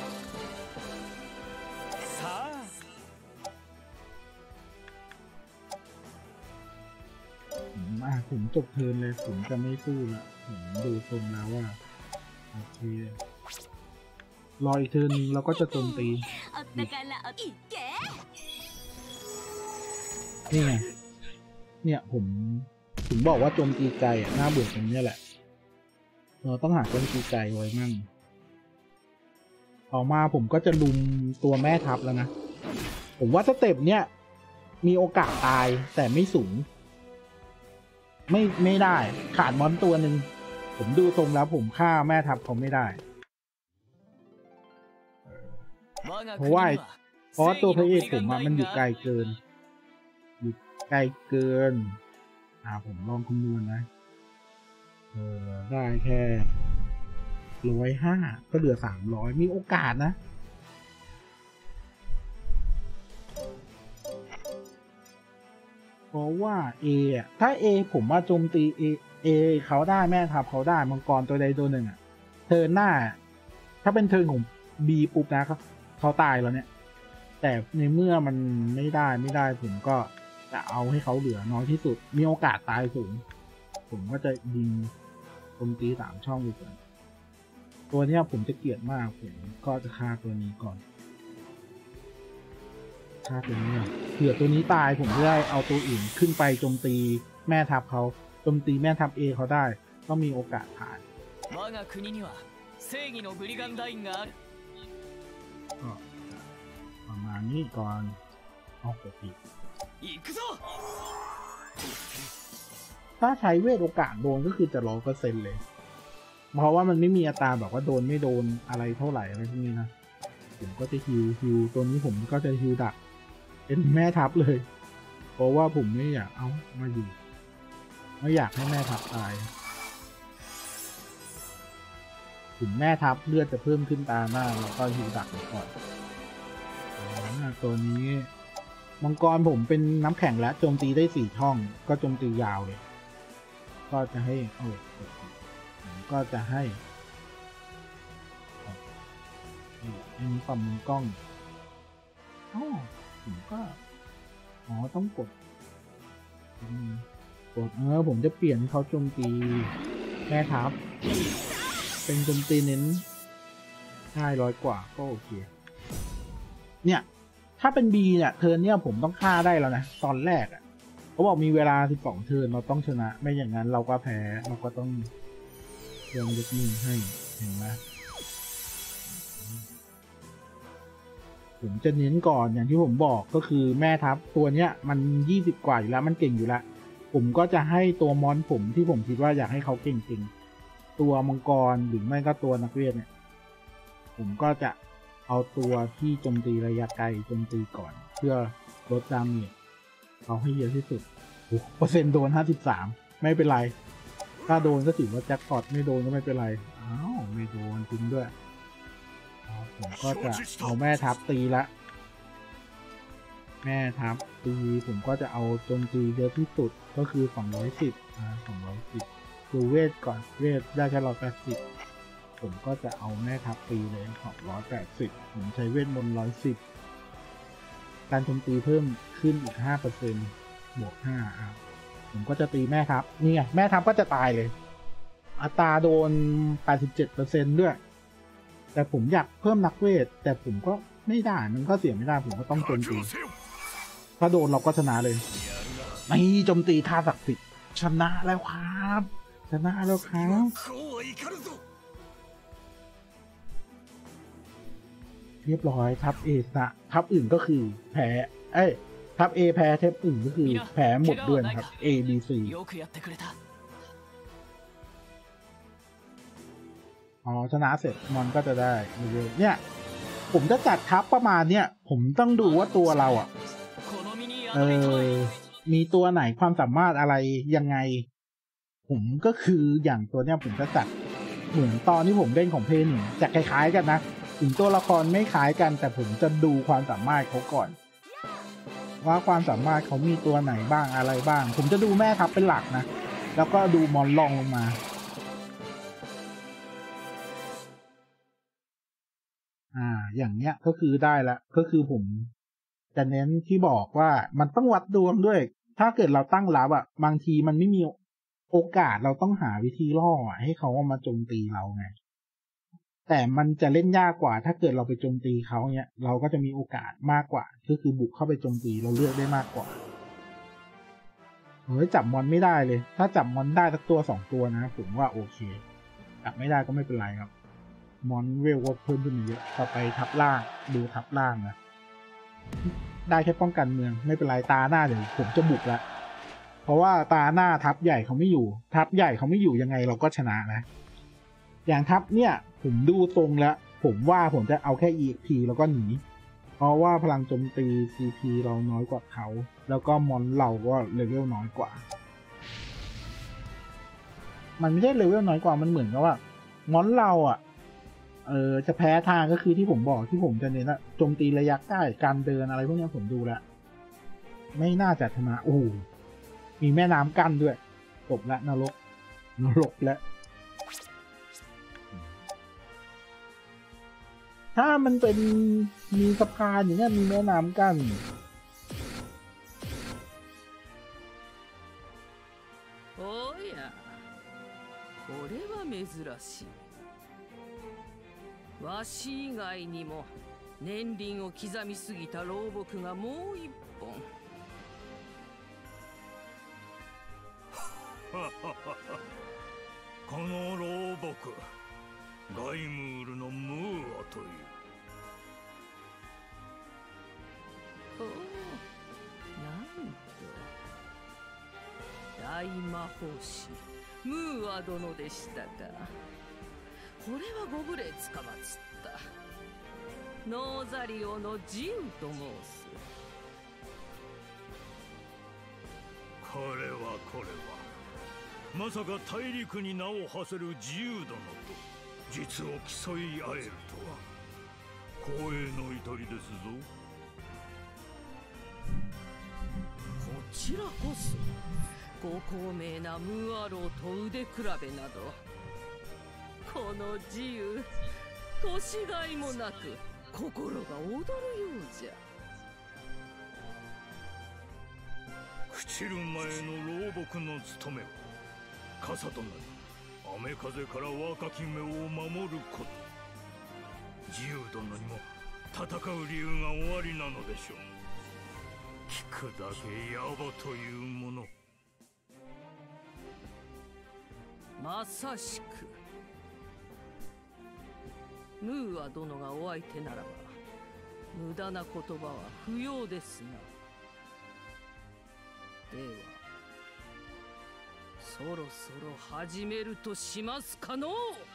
อ่ะผมจบเทิร์นเลยผมจะไม่สู้ละผมดูตรงแล้วว่าโอเครออีกเทิร์นนึงเราก็จะโจมตีนี่ไงเนี่ยผมถึงบอกว่าโจมตีไกลอ่ะน่าเบื่อตรงนี้แหละเราต้องหาโจมตีไกลไว้มั่งต่อมาผมก็จะลุมตัวแม่ทัพแล้วนะผมว่าสเต็ปเนี้ยมีโอกาสตายแต่ไม่สูงไม่ไม่ได้ขาดมอนตัวหนึ่งผมดูทรงแล้วผมฆ่าแม่ทัพเขาไม่ได้เพราะว่าเพราะว่าตัวพระเอกผมอะมันอยู่ไกลเกินอยู่ไกลเกินอ่าผมลองคำนวณนะเออได้แค่ร้อยห้าก็เหลือสามร้อยมีโอกาสนะเพราะว่า A อ่ะถ้า A ผมว่าโจมตี A A เขาได้แม่ทัพเขาได้มังกรตัวใดตัวหนึ่งอ่ะเทิร์นหน้าถ้าเป็นเทิร์นของ B ปุ๊บนะเขาเขาตายแล้วเนี่ยแต่ในเมื่อมันไม่ได้ไม่ได้ผมก็จะเอาให้เขาเหลือน้อยที่สุดมีโอกาสตายสูงผมก็จะยิงโจมตีสามช่องไปก่อนตัวนี้ผมจะเกลียดมากผมก็จะฆ่าตัวนี้ก่อนฆ่าตัวนี้เผื่อตัวนี้ตายผมจะได้เอาตัวอื่นขึ้นไปโจมตีแม่ทัพเขาโจมตีแม่ทัพ A เขาได้ก็มีโอกาสผ่านก็ประมาณนี้ก่อนเอาปกติถ้าใช้เวทโอกาสโดนก็คือจะร้อยเปอร์เซ็นต์เลยเพราะว่ามันไม่มีอัตราแบบว่าโดนไม่โดนอะไรเท่าไหร่อะไรพวกนี้นะผมก็จะฮิวฮิวตัวนี้ผมก็จะฮิวดักเป็นแม่ทัพเลยเพราะว่าผมไม่อยากเอามาอยู่ไม่อยากให้แม่ทัพตายถึงแม่ทัพเลือดจะเพิ่มขึ้นตามหน้าเราก็ฮิวดักไปก่อนตัวนี้มังกรผมเป็นน้ำแข็งและโจมตีได้สี่ช่องก็โจมตียาวเลยก็จะให้โอ้ผมก็จะให้อันนี้ความมุมกล้องอ๋อผมก็อ๋อต้องกดกดเออผมจะเปลี่ยนเขาโจมตีแม่ทัพเป็นโจมตีเน้นได้ร้อยกว่าก็โอเคเนี่ยถ้าเป็น B เนี่ยเทิร์นเนี่ยผมต้องฆ่าได้แล้วนะตอนแรกอ่ะเขาบอกมีเวลาสิบสองเทิร์นเราต้องชนะไม่อย่างนั้นเราก็แพ้เราก็ต้องเรื่องยกมือให้เห็นไหมผมจะเน้นก่อนอย่างที่ผมบอกก็คือแม่ทัพตัวเนี้ยมันยี่สิบกว่าอยู่แล้วมันเก่งอยู่แล้วผมก็จะให้ตัวมอนผมที่ผมคิดว่าอยากให้เขาเก่งๆตัวมังกรหรือไม่ก็ตัวนักเวทเนี่ยผมก็จะเอาตัวที่โจมตีระยะไกลโจมตีก่อนเพื่อลดดาเมจเอาให้เยอะที่สุดเปอร์เซ็นต์โดนห้าสิบสามไม่เป็นไรถ้าโดนก็ถือว่าแจ็คพอตไม่โดนก็ไม่เป็นไรอ้าวไม่โดนจริงด้วยผมก็จะเอาแม่ทัพตีละแม่ทัพตีผมก็จะเอาโจมตีเยอะที่สุดก็คือสองร้อยสิบอ่าสองร้อยสิบดูเวทก่อนเวทได้แค่ร้อยแปดสิบผมก็จะเอาแม่ทัพตีเลยสองร้อยแปดสิบผมใช้เวทมนต์ร้อยสิบการโจมตีเพิ่มขึ้นอีก ห้าเปอร์เซ็นต์ บวกห้าอ่ะผมก็จะตีแม่ทัพนี่ไงแม่ทัพก็จะตายเลยอัตราโดน แปดสิบเจ็ดเปอร์เซ็นต์ ด้วยแต่ผมอยากเพิ่มนักเวทแต่ผมก็ไม่ได้มันก็เสียไม่ได้ผมก็ต้องโจมตีถ้าโดนเราก็ชนะเลยไม่โจมตีท่าศักดิ์สิทธิ์ชนะแล้วครับชนะแล้วครับเรียบร้อยทัพเอนะทัพอื่นก็คือแพ้เอ้ยทัพ A แพ้ทัพอื่นก็คือแพ้หมดด้วยนะครับ A B C อ๋อชนะเสร็จมันก็จะได้เนี่ยผมจะจัดทัพประมาณเนี้ยผมต้องดูว่าตัวเราอ่ะเออมีตัวไหนความสามารถอะไรยังไงผมก็คืออย่างตัวเนี้ยผมจะจัดเหมือนตอนที่ผมเล่นของเพนจะคล้ายๆกันนะถึงตัวละครไม่คล้ายกันแต่ผมจะดูความสามารถเขาก่อนว่าความสามารถเขามีตัวไหนบ้างอะไรบ้างผมจะดูแม่ทัพเป็นหลักนะแล้วก็ดูมอนลองลงมาอ่าอย่างเนี้ยก็คือได้ละก็คือผมจะเน้นที่บอกว่ามันต้องวัดดวงด้วยถ้าเกิดเราตั้งรับอ่ะบางทีมันไม่มีโอกาสเราต้องหาวิธีล่อให้เขามาโจมตีเราไงแต่มันจะเล่นยากกว่าถ้าเกิดเราไปโจมตีเขาเนี้ยเราก็จะมีโอกาสมากกว่าก็คือบุกเข้าไปโจมตีเราเลือกได้มากกว่าเฮ้ยจับมอนไม่ได้เลย ถ้าจับมอนได้สักตัวสองตัวนะผมว่าโอเคจับไม่ได้ก็ไม่เป็นไรครับมอนเวลก็เพิ่มขึ้นเยอะต่อไปทับล่างดูทับล่างนะได้แค่ป้องกันเมืองไม่เป็นไรตาหน้าเดี๋ยวผมจะบุกละเพราะว่าตาหน้าทับใหญ่เขาไม่อยู่ทับใหญ่เขาไม่อยู่ยังไงเราก็ชนะนะอย่างทับเนี่ยผมดูตรงแล้วผมว่าผมจะเอาแค่ อี เอ็กซ์ พี แล้วก็หนีเพราะว่าพลังโจมตี ซี พี เราน้อยกว่าเขาแล้วก็มอนเราก็เลเวลน้อยกว่ามันไม่ใช่เลเวลน้อยกว่ามันเหมือนกับว่ามอนเราอ่ะเออจะแพ้ทางก็คือที่ผมบอกที่ผมจะเน้นละโจมตีระยะใกล้การเดินอะไรพวกนี้ผมดูแล้วไม่น่าจะชนะโอ้โหมีแม่น้ำกั้นด้วยจบละนรกนรกแล้วถ้ามันเป็นมีสะพานอย่างเงี้ยมีแม่น้ำกั้นおやこれは珍しいわし以外にも年輪を刻みすぎた老木がもう一本この老木ガイムールのムーアというおおなんと大魔法師ムーア殿でしたかこれはご無礼つかまつったノーザリオのジウと申すこれはこれはまさか大陸に名を馳せる自由殿と実を競い合えるとは光栄の至りですぞこちらこそご高名なムーアローと腕比べなどこの自由年がいもなく心が躍るようじゃ朽ちる前の老木の務めは傘となり雨風から若き目を守ること自由殿にも戦う理由が終わりなのでしょう聞くだけ野暮というものまさしくムーア殿がお相手ならば無駄な言葉は不要ですなではそろそろ始めるとしますかのう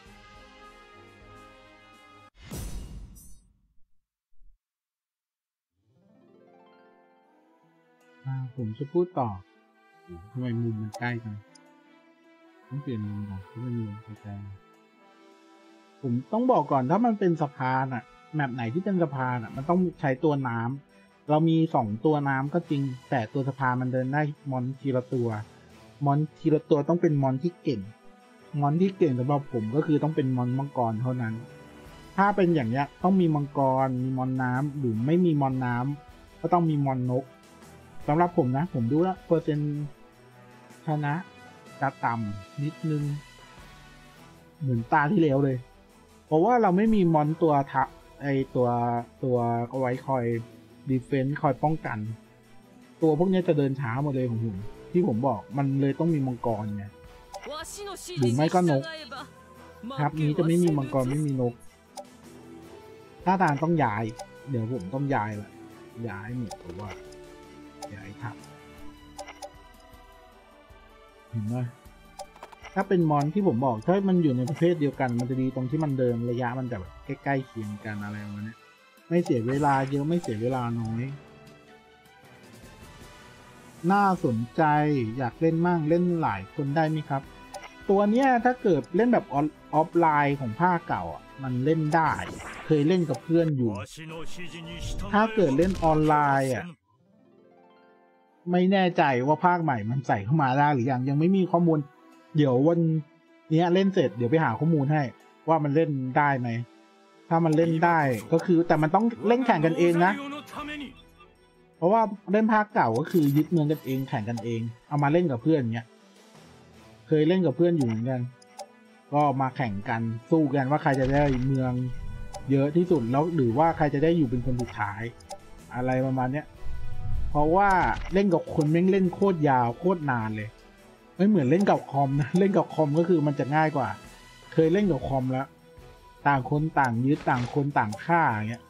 ผมจะพูดต่อทำไมมุมมันใกล้กันต้องเปลี่ยนมุมก่อนที่มันมุมใกล้ผมต้องบอกก่อนถ้ามันเป็นสะพานอะแมปไหนที่เป็นสะพานอะมันต้องใช้ตัวน้ำเรามีสองตัวน้ำก็จริงแต่ตัวสะพานมันเดินได้มอนทีละตัวมอนทีละตัวต้องเป็นมอนที่เก่งมอนที่เก่งสำหรับผมก็คือต้องเป็นมอนมังกรเท่านั้นถ้าเป็นอย่างเนี้ยต้องมีมังกรมีมอนน้ำหรือไม่มีมอนน้ำก็ต้องมีมอนนกสำหรับผมนะผมดูแล้วเปอร์เซ็นต์ชนะจะต่ำนิดนึงเหมือนตาที่แล้วเลยเพราะว่าเราไม่มีมอนตัวทะไอตัวตัวเอาไว้คอยดีเฟนส์คอยป้องกันตัวพวกนี้จะเดินช้าหมดเลยของผมที่ผมบอกมันเลยต้องมีมังกรไงหรือไม่ก็นกครับนี้จะไม่มีมังกรไม่มีนกถ้าทางต้องย้ายเดี๋ยวผมต้องย้ายละย้ายหมดเพราะว่าย้ายทับเห็นไหมถ้าเป็นมอนที่ผมบอกถ้ามันอยู่ในประเภทเดียวกันมันจะดีตรงที่มันเดินระยะมันจะแบบใกล้ๆเคียงกันอะไรประมาณนี้ไม่เสียเวลาเยอะไม่เสียเวลาน้อยน่าสนใจอยากเล่นมั่งเล่นหลายคนได้ไหมครับตัวเนี้ยถ้าเกิดเล่นแบบออฟไลน์ของภาคเก่าอ่ะมันเล่นได้เคยเล่นกับเพื่อนอยู่ถ้าเกิดเล่นออนไลน์อ่ะไม่แน่ใจว่าภาคใหม่มันใส่เข้ามาได้หรือยังยังไม่มีข้อมูลเดี๋ยววันนี้เล่นเสร็จเดี๋ยวไปหาข้อมูลให้ว่ามันเล่นได้ไหมถ้ามันเล่นได้ก็คือแต่มันต้องเล่นแข่งกันเองนะเพราะว่าเล่นภาคเก่าก็คือยึดเมืองกันเองแข่งกันเองเอามาเล่นกับเพื่อนเนี้ยเคยเล่นกับเพื่อนอยู่เหมือนกันก็มาแข่งกันสู้กันว่าใครจะได้เมืองเยอะที่สุดแล้วหรือว่าใครจะได้อยู่เป็นคนสุดท้ายอะไรประมาณเนี้ยเพราะว่าเล่นกับคนแม่งเล่นโคตรยาวโคตรนานเลยไม่เหมือนเล่นกับคอมนะเล่นกับคอมก็คือมันจะง่ายกว่าเคยเล่นกับคอมแล้วต่างคนต่างยึดต่างคนต่างฆ่าอย่างเงี้ย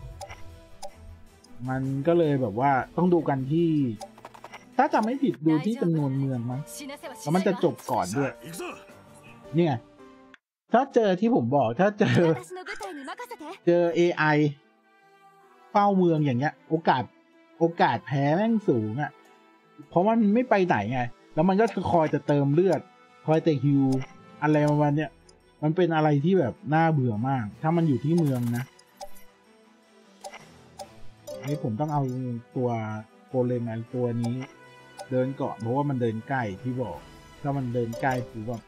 มันก็เลยแบบว่าต้องดูกันที่ถ้าจำไม่ผิดดูที่จำนวนเมืองมั้งแล้วมันจะจบก่อนด้วยนี่ไงถ้าเจอที่ผมบอกถ้าเจอเจอ เอ ไอ เฝ้าเมืองอย่างเงี้ยโอกาสโอกาสแพ้แม่งสูงอ่ะเพราะมันไม่ไปไหนไงแล้วมันก็คอยจะเติมเลือดคอยแต่ฮิวอะไรประมาณเนี้ยมันเป็นอะไรที่แบบน่าเบื่อมากถ้ามันอยู่ที่เมืองนะนี่ผมต้องเอาตัวโกเลมอันตัวนี้เดินก่อนเพราะว่ามันเดินใกล้ที่บอกถ้ามันเดินใกล้คือว่า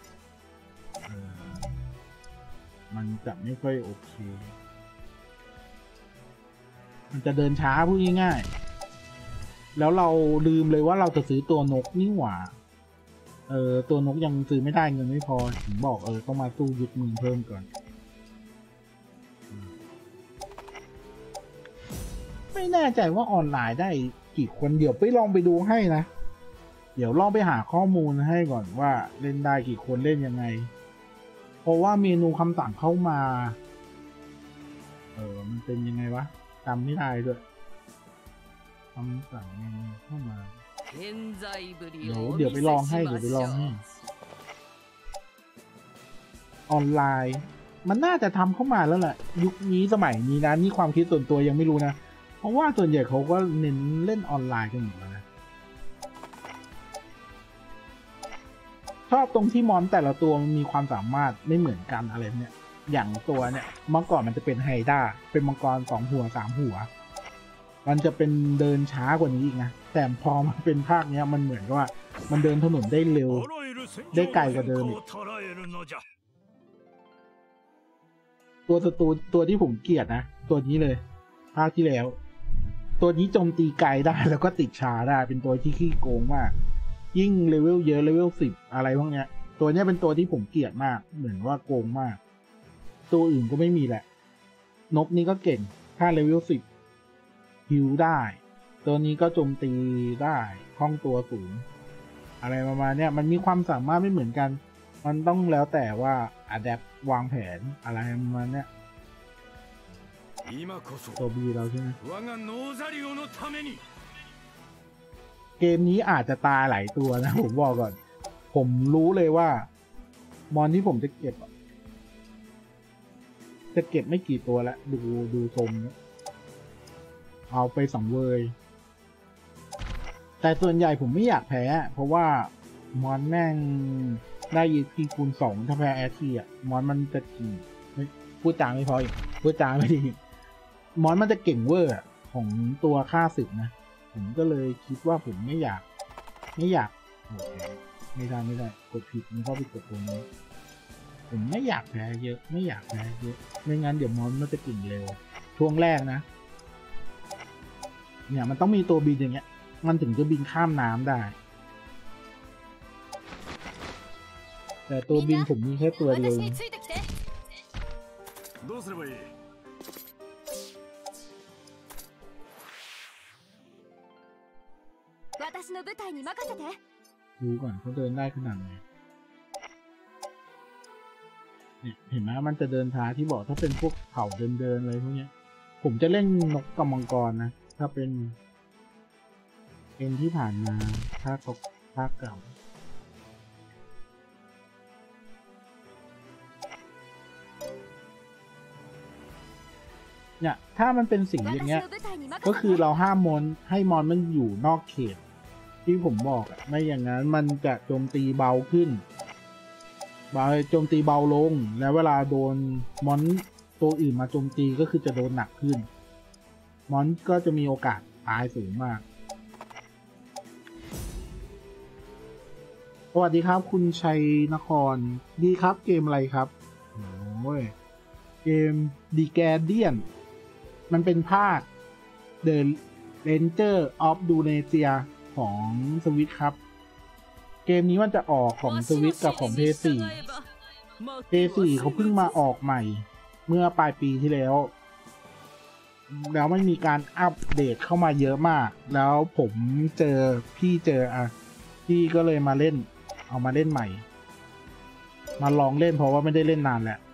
มันจะไม่ค่อยโอเคมันจะเดินช้าพูดง่ายๆแล้วเราลืมเลยว่าเราจะซื้อตัวนกนี่หว่าเออตัวนกยังซื้อไม่ได้เงินไม่พอถึงบอกเออต้องมาสู้ยึดเมืองเพิ่มก่อนไม่แน่ใจว่าออนไลน์ได้กี่คนเดี๋ยวไปลองไปดูให้นะเดี๋ยวลองไปหาข้อมูลให้ก่อนว่าเล่นได้กี่คนเล่นยังไงเพราะว่าเมนูคำสั่งเข้ามาเออมันเป็นยังไงวะจำไม่ได้ด้วยคำสั่งเมนูเข้ามาเดี๋ยวเดี๋ยวไปลองให้เดี๋ยวไปลองให้ออนไลน์มันน่าจะทำเข้ามาแล้วแหละยุคนี้สมัยนี้นะนี่ความคิดส่วนตัวยังไม่รู้นะเพราะว่าส่วนใหญ่เขาก็เน้นเล่นออนไลน์กันหมดแล้วนะชอบตรงที่มอนแต่ละตัวมันมีความสามารถไม่เหมือนกันอะไรเนี่ยอย่างตัวเนี่ยเมื่อก่อนมันจะเป็นไฮด้าเป็นมังกรสองหัวสามหัวมันจะเป็นเดินช้ากว่านี้อีกนะแต่พอมันเป็นภาคเนี้ยมันเหมือนกับว่ามันเดินถนนได้เร็วได้ไกลกว่าเดิมอีกตัวศัตรูตัวที่ผมเกลียดนะตัวนี้เลยภาคที่แล้วตัวนี้โจมตีไกลได้แล้วก็ติดชาได้เป็นตัวที่ขี้โกงมากยิ่งเลเวลเยอะเลเวลสิบอะไรพวกเนี้ยตัวนี้เป็นตัวที่ผมเกลียดมากเหมือนว่าโกงมากตัวอื่นก็ไม่มีแหละนกนี้ก็เก่งถ้าเลเวลสิบฮิวได้ตัวนี้ก็โจมตีได้คล่องตัวสูงอะไรประมาณเนี้ยมันมีความสามารถไม่เหมือนกันมันต้องแล้วแต่ว่าอะแดปวางแผนอะไรประมาณเนี้ยตัวบีเราใช่ไหมเกมนี้อาจจะตายหลายตัวนะผมบอกก่อนผมรู้เลยว่ามอนที่ผมจะเก็บจะเก็บไม่กี่ตัวแล้วดูดูทรงเอาไปสังเวยแต่ส่วนใหญ่ผมไม่อยากแพ้เพราะว่ามอนแม่งได้ยีพีคูณสองถ้าแพ้แอททีอ่ะมอนมันจะกี่พูดจางไม่พออีกพูดจางไม่ดีมอนมันจะเก่งเวอร์ของตัวฆ่าศึกนะผมก็เลยคิดว่าผมไม่อยากไม่อยากโอเคไม่ได้ไม่ได้กดผิดมันเข้าไปกดตรงนี้ผมไม่อยากแพ้เยอะไม่อยากแพ้เยอะไม่งั้นเดี๋ยวมอนมันจะเก่งเร็วช่วงแรกนะเนี่ยมันต้องมีตัวบินอย่างเงี้ยมันถึงจะบินข้ามน้ำได้แต่ตัวบินผมมีแค่ตัวเดียวดูก่อนเขาเดินได้ขนาดไหนเนี่ยเห็นไหมมันจะเดินช้าที่บอกถ้าเป็นพวกเผ่าเดินๆอะไรพวกเนี้ยผมจะเล่นนกกับมังกรนะถ้าเป็นเป็นที่ผ่านมาภาคภาคเก่าเนี่ยถ้ามันเป็นสิ่งอย่างเงี้ยก็คือเราห้ามมอนให้มอนมันอยู่นอกเขตที่ผมบอกอะไม่อย่างนั้นมันจะโจมตีเบาขึ้นเบาโจมตีเบาลงแล้วเวลาโดนมอนตัวอื่นมาโจมตีก็คือจะโดนหนักขึ้นมอนก็จะมีโอกาสตายสูงมากสวัสดีครับคุณชัยนครดีครับเกมอะไรครับโอ้ยเกม The Guardian มันเป็นภาค The Ranger of Dunesia ของสวิตครับเกมนี้มันจะออกของสวิตกับของ พี เอส โฟร์ พี เอส โฟร์ เขาเพิ่งมาออกใหม่เมื่อปลายปีที่แล้วแล้วไม่มีการอัปเดตเข้ามาเยอะมากแล้วผมเจอพี่เจออ่ะพี่ก็เลยมาเล่นเอามาเล่นใหม่มาลองเล่นเพราะว่าไม่ได้เล่นนานแล้ว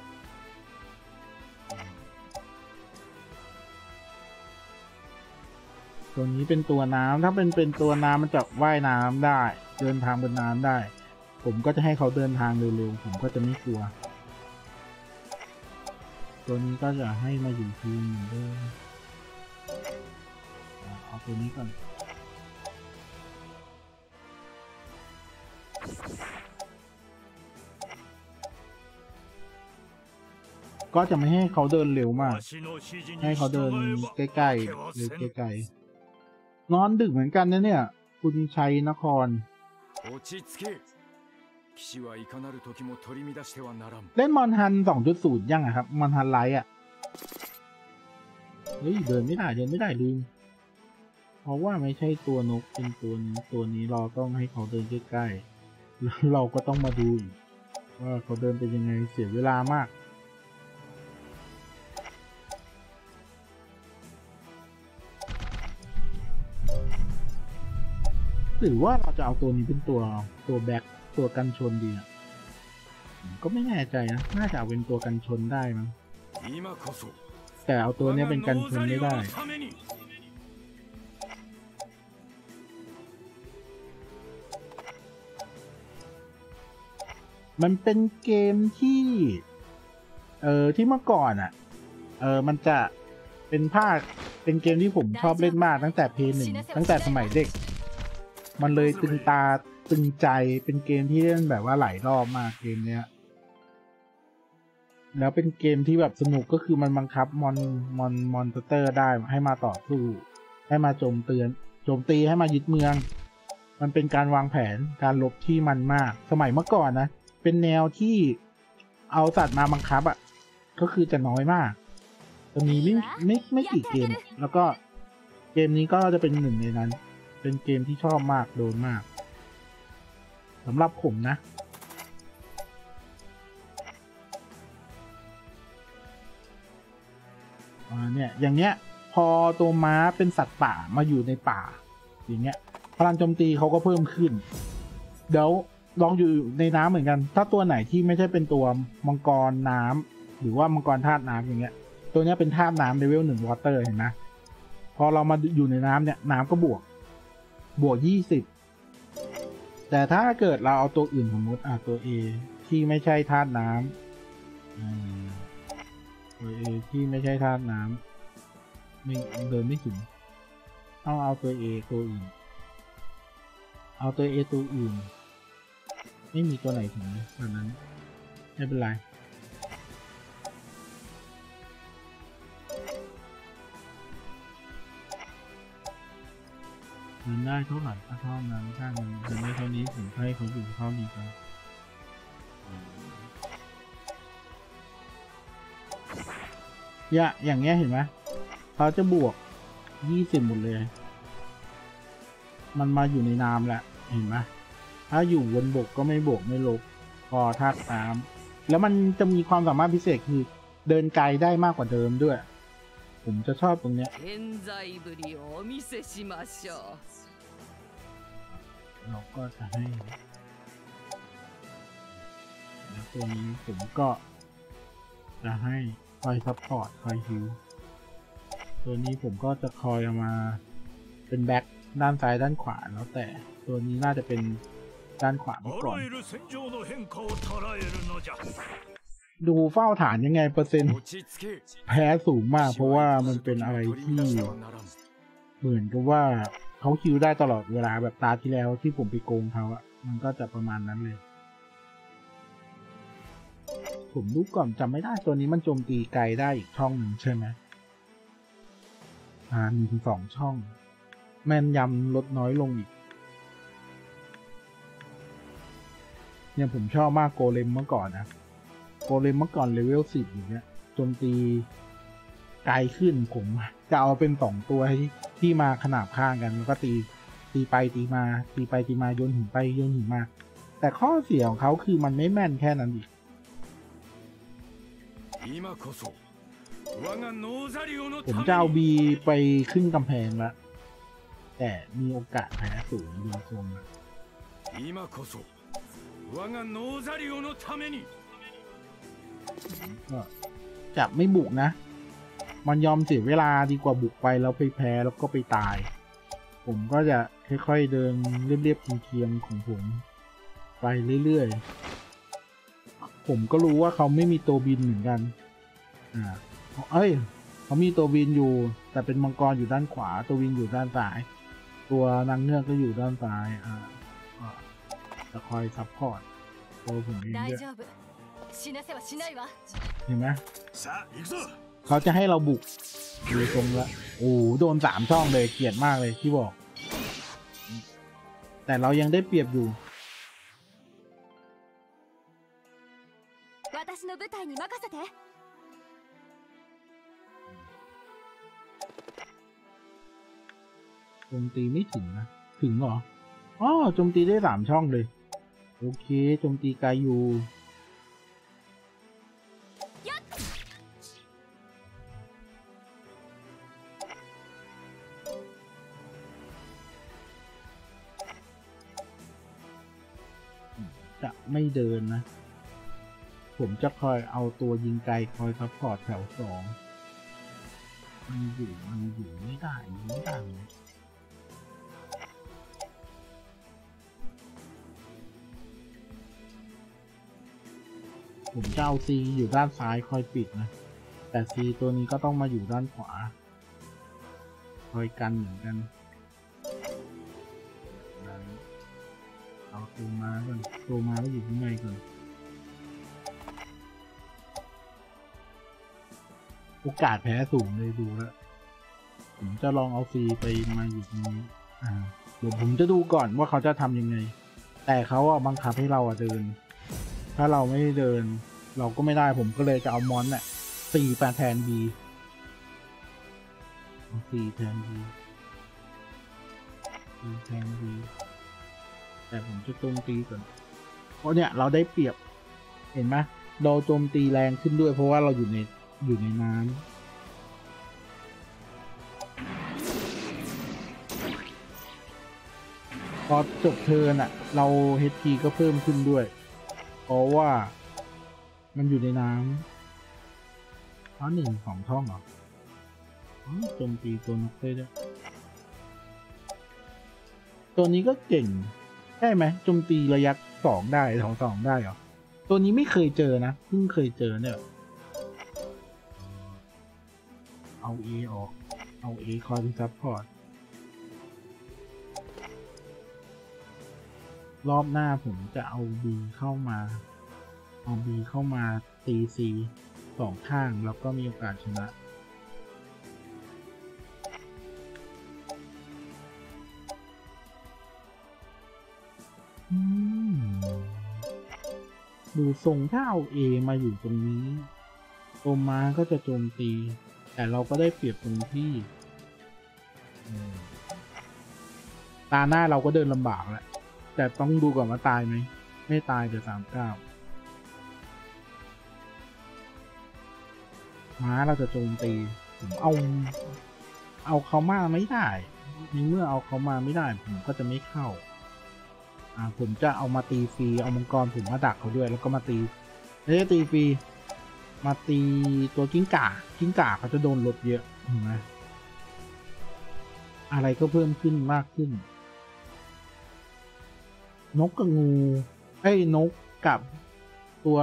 ตัวนี้เป็นตัวน้ำถ้าเป็นเป็นตัวน้ำมันจะว่ายน้ำได้เดินทางบนน้ำได้ผมก็จะให้เขาเดินทางเร็วๆผมก็จะไม่กลัวตัวนี้ก็จะให้มาอยู่ทีมเหมือนเดิมเอาตัวนี้ก่อนก็จะไม่ให้เขาเดินเร็วมากให้เขาเดินใกล้ๆหรือไกลๆนอนดึกเหมือนกันนะเนี่ยคุณชัยนครเล่นมอนฮัน สองจุดศูนย์ ยังอะครับมอนฮันไลท์อะเฮ้ยเดินไม่ได้เดินไม่ได้ลืมเพราะว่าไม่ใช่ตัวนกเป็นตัวนี้ตัวนี้เราต้องให้เขาเดินใกล้ๆแล้วเราก็ต้องมาดูว่าเขาเดินเป็นยังไงเสียเวลามากหรือว่าเราจะเอาตัวนี้เป็นตัวตัวแบ็คตัวกันชนดีอ่ะก็ไม่แน่ใจนะน่าจะเอาเป็นตัวกันชนได้มั้งแต่เอาตัวนี้เป็นกันชนไม่ได้มันเป็นเกมที่เออที่เมื่อก่อนอ่ะเออมันจะเป็นภาคเป็นเกมที่ผมชอบเล่นมากตั้งแต่เพย์หนึ่งตั้งแต่สมัยเด็กมันเลยตึงตาตึงใจเป็นเกมที่เล่นแบบว่าหลายรอบมากเกมเนี้ยแล้วเป็นเกมที่แบบสนุกก็คือมันบังคับมอนมอนมอนสเตอร์ได้ให้มาต่อสู้ให้มาโจมเตือนโจมตีให้มายึดเมืองมันเป็นการวางแผนการรบที่มันมากสมัยเมื่อก่อนนะเป็นแนวที่เอาสัตว์มาบังคับอ่ะก็คือจะน้อยมากจะมีไม่ไม่ไม่กี่เกมแล้วก็เกมนี้ก็จะเป็นหนึ่งในนั้นเป็นเกมที่ชอบมากโดนมากสำหรับผมนะอ่าเนี่ยอย่างเนี้ยพอตัวม้าเป็นสัตว์ป่ามาอยู่ในป่าอย่างเงี้ยพลังโจมตีเขาก็เพิ่มขึ้นเดี๋ยวลองอยู่ในน้ำเหมือนกันถ้าตัวไหนที่ไม่ใช่เป็นตัวมังกรน้ำหรือว่ามังกรธาตุน้ำอย่างเงี้ยตัวเนี้ยเป็นธาตุน้ำเลเวลหนึ่งวอเตอร์เห็นไหมพอเรามาอยู่ในน้ำเนี่ยน้ำก็บวกบวกยี่สิบแต่ถ้าเกิดเราเอาตัวอื่นสมมติอ่ะตัว A ที่ไม่ใช่ธาตุน้ำตัว A ที่ไม่ใช่ธาตุน้ำไม่เดินไม่ถึงต้องเอาตัว A ตัวอื่นเอาตัว A ตัวอื่นไม่มีตัวไหนถึงตอนนั้นไม่เป็นไรเงินได้เท่าไหร่ก็เท่านั้นถ้าเงินเงินได้เท่านี้ผมให้เขาอยู่เท่านี้กันอย่าอย่างเงี้ยเห็นไหมเขาจะบวกยี่สิบหมดเลยมันมาอยู่ในน้ำแหละเห็นไหมถ้าอยู่บนบกก็ไม่บวกไม่ลบพอธาตุน้ำแล้วมันจะมีความสามารถพิเศษคือเดินไกลได้มากกว่าเดิมด้วยผมจะชอบตรงเนี้ยเราก็จะให้แล้วตัวนี้ผมก็จะให้คอยซัพพอร์ตคอยฮิลตัวนี้ผมก็จะคอยเอามาเป็นแบ็คด้านซ้ายด้านขวาแล้วแต่ตัวนี้น่าจะเป็นด้านขวามาก่อนดูเฝ้าฐานยังไงเปอร์เซ็นต์แพ้สูงมากเพราะว่ามันเป็นอะไรที่เหมือนกับว่าเขาคิวได้ตลอดเวลาแบบตาที่แล้วที่ผมไปโกงเขาอะมันก็จะประมาณนั้นเลยผมดูก่อนจำไม่ได้ตัวนี้มันโจมตีไกลได้อีกช่องหนึ่งใช่ไหมอ่าหนึ่งถึงสองช่องแม่นยำลดน้อยลงอีกเนี่ยผมชอบมากโกเลมเมื่อก่อนนะโกเลมเมื่อก่อนเลเวลสิบอย่างเงี้ยโจมตีไกลขึ้นผมจะเอาเป็นสองตัวที่ที่มาขนาบข้างกันแล้วก็ตีตีไปตีมาตีไปตีมาโยนหินไปโยนหินมาแต่ข้อเสียของเขาคือมันไม่แม่นแค่นั้นอีกผมจะเอาบีไปขึ้นกำแพงละแต่มีโอกาสแพ้สูงดูทรงอะก็จะไม่บุกนะมันยอมเสียเวลาดีกว่าบุกไปแล้วไปแพ้แล้วก็ไปตายผมก็จะค่อยๆเดินเรียบๆเคียงๆของผมไปเรื่อยๆผมก็รู้ว่าเขาไม่มีตัวบินเหมือนกันอ่าเอ้ยเขามีตัวบินอยู่แต่เป็นมังกรอยู่ด้านขวาตัวบินอยู่ด้านซ้ายตัวนางเงือกก็อยู่ด้านซ้ายอ่าจะคอยซัพพอร์ตตัวผมเองด้วยเห็นไหมเขาจะให้เราบุกดูตรงละโอ้โดนสามช่องเลยเกลียดมากเลยที่บอกแต่เรายังได้เปรียบอยู่โจมตีไม่ถึงนะถึงเหรออ๋อโจมตีได้สามช่องเลยโอเคโจมตีไกลอยู่จะไม่เดินนะผมจะคอยเอาตัวยิงไกลคอยซัพพอร์ตแถวสองมันอยู่มันอยู่ไม่ได้ไม่ได้ผมจะเอาซีอยู่ด้านซ้ายคอยปิดนะแต่ซีตัวนี้ก็ต้องมาอยู่ด้านขวาคอยกันเหมือนกันเอาตัวมาก่อนตัวมาก็อยู่ข้างในก่อนโอกาสแพ้สูงเลยดูแล้วผมจะลองเอาซีไปมาอยู่ตรงนี้อ่าเดี๋ยวผมจะดูก่อนว่าเขาจะทำยังไงแต่เขาอ่ะบังคับให้เราอ่ะเดินถ้าเราไม่ได้เดินเราก็ไม่ได้ผมก็เลยจะเอามอนน่ะสี่แปดแทนบีสี่แทนบีสี่แทนบีแต่ผมจะโจมตีก่อนเพราะเนี่ยเราได้เปรียบเห็นไหมเราโจมตีแรงขึ้นด้วยเพราะว่าเราอยู่ในอยู่ในน้ำพอจบเทิร์นอ่ะเรา เอช พี ก็เพิ่มขึ้นด้วยเพราะว่ามันอยู่ในน้ำเพราะหนึ่งสองช่องเหรอโจมตีตัวนกได้ด้วยตัวนี้ก็เก่งใช่ไหมโจมตีระยะสองได้สองสองได้เหรอตัวนี้ไม่เคยเจอนะเพิ่งเคยเจอเนี่ยเอา A ออกเอา A คอยเป็นซัพพอร์ตรอบหน้าผมจะเอา B เข้ามาเอา B เข้ามาตี C สองข้างแล้วก็มีโอกาสชนะดูทรงถ้าเอา A มาอยู่ตรงนี้ตัวม้าก็จะโจมตีแต่เราก็ได้เปรียบตรงที่ตาหน้าเราก็เดินลำบากแหละแต่ต้องดูก่อนว่าตายไหมไม่ตายเดี๋ยวสามเก้าม้าเราจะโจมตีผมเอาเอาเขามาไม่ได้ในเมื่อเอาเขามาไม่ได้ผมก็จะไม่เข้าอ่าผมจะเอามาตีฟรีเอามังกรผมมาดักเขาด้วยแล้วก็มาตีไม่ได้ตีฟรีมาตีตัวกิ้งก่ากิ้งก่าเขาจะโดนลดเยอะเห็นไหมอะไรก็เพิ่มขึ้นมากขึ้นนกกับงูไอ้นกกับตัว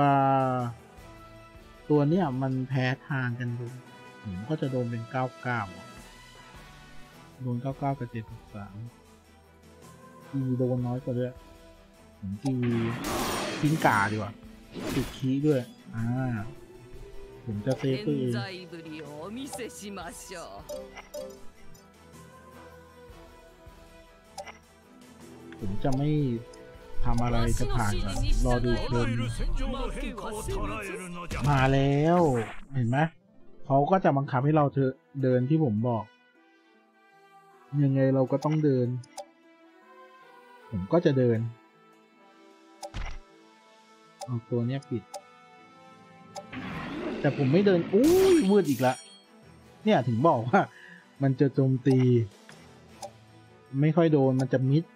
ตัวเนี้ยมันแพ้ทางกันดูผมก็จะโดนเป็นเก้าเก้าโดนเก้าเก้ากับเจ็ดสิบสามตีโดนน้อยกว่าด้วยผมตีกิ้งก่าดีกว่าติดขี้ด้วยอ่าผมจะเซฟตัวเองผมจะไม่ทำอะไรจะผ่านก่อนรอดูเพลินมาแล้วเห็นไหมเขาก็จะบังคับให้เราเดินที่ผมบอกยังไงเราก็ต้องเดินผมก็จะเดินเอาตัวเนี้ยปิดแต่ผมไม่เดินอุ้ยวืดอีกละเนี่ยถึงบอกว่ามันจะโจมตีไม่ค่อยโดนมันจะมิด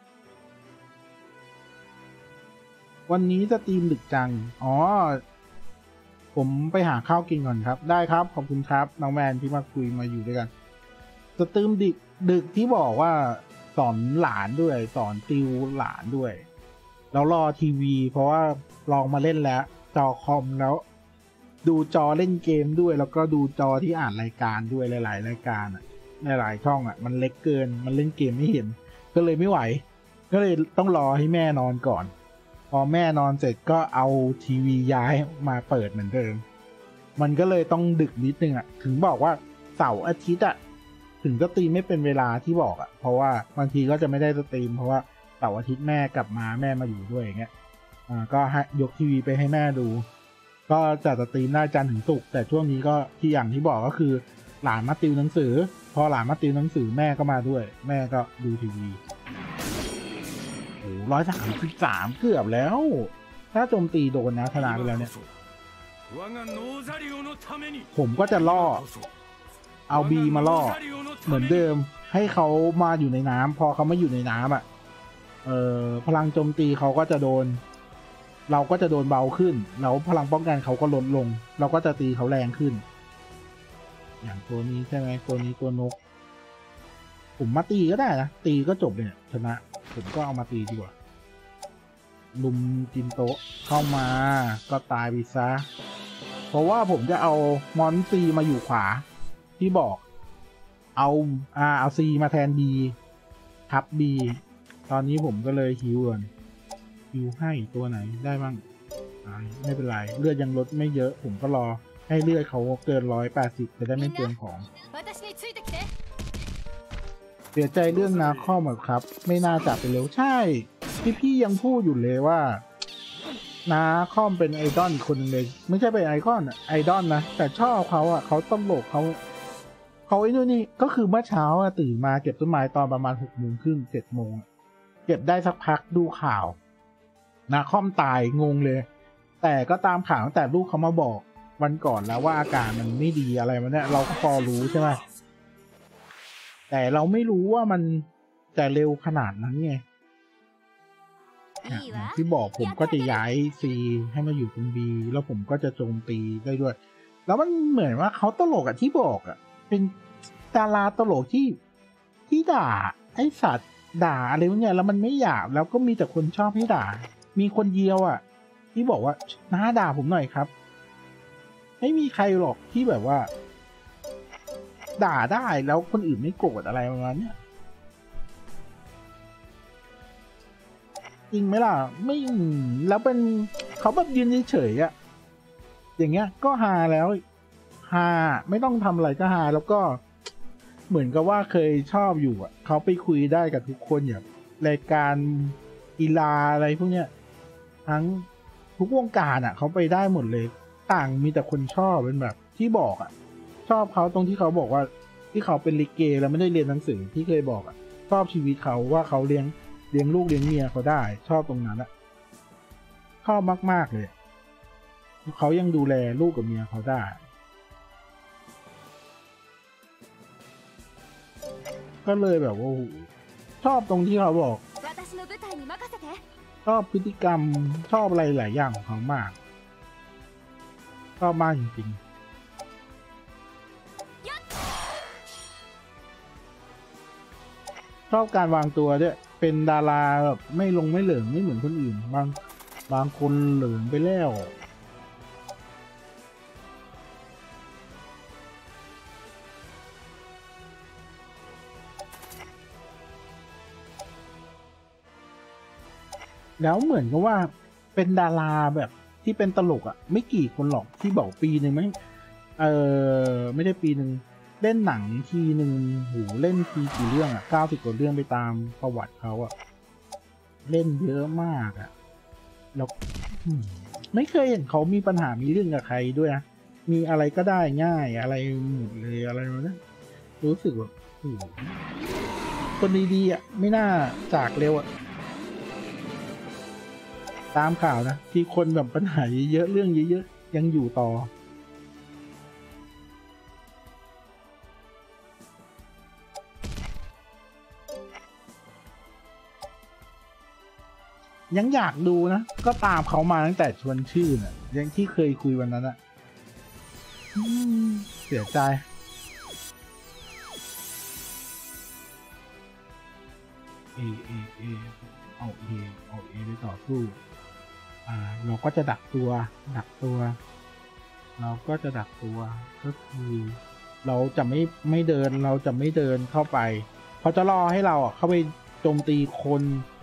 วันนี้สตรีมดึกจังอ๋อผมไปหาข้าวกินก่อนครับได้ครับขอบคุณครับน้องแมนที่มาคุยมาอยู่ด้วยกันสตรีมดึกดึกที่บอกว่าสอนหลานด้วยสอนติวหลานด้วยแล้วรอทีวีเพราะว่าลองมาเล่นแล้วจอคอมแล้วดูจอเล่นเกมด้วยแล้วก็ดูจอที่อ่านรายการด้วยหลายๆรายการอ่ะหลายๆช่องอ่ะมันเล็กเกินมันเล่นเกมไม่เห็นก็เลยไม่ไหวก็เลยต้องรอให้แม่นอนก่อนพอแม่นอนเสร็จก็เอาทีวีย้ายมาเปิดเหมือนเดิมมันก็เลยต้องดึกนิดนึงอ่ะถึงบอกว่าเสาร์อาทิตย์อ่ะถึงสตรีมไม่เป็นเวลาที่บอกอ่ะเพราะว่าบางทีก็จะไม่ได้สตรีมเพราะว่าเสาร์อาทิตย์แม่กลับมาแม่มาอยู่ด้วยอย่างเงี้ยอ่าก็ให้ยกทีวีไปให้แม่ดูก็จะสตรีมได้จันทร์ถึงศุกร์แต่ช่วงนี้ก็ที่อย่างที่บอกก็คือหลานมาติวหนังสือพอหลานมาติวหนังสือแม่ก็มาด้วยแม่ก็ดูทีวีโอ้ร้อยสามสิบสามเกือบแล้วถ้าโจมตีโดนนะชนะไปแล้วเนี่ยผมก็จะล่อเอาบีมาล่อเหมือนเดิมให้เขามาอยู่ในน้ำพอเขามาอยู่ในน้ำอ่ะเอ่อพลังโจมตีเขาก็จะโดนเราก็จะโดนเบาขึ้นแล้วพลังป้องกันเขาก็ลดลงเราก็จะตีเขาแรงขึ้นอย่างตัวนี้ใช่ไหมตัวนี้ตัวนกผมมาตีก็ได้นะตีก็จบเลยชนะผมก็เอามาตีดีกว่าลุมจินโตะเข้ามาก็ตายไปซะเพราะว่าผมจะเอามอนซีมาอยู่ขวาที่บอกเอาอ่าเอาซีมาแทนบีทับบีตอนนี้ผมก็เลยฮิวก่อนฮิวให้ตัวไหนได้บ้างไม่เป็นไรเลือดยังลดไม่เยอะผมก็รอให้เลือดเขาเกินร้อยแปดสิบจะได้ไม่เปลืองของเสียใจเรื่องนาคอมครับไม่น่าจับไปเร็วใช่พี่พี่ยังพูดอยู่เลยว่านาคอมเป็นไอดอลคนนึงเลยไม่ใช่เป็นไอคอนไอดอลนะแต่ชอบเขาอ่ะเขาตลกเขาเขาไอ้นู่นนี่ก็คือเมื่อเช้าตื่นมาเก็บต้นไม้ตอนประมาณหกโมงครึ่งเจ็ดโมงเก็บได้สักพักดูข่าวนาคอมตายงงเลยแต่ก็ตามข่าวตั้งแต่ลูกเขามาบอกวันก่อนแล้วว่าอาการมันไม่ดีอะไรมันเนี่ยเราก็พอรู้ใช่ไหมแต่เราไม่รู้ว่ามันจะเร็วขนาดนั้นไงที่บอกผมก็จะย้ายซีให้มาอยู่ตรงบีแล้วผมก็จะโจมตีได้ด้วยแล้วมันเหมือนว่าเขาตลกอ่ะที่บอกอ่ะเป็นดาราตลกที่ที่ด่าไอสัตว์ด่าอะไรพวกเนี้ยแล้วมันไม่หยาบแล้วก็มีแต่คนชอบให้ด่ามีคนเดียวอ่ะที่บอกว่าน้าด่าผมหน่อยครับไม่มีใครหรอกที่แบบว่าด่าได้แล้วคนอื่นไม่โกรธอะไรประมาณนี้จริงไหมล่ะไม่แล้วเป็นเขาแบบยืนเฉยๆอ่ะอย่างเงี้ยก็ฮาแล้วฮาไม่ต้องทำอะไรก็ฮาแล้วก็เหมือนกับว่าเคยชอบอยู่อ่ะเขาไปคุยได้กับทุกคนอย่างรายการกีฬาอะไรพวกเนี้ยทั้งทุกวงการอ่ะเขาไปได้หมดเลยต่างมีแต่คนชอบเป็นแบบที่บอกอ่ะชอบเขาตรงที่เขาบอกว่าที่เขาเป็นลิเกแล้วไม่ได้เรียนหนังสือที่เคยบอกอ่ะชอบชีวิตเขาว่าเขาเลี้ยงเลี้ยงลูกเลี้ยงเมียเขาได้ชอบตรงนั้นอ่ะชอบมากๆเลยเขายังดูแลลูกกับเมียเขาได้ก็เลยแบบว่าชอบตรงที่เขาบอกชอบพฤติกรรมชอบอะไรหลายอย่างของเขามากชอบมากจริงๆชอบการวางตัวด้วยเป็นดาราแบบไม่ลงไม่เหลิงไม่เหมือนคนอื่นบางบางคนเหลิงไปแล้วแล้วเหมือนกับว่าเป็นดาราแบบที่เป็นตลกอ่ะไม่กี่คนหรอกที่บอกปีหนึ่งไหมเออไม่ได้ปีหนึ่งเล่นหนังทีหนึ่งโหเล่นทีกี่เรื่องอ่ะเก้าสิบกว่าเรื่องไปตามประวัติเขาอ่ะเล่นเยอะมากอ่ะแล้วไม่เคยเห็นเขามีปัญหามีเรื่องกับใครด้วยนะมีอะไรก็ได้ง่ายอะไรหมดเลยอะไรนะรู้สึกแบบคนดีๆอ่ะไม่น่าจากเร็วอ่ะตามข่าวนะที่คนแบบปัญหาเยอะเรื่องเยอะๆยังอยู่ต่อยังอยากดูนะก็ตามเขามาตั้งแต่ชวนชื่อน่ะยังที่เคยคุยวันนั้นอะเสียใจเอเอเอเอาเอเอาเอไปต่อสู้อ่าเราก็จะดักตัวดักตัวเราก็จะดักตัวก็คือเราจะไม่ไม่เดินเราจะไม่เดินเข้าไปเขาจะรอให้เราอ่ะเข้าไปโจมตีคน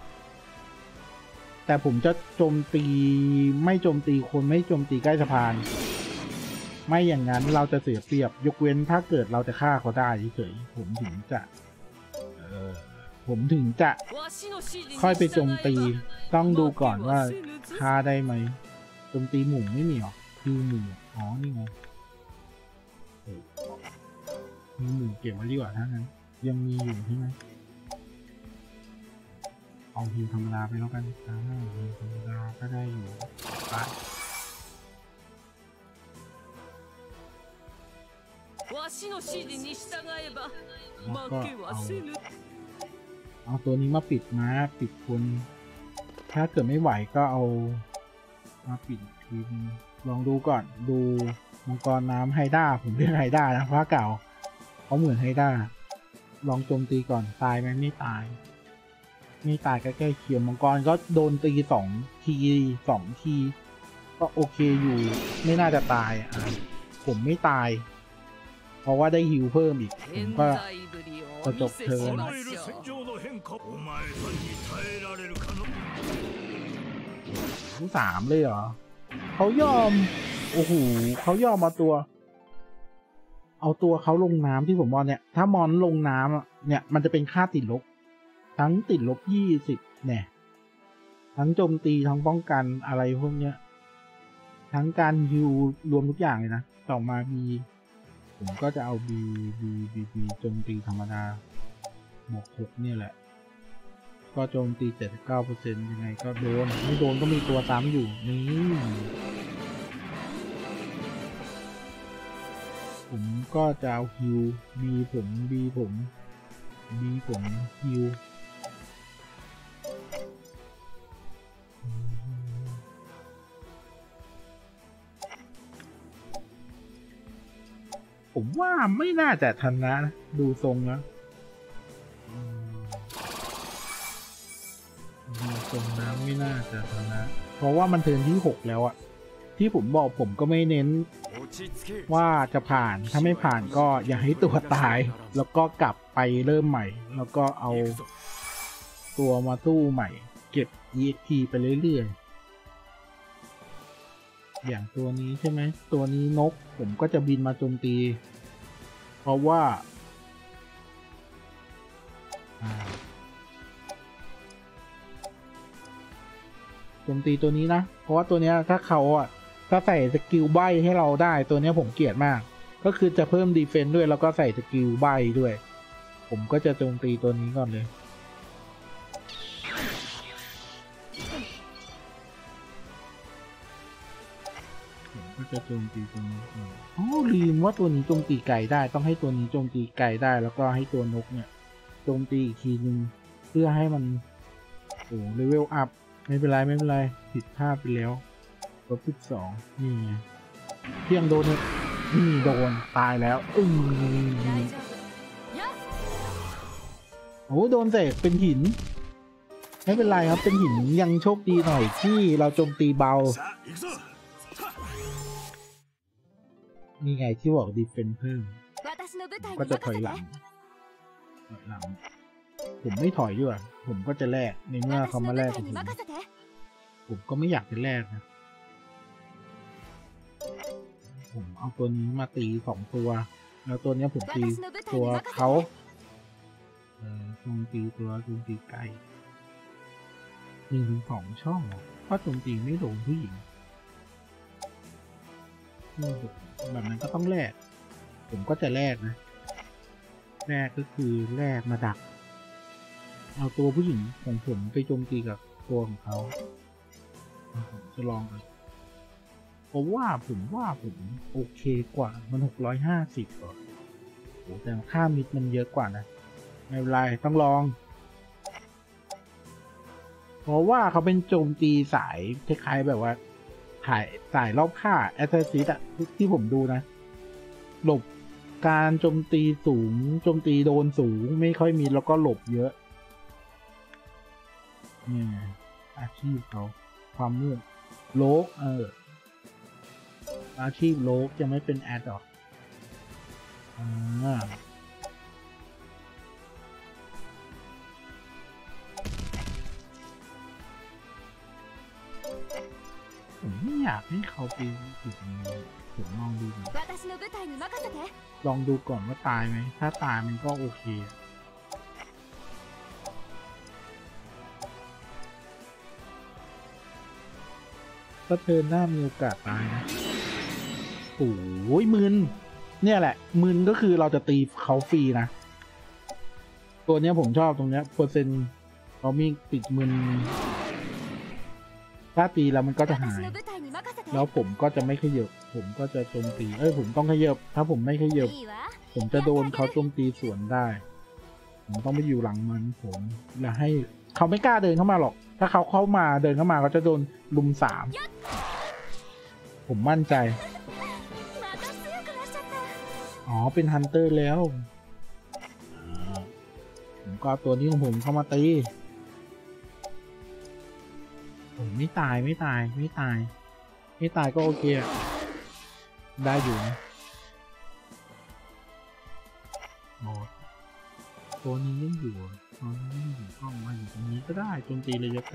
แต่ผมจะโจมตีไม่โจมตีคนไม่โจมตีใกล้สะพานไม่อย่างนั้นเราจะเสียเปรียบยกเว้นถ้าเกิดเราจะฆ่าเขาได้เฉยๆผมถึงจะเออผมถึงจะค่อยไปโจมตีต้องดูก่อนว่าฆ่าได้ไหมโจมตีหมู่ไม่มีหรอคือหมู่อ๋อนี่ไงมีหมู่เก็บไว้ดีกว่าถ้างั้นยังมีอยู่ใช่ไหมเอาฮิวธรรมดาไปแล้วกันอ่าฮิวธรรมดาก็ได้อยู่ไปแล้วก็เอาเอาตัวนี้มาปิดม้าปิดคนถ้าเกิดไม่ไหวก็เอามาปิดทีนึงลองดูก่อนดูมังกรน้ำไฮด้าผมเรียกไฮด้านะเพราะเก่าเขาเหมือนไฮด้าลองโจมตีก่อนตายไหมไม่ตายไม่ตายก็ใกล้เคียงมังกรก็โดนตีสองทีสองทีก็โอเคอยู่ไม่น่าจะตายอ่ะผมไม่ตายเพราะว่าได้ฮิวเพิ่มอีกผมก็จะจบเทิร์นทั้งสามเลยเหรอเขายอมโอ้โหเขายอมมาตัวเอาตัวเขาลงน้ำที่ผมบอกเนี่ยถ้ามอนลงน้ำเนี่ยมันจะเป็นค่าติดลบทั้งติดลบยี่สิบเนี่ยทั้งโจมตีทั้งป้องกันอะไรพวกเนี้ยทั้งการฮิวรวมทุกอย่างเลยนะต่อมามีผมก็จะเอาบีบีบีบีโจมตีธรรมดาบวกหกเนี่ยแหละก็โจมตี เจ็ดสิบเก้าเปอร์เซ็นต์ ยังไงก็โดนไม่โดนก็มีตัวซ้ำอยู่นี่ผมก็จะเอาฮิวบีผมบีผมบีผมฮิวผมว่าไม่น่าจะชนะนะดูทรงนะดูทรงนะไม่น่าจะชนะเพราะว่ามันเทิร์นที่หกแล้วอะที่ผมบอกผมก็ไม่เน้นว่าจะผ่านถ้าไม่ผ่านก็อย่าให้ตัวตายแล้วก็กลับไปเริ่มใหม่แล้วก็เอาตัวมาตู้ใหม่เก็บ อี เอ็กซ์ พี ไปเรื่อยๆอย่างตัวนี้ใช่ไหมตัวนี้นกผมก็จะบินมาโจมตีเพราะว่าโจมตีตัวนี้นะเพราะว่าตัวนี้ถ้าเขาอ่ะถ้าใส่สกิลใบให้เราได้ตัวนี้ผมเกลียดมากก็คือจะเพิ่มดีเฟนส์ด้วยแล้วก็ใส่สกิลใบด้วยผมก็จะโจมตีตัวนี้ก่อนเลยผมก็จะโจมตีตัวนี้ก่อนอ๋อลืมว่าตัวนี้โจมตีไก่ได้ต้องให้ตัวนี้โจมตีไก่ได้แล้วก็ให้ตัวนกเนี่ยโจมตีอีกทีนึงเพื่อให้มันโอ้เลเวลอัพไม่เป็นไรไม่เป็นไรผิดพลาดไปแล้วลบสิบสองนี่ไงเพียงโดนนี่โดนตายแล้วอืมโอ้โดนเสกเป็นหินไม่เป็นไรครับเป็นหินยังโชคดีหน่อยที่เราโจมตีเบานี่ไงที่บอกดีเฟนเพิ่มก็จะถอยหลังถอยหลังผมไม่ถอยด้วยผมก็จะแลกในเมื่อเขามาแลกกับผมผมก็ไม่อยากจะแลกนะผมเอาตัวนี้มาตีสองตัวแล้วตัวนี้ผมตีตัวเขาเออโจมตีตัวโจมตีไก่หนึ่งถึงสองช่องเพราะโจมตีไม่โดนผู้หญิงแบบนั้นก็ต้องแลกผมก็จะแลกนะแลกก็คือแลกมาดักเอาตัวผู้หญิงของผมไปโจมตีกับตัวของเขาผมจะลองกันผมว่าผมว่าผมโอเคกว่ามันหกร้อยห้าสิบก่อนโอ้แต่ค่ามิดมันเยอะกว่านะไม่เป็นไรต้องลองเพราะว่าเขาเป็นโจมตีสายคล้ายๆแบบว่าถ่ายสายรอบค่าแอสซิสต์อะที่ผมดูนะหลบการโจมตีสูงโจมตีโดนสูงไม่ค่อยมีแล้วก็หลบเยอะเนี่ยอาชีพเขาความมืดโลกเอออาชีพโลกจะไม่เป็นแอดหรอกอ่าผมไม่อยากให้เขาไปอยู่ตรงนี้ผมลองดูก่อนลองดูก่อนว่าตายไหมถ้าตายมันก็โอเคก็เธอหน้ามีโอกาสตายนะโอ้ยมึนเนี่ยแหละมึนก็คือเราจะตีเขาฟรีนะตัวเนี้ยผมชอบตรงเนี้ยเปอร์เซ็นต์เขามีติดมึนถ้าตีแล้วมันก็จะหายแล้วผมก็จะไม่ขยับผมก็จะโจมตีเอ้ยผมต้องขยับถ้าผมไม่ขยับผมจะโดนเขาโจมตีสวนได้ผมต้องไปอยู่หลังมันผมอย่าให้เขาไม่กล้าเดินเข้ามาหรอกถ้าเขาเข้ามาเดินเข้ามาเขาจะโดนลุมสามผมมั่นใจอ๋อเป็นฮันเตอร์แล้วผมก็เอาตัวนี้ของผมเข้ามาตีผมไม่ตายไม่ตายไม่ตายไม่ตายก็โอเคได้อยู่นะโอ้ตัวนี้ยังอยู่ตัวนี้ยังอยู่ก็มาอยู่ตรงนี้ก็ได้โจมตีระยะไกล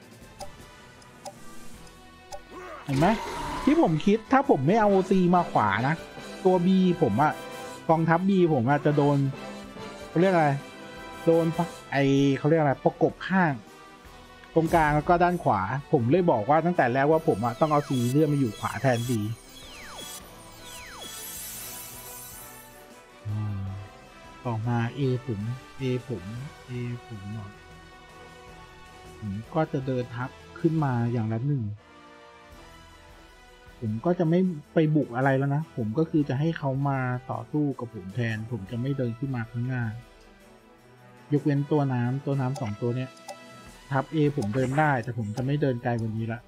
เห็นไหมที่ผมคิดถ้าผมไม่เอาซีมาขวานะตัวบีผมอะกองทัพบีผมอะจะโดนเขาเรียกอะไรโดนไอเขาเรียกอะไรประกบข้างตรงกลางแล้วก็ด้านขวาผมเลยบอกว่าตั้งแต่แรกว่าผมอะต้องเอาซีเลื่อนมาอยู่ขวาแทนบีต่อมา A ผม A ผม A ผมหน่อยผมก็จะเดินทับขึ้นมาอย่างละหนึ่งผมก็จะไม่ไปบุกอะไรแล้วนะผมก็คือจะให้เขามาต่อสู้กับผมแทนผมจะไม่เดินขึ้นมาข้างหน้ายกเว้นตัวน้ำตัวน้ำสองตัวเนี้ยทับ A ผมเดินได้แต่ผมจะไม่เดินไกลกว่านี้ละ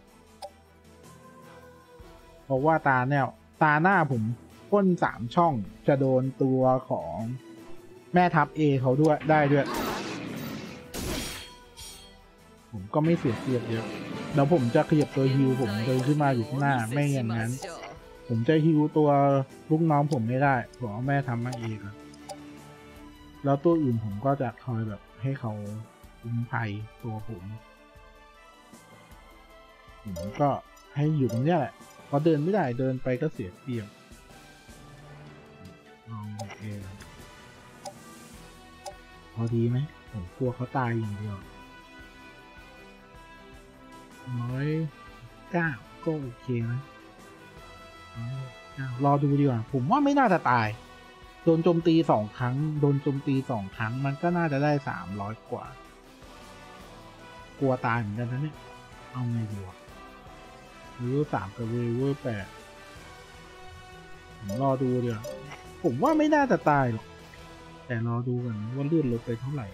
เพราะว่าตาแนวตาหน้าผมพ่นสามช่องจะโดนตัวของแม่ทัพ A เขาด้วยได้ด้วยผมก็ไม่เสียเปรียบเยอะแล้วผมจะขยับตัวฮิวผมเดินขึ้นมาอยู่ข้างหน้าไม่อย่างนั้นผมจะฮิวตัวลูกน้องผมไม่ได้ผมเอาแม่ทำมาเองแล้วตัวอื่นผมก็จะคอยแบบให้เขาคุ้มภัยตัวผมผมก็ให้อยู่ตรงนี้แหละพอเดินไม่ได้เดินไปก็เสียเปรียบลองดูเองพอดีไหมผมกลัวเขาตายอย่างเดียวร้อยเก้าก็โอเคนะรอดูดีกว่าผมว่าไม่น่าจะตายโดนโจมตีสองครั้งโดนโจมตีสองครั้งมันก็น่าจะได้สามร้อยกว่ากลัวตายเหมือนกันนะเนี่ยเอาไงดีวะเวลสามกับเวลแปดผมรอดูเดี๋ยวผมว่าไม่น่าจะตายหรอกแต่รอดูกันว่าเลื่อนลดไปเท่าไหร่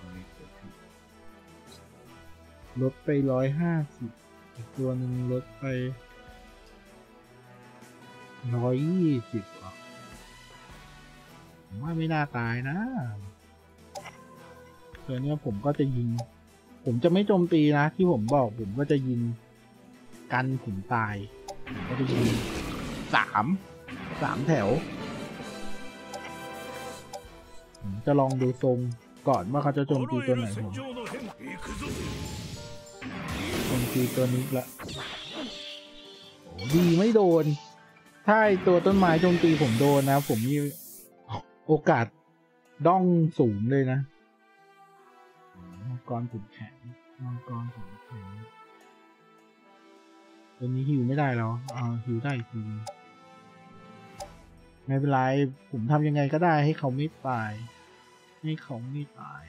ลดไปร้อยห้าสิบอีกตัวหนึ่งลดไปร้อยยี่สิบอ่ะผมว่าไม่น่าตายนะตัวนี้ผมก็จะยิงผมจะไม่โจมตีนะที่ผมบอกผมก็จะยิงกันผมตายผมก็จะยิงสามสามแถวผมจะลองดูทรงก่อนว่าเขาจะโจมตีตัวไหนผมโจมตีตัวนี้ละโอ้ดีไม่โดนถ้าตัวต้นไม้โจมตีผมโดนนะผมมีโอกาสด้องสูงเลยนะมังกรขุนแข็งมังกรขุนแข็งตัวนี้ฮิวไม่ได้แล้วอ่าฮิวได้ทีไม่เป็นไรผมทำยังไงก็ได้ให้เขาไม่ตายให้เขาไม่ตาย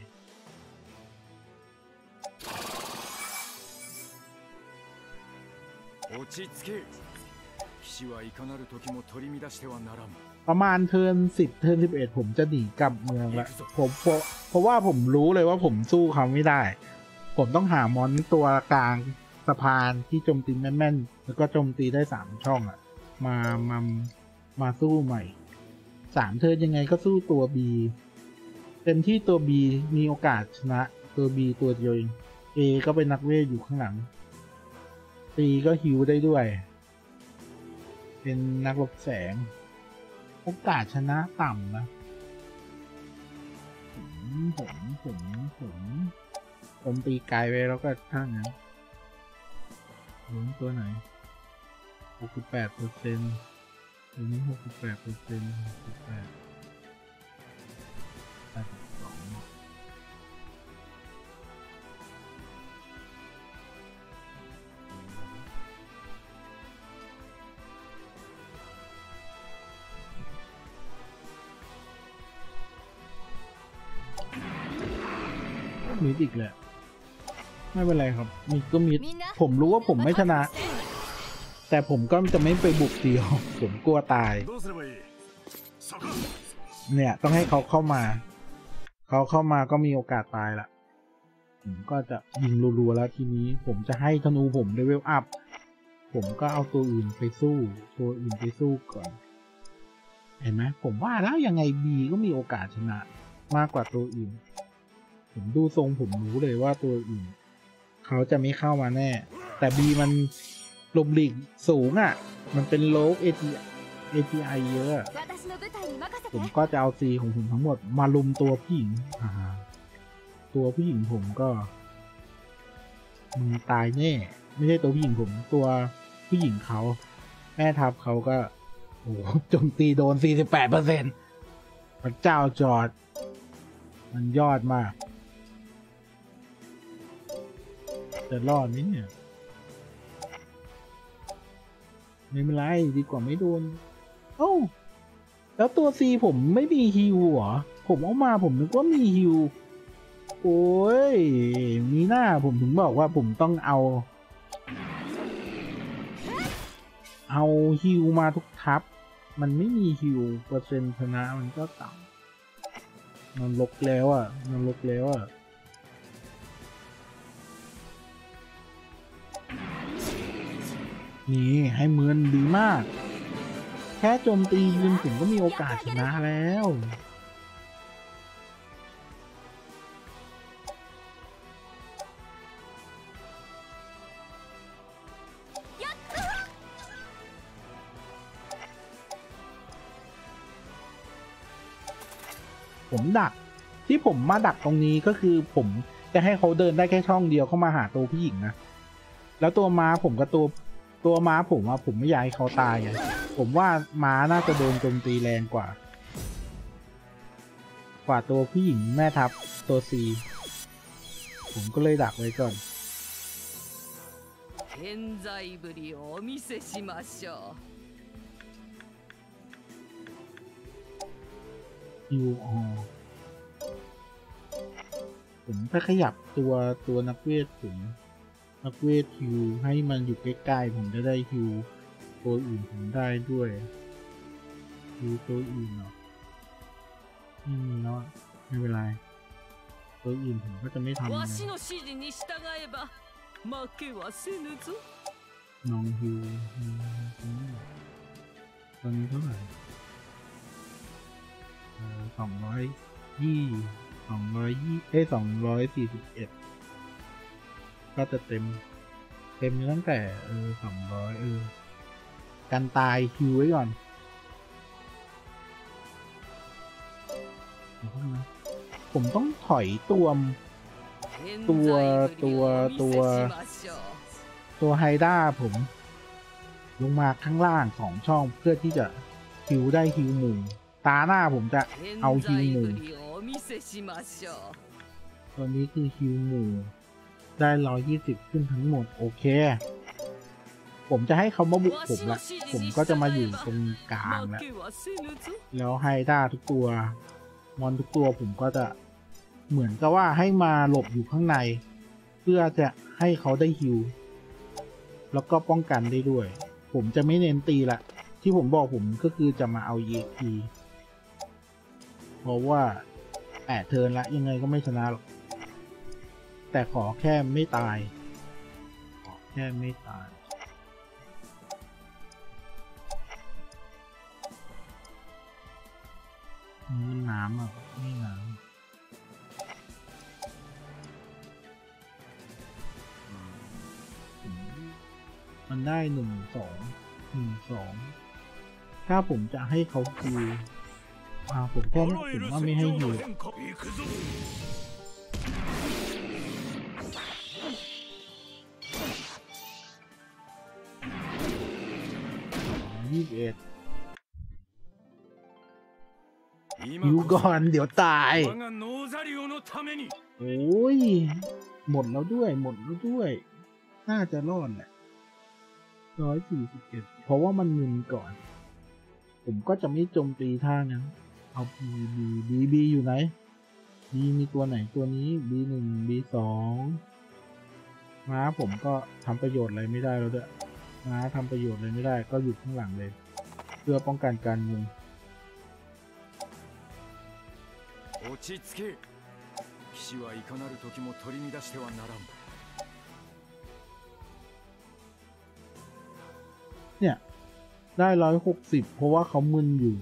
ประมาณเทิร์นสิบเทิร์นสิบเอ็ดผมจะหนีกลับเมืองละผมเพราะเพราะว่าผมรู้เลยว่าผมสู้เขาไม่ได้ผมต้องหามอนตัวกลางสะพานที่โจมตีแม่นๆแล้วก็โจมตีได้สามช่องอ่ะมามามาสู้ใหม่สามเธอยังไงก็สู้ตัว B เต็มที่ตัว B มีโอกาสชนะตัว B ตัวเดียวเอง A ก็เป็นนักเวทอยู่ข้างหลัง C ก็ฮิวได้ด้วยเป็นนักรบแสงโอกาสชนะต่ำนะผมผมผมผมผมตีไกลไปแล้วก็ท่านั้นลุ้นตัวไหน หกสิบแปดเปอร์เซ็นต์ ตัวนี้ หกสิบแปดเปอร์เซ็นต์ หกสิบแปด แปดสิบสองมิดอีกแหละไม่เป็นไรครับมิดก็มิดผมรู้ว่าผมไม่ชนะแต่ผมก็จะไม่ไปบุกเดียวผมกลัวตายเนี่ยต้องให้เขาเข้ามาเขาเข้ามาก็มีโอกาสตายละผมก็จะยิงรัวๆแล้วทีนี้ผมจะให้ธนูผมเลเวลอัพผมก็เอาตัวอื่นไปสู้ตัวอื่นไปสู้ก่อนเห็นไหมผมว่าแล้วยังไงบีก็มีโอกาสชนะมากกว่าตัวอื่นผมดูทรงผมรู้เลยว่าตัวอื่นเขาจะไม่เข้ามาแน่แต่บีมันลมหลีกสูงอ่ะมันเป็นโลก เอ ที เอ ที ไอ เยอะผมก็จะเอาซีของผมทั้งหมดมาลุมตัวผู้หญิงอ่าตัวผู้หญิงผมก็มึงตายแน่ไม่ใช่ตัวผู้หญิงผมตัวผู้หญิงเขาแม่ทัพเขาก็โอ้โจมตีโดน สี่สิบแปดเปอร์เซ็นต์ พระเจ้าจอร์จมันยอดมากจะรอดไหมเนี่ยไม่เป็นไรดีกว่าไม่โดนเอ้าแล้วตัวซีผมไม่มีฮิวเหรอผมเอามาผมนึกว่ามีฮิวโอ้ยมีหน้าผมถึงบอกว่าผมต้องเอาเอาฮิวมาทุกทับมันไม่มีฮิวเปอร์เซ็นต์ชนะมันก็ต่ำมันลกแล้วอ่ะมันลกแล้วอ่ะนี่ให้เมือนดีมากแค่โจมตียืนผมก็มีโอกาสชนะแล้วผมดักที่ผมมาดักตรงนี้ก็คือผมจะให้เขาเดินได้แค่ช่องเดียวเข้ามาหาตัวผู้หญิงนะแล้วตัวม้าผมกับตัวตัวม้าผมว่าผมไม่อยากให้เขาตายไงผมว่าม้าน่าจะโดนโจมตีแรงกว่ากว่าตัวผู้หญิงแม่ทัพตัวซีผมก็เลยดักไว้ก่อน健在ぶりをお見せしましょうยูออผมถ้าขยับตัวตัวนักเวทผมนักเวทฮิวให้มันอยู่ใกล้ๆผมจะได้ฮิวตัวอื่นผมได้ด้วยฮิวตัวอื่นเนาะไม่มีเนาะไม่เป็นไรตัวอื่นผมก็จะไม่ทำนะน้องฮิวตอนนี้เท่าไหร่สองร้อยยี่สองร้อยยี่เอ้สองร้อยสี่สิบเอ็ดก็จะเต็มเต็มตั้งแต่เออสองร้อยเออกันตายคิวไว้ก่อนผมต้องถอยตัวตัวตัวตัวตัวไฮด้าผมลงมาข้างล่างสองช่องเพื่อที่จะคิวได้คิวหมู่ตาหน้าผมจะเอาฮิวหมู่ตัวนี้คือฮิวหมู่ได้หนึ่งร้อยยี่สิบขึ้นทั้งหมดโอเคผมจะให้เขามาบุกผมละผมก็จะมาอยู่ตรงกลางแล้วแล้วไฮด้าทุกตัวมอนทุกตัวผมก็จะเหมือนกับว่าให้มาหลบอยู่ข้างในเพื่อจะให้เขาได้ฮิวแล้วก็ป้องกันได้ด้วยผมจะไม่เน้นตีละที่ผมบอกผมก็คือจะมาเอา อี เอ็ก พี เพราะว่าแปดเทิร์นละยังไงก็ไม่ชนะหรอกแต่ขอแค่ไม่ตายขอแค่ไม่ตายนี่น้ำอ่ะนี่น้ำมันได้หนึ่งสองหนึ่งสองถ้าผมจะให้เขาคิวอ่าผมแค่ผมว่าไม่ให้ฮิวยี่สิบเอ็ดฮิวก่อนเดี๋ยวตายโอ้ยหมดแล้วด้วยหมดแล้วด้วยน่าจะรอดแหละร้อยสี่สิบเอ็ดเพราะว่ามันมึนก่อนผมก็จะไม่โจมตีท่านั้นเอาบีบีบีบีอยู่ไหนบีมีตัวไหนตัวนี้บีหนึ่งบีสองม้าผมก็ทำประโยชน์อะไรไม่ได้แล้วด้วยม้าทำประโยชน์อะไรไม่ได้ก็หยุดข้างหลังเลยเพื่อป้องกันการงง落ち着け騎士はいかなる時も取り乱してはならんเนี่ยได้ร้อยหกสิบเพราะว่าเขามึนอยู่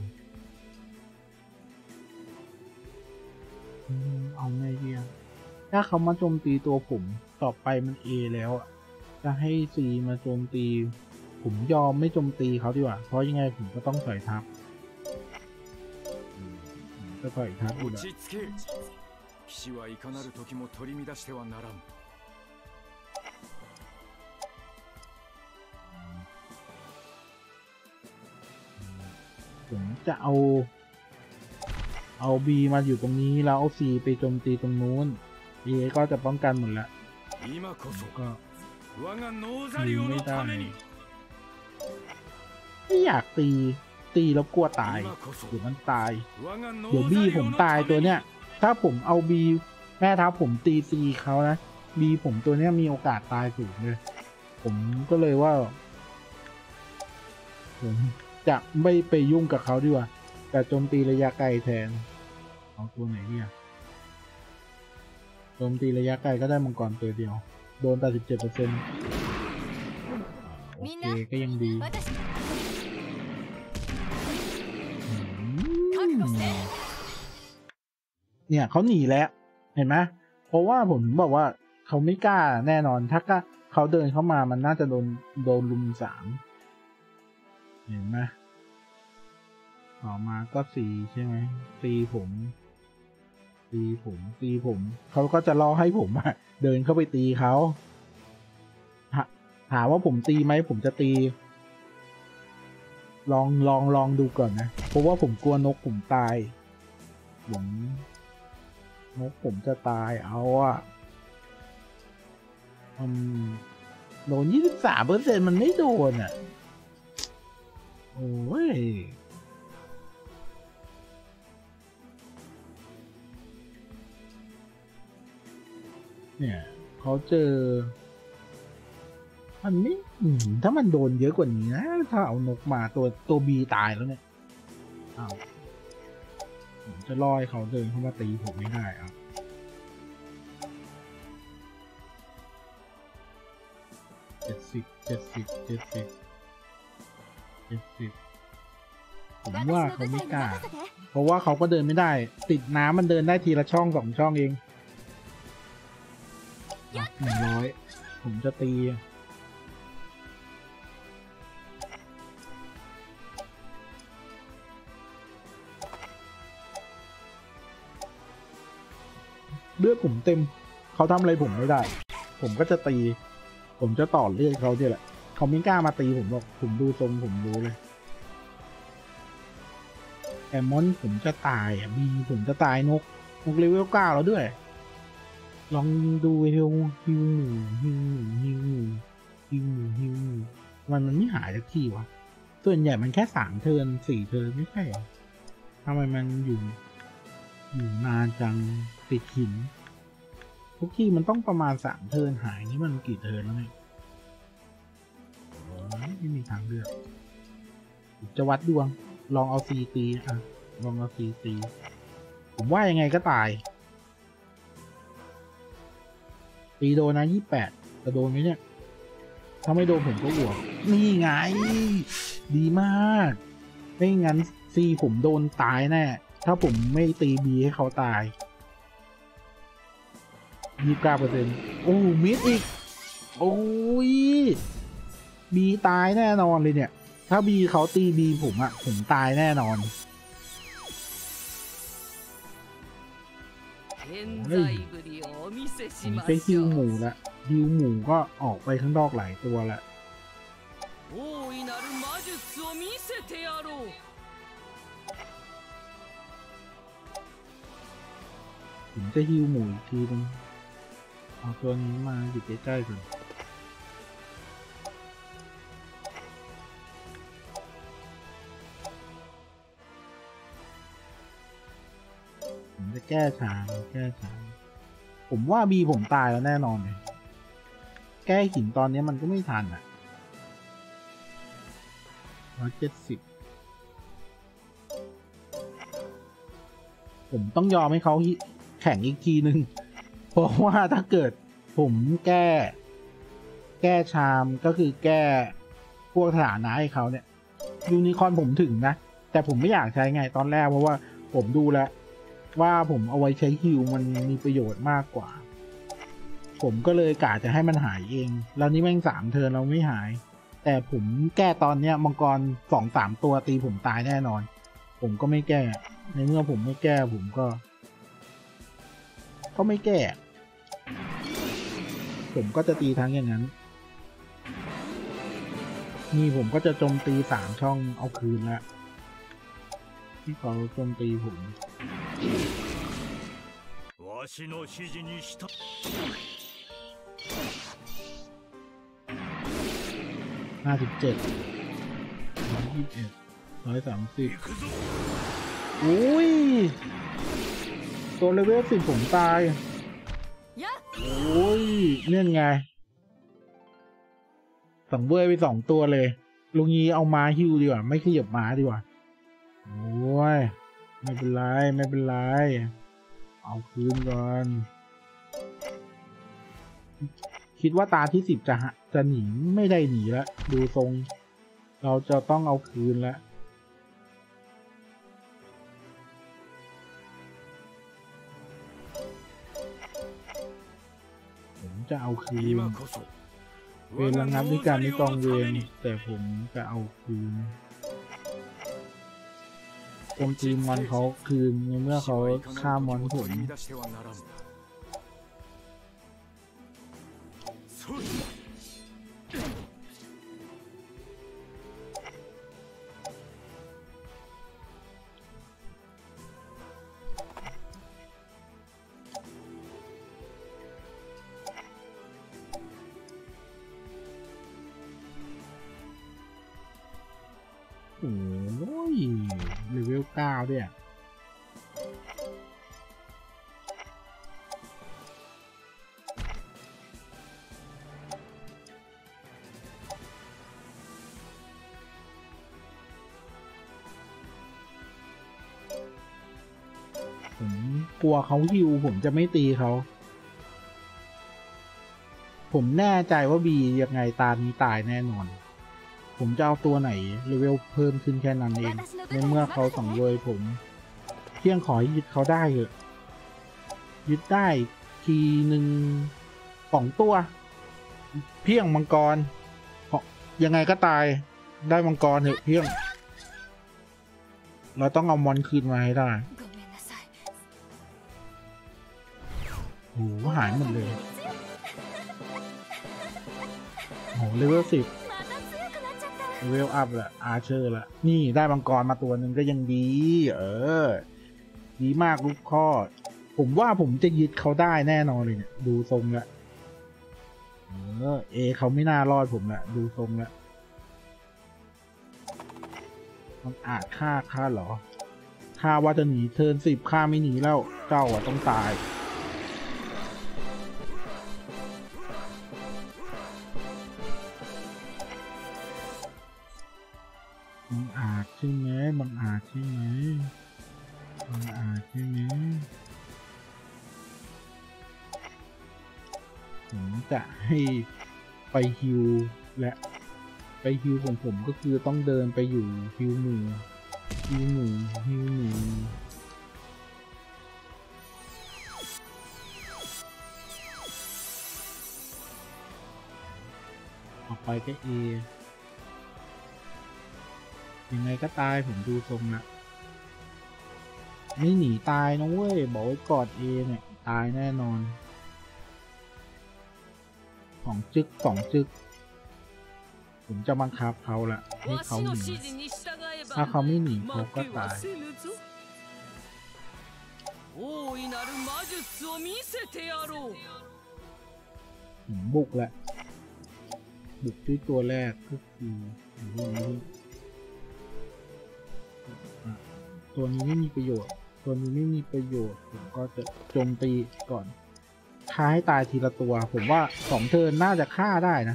เอาไงดีอ่ะถ้าเขามาโจมตีตัวผมต่อไปมัน A แล้วอ่ะจะให้ C มาโจมตีผมยอมไม่โจมตีเขาดีกว่าเพราะยังไงผมก็ต้องถอยทับก็ถอยทับอยู่แล้ว騎士はいかなる時も取り乱してはならんผมจะเอาเอา B มาอยู่ตรงนี้แล้วเอา C ไปโจมตีตรงนู้น A ก็จะป้องกันหมดแล้วก็ยิงไม่ได้ไม่อยากตีตีแล้วกลัวตายเดี๋ยวมันตายเดี๋ยว B ผมตายตัวเนี้ยถ้าผมเอา B แม่ทัพผมตี C เขานะ B ผมตัวเนี้ยมีโอกาสตายสูงเลยผมก็เลยว่าผมจะไม่ไปยุ่งกับเขาดีกว่าแต่โจมตีระยะไกลแทนเอาตัวไหนดีอะโจมตีระยะไกลก็ได้มังกรตัวเดียวโดน แปดสิบเจ็ดเปอร์เซ็นต์ โอเคก็ยังดีเนี่ยเขาหนีแล้วเห็นไหมเพราะว่าผมบอกว่าเขาไม่กล้าแน่นอนถ้าก็เขาเดินเข้ามามันน่าจะโดนโดนลุมสามเห็นไหมต่อมาก็สีใช่ไหมตีผมตีผมตีผมเขาก็จะรอให้ผมอะเดินเข้าไปตีเขาถามว่าผมตีไหมผมจะตีลองลองลองดูก่อนนะเพราะว่าผมกลัวนกผมตายผมนกผมจะตายเอาอะอืมโดนยี่สิบสามเปอร์เซ็นต์มันไม่โดนอะโอ้ยเนี่ยเขาเจอมันไม่ถ้ามันโดนเยอะกว่านี้นะถ้าเอานกมาตัวตัวบีตายแล้วเนี่ยอ้าวผมจะล่อให้เขาเดินเข้ามาตีผมไม่ได้อ่ะเจ็ดสิบเจ็ดสิบเจ็ดสิบเจ็ดสิบผมว่าเขาไม่กล้าเพราะว่าเขาก็เดินไม่ได้ติดน้ำมันเดินได้ทีละช่องสองช่องเองหนึ่งร้อยผมจะตีเลือดผมเต็มเขาทำอะไรผมไม่ได้ผมก็จะตีผมจะต่อเลือดเขาเนี่ยแหละเขาไม่กล้ามาตีผมหรอกผมดูทรงผมรู้เลยแอมมอนผมจะตายอ่ะบีผมจะตายนกนกเลเวลเก้าแล้วด้วยลองดูฮิวฮิวฮิวฮิวฮิวฮิวมันมันไม่หายสักทีวะส่วนใหญ่มันแค่สามเทิร์นสี่เทิร์นไม่ใช่หรอทำไมมันอยู่อยู่นานจังติดหินทุกทีมันต้องประมาณสามเทิร์นหายนี่มันกี่เทิร์นแล้วเนี่ยไม่มีทางเลือกจะวัดดวงลองเอาซีตีอ่ะลองเอาซีตีผมว่ายังไงก็ตายตีโดนนะยี่แปดจะโดนไหมเนี่ยถ้าไม่โดนผมก็บวกนี่ไงดีมากไม่งั้นซีผมโดนตายแน่ถ้าผมไม่ตีบีให้เขาตายยี่สิบเก้าเปอร์เซ็นต์โอ้มิดอีกโอ้ยบีตายแน่นอนเลยเนี่ยถ้าบีเขาตีบีผมอะผมตายแน่นอนเฮ้ยไม่ใช่ฮิวหมูละฮิวหมูก็ออกไปข้างนอกหลายตัวละผมจะฮิวหมูอีกทีนึงเอาตัวนี้มาอยู่ใกล้ๆก่อนผมจะแก้ช้าแก้ช้าผมว่าบีผมตายแล้วแน่นอนเลยแก้หินตอนนี้มันก็ไม่ทันอ่ะร้อยเจ็ดสิบผมต้องยอมให้เขาแข่งอีกทีนึงเพราะว่าถ้าเกิดผมแก้แก้ชามก็คือแก้พวกฐานะให้เขาเนี่ยยูนิคอร์นผมถึงนะแต่ผมไม่อยากใช้ไงตอนแรกเพราะว่าผมดูแล้วว่าผมเอาไว้ใช้ฮิวมันมีประโยชน์มากกว่าผมก็เลยกะจะให้มันหายเองแล้วนี่แม่งสามเทิร์นเราไม่หายแต่ผมแก้ตอนเนี้ยมังกรสองสามตัวตีผมตายแน่นอนผมก็ไม่แก้ในเมื่อผมไม่แก้ผมก็ก็ไม่แก้ผมก็จะตีทั้งอย่างนั้นนี่ผมก็จะโจมตีสามช่องเอาคืนละที่เขาโจมตีผมห้าสิบเจ็ดร้อยยี่สิบเอ็ดร้อยสามสิบอุ้ยตัวเลเวลสิบผมตายโอ้ยเนี่ยไงสังเวยไปสองตัวเลยลุงยีเอาม้าฮิวดีกว่าไม่ขยับม้าดีกว่าโอ้ยไม่เป็นไรไม่เป็นไรเอาคืนก่อนคิดว่าตาที่สิบจะจะหนีไม่ได้หนีแล้วดูทรงเราจะต้องเอาคืนแล้วผมจะเอาคืนเป็นระงับด้วยการไม่กองเวรแต่ผมจะเอาคืนโจมตีมอนเขาคืนในเมื่อเขาฆ่ามอนผมโอ้ยเลเวลเก้าด้วยผมกลัวเขาฮิวผมจะไม่ตีเขาผมแน่ใจว่าบียังไงตานี้ตายแน่นอนผมจะเอาตัวไหนเลเวลเพิ่มขึ้นแค่นั้นเองในเมื่อเขาสังเวยผมเพียงขอยึดเขาได้เหอะยึดได้ทีหนึ่งสองตัวเพียงมังกรยังไงก็ตายได้มังกรเหอะเพียงเราต้องเอามอนคืนมาให้ได้โอ้หายหมดเลยโอ้เลเวลสิบเวลอัพแหละอาร์เชอร์ละนี่ได้มังกรมาตัวหนึ่งก็ยังดีเออดีมากลูกข้อผมว่าผมจะยึดเขาได้แน่นอนเลยเนี่ยดูทรงละเออเอเขาไม่น่ารอดผมละดูทรงละมันอาจฆ่าฆ่าเหรอฆ่าว่าจะหนีเทิร์นสิบฆ่าไม่หนีแล้วเจ้าอ่ะต้องตายบังอาจใช่ไหมบังอาจใช่ไหมบังอาจใช่ไหมผมจะให้ไปฮิวและไปฮิวของผมก็คือต้องเดินไปอยู่ฮิวหมู่ฮิวหมู่ฮิวหมู่ออกไปก็เอยังไงก็ตายผมดูทรงละไม่หนีตายนะเว้ยบอกไว้กอดเอเนี่ยตายแน่นอนสองจึกสองจึกผมจะบังคับเขาละให้เขาหนีถ้าเขาไม่หนีเขาก็ตายผมบุกแหละบุกด้วยตัวแรกก็คือตัวนี้ไม่มีประโยชน์ตัวนี้ไม่มีประโยชน์ผมก็จะโจมตีก่อนฆ่าให้ตายทีละตัวผมว่าสองเทิร์นน่าจะฆ่าได้นะ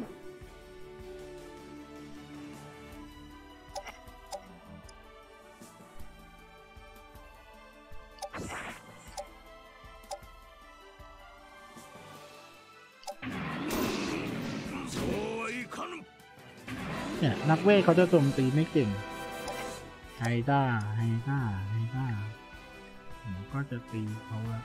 เนี่ยนักเวทเขาจะโจมตีไม่เก่งไฮด้าไฮด้าไฮด้าผมก็จะตีเขาละ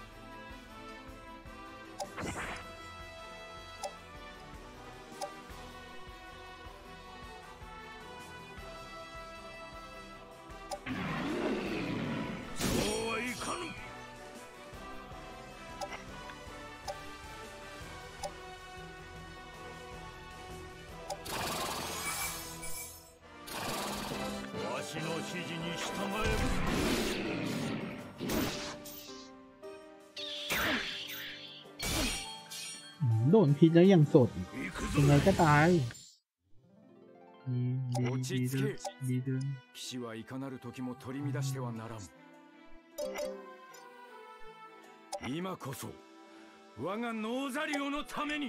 โดนพิษแล้วยังสดยังไงก็ตายดีดีดีเดินดีเดิน騎士はいかなる時も取り乱してはならん今こそ我がノーザリオのために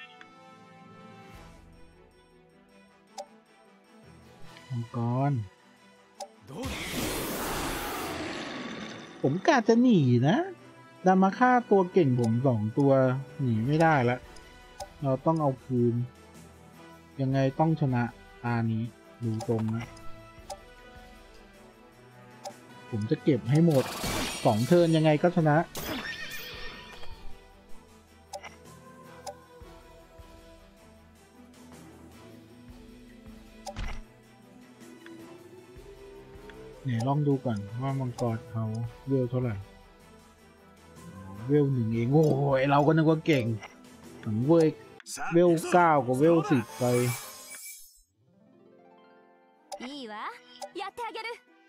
มังกรผมกะจะหนีนะดันมาฆ่าตัวเก่งผมสองตัวหนีไม่ได้ละเราต้องเอาคืนยังไงต้องชนะตานี้ดูตรงนะผมจะเก็บให้หมดสองเทิร์นยังไงก็ชนะเนี่ยลองดูก่อนว่ามังกรเขาเวลเท่าไหร่เวลหนึ่งเองโอ้ยเราก็นึกว่าเก่งถึงเวลเวลเก้ากับเวลสิบไปいいわやってあげる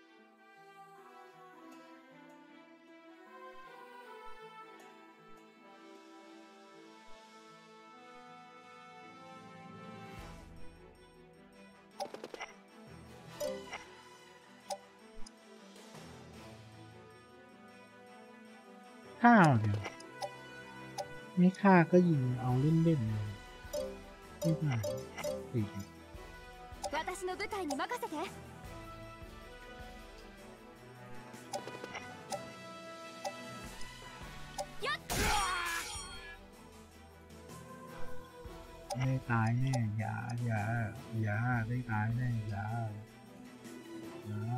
ฆ่าเนี่ยไม่ฆ่าก็ยิงเอาเล่นๆเลยไม่ผ่านสิ私の部隊に任せてไม่ตายแน่อย่าอย่าอย่าได้ตายแน่อย่าอย่า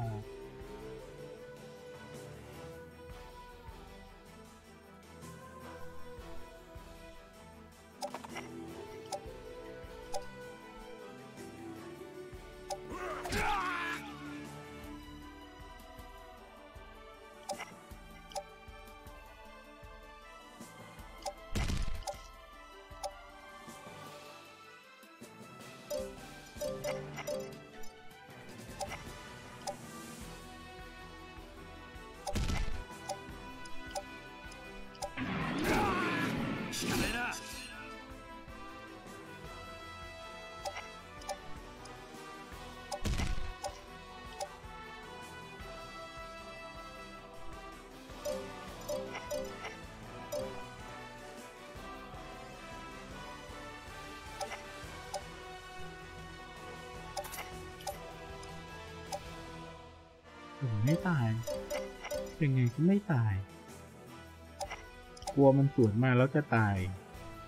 ผมไม่ตายยังไงก็ไม่ตายกลัวมันสวนมาแล้วจะตาย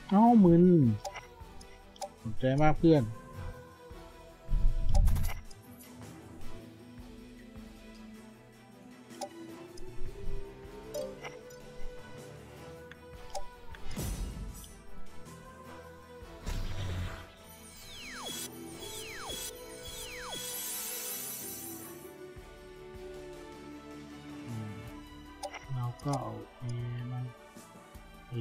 เอ้ามึนสนใจมากเพื่อนเราก็เอาเอมาเอ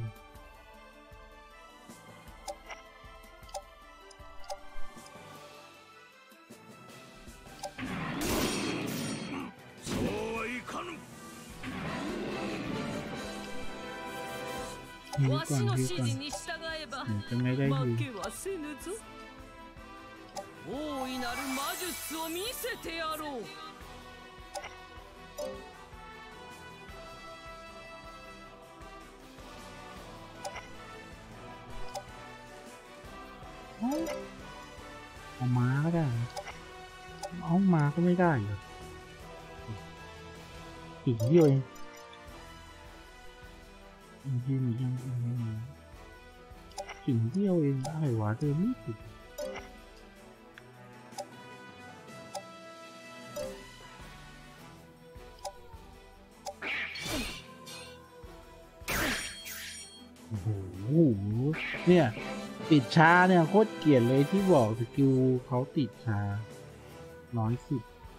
หิวก่อนหิวก่อนเดี๋ยวจะไม่ได้หิว大いなる魔術を見せてやろう。 เอาม้าก็ได้เอาม้าก็ไม่ได้เหรออีกเดียวเองยืนยังถึงเดียวเองอะไรวะเดินไม่ถึงโอ้โหเนี่ยติดช้าเนี่ยโคตรเกลียดเลยที่บอกสกิลเขาติดช้าร้อยสิบ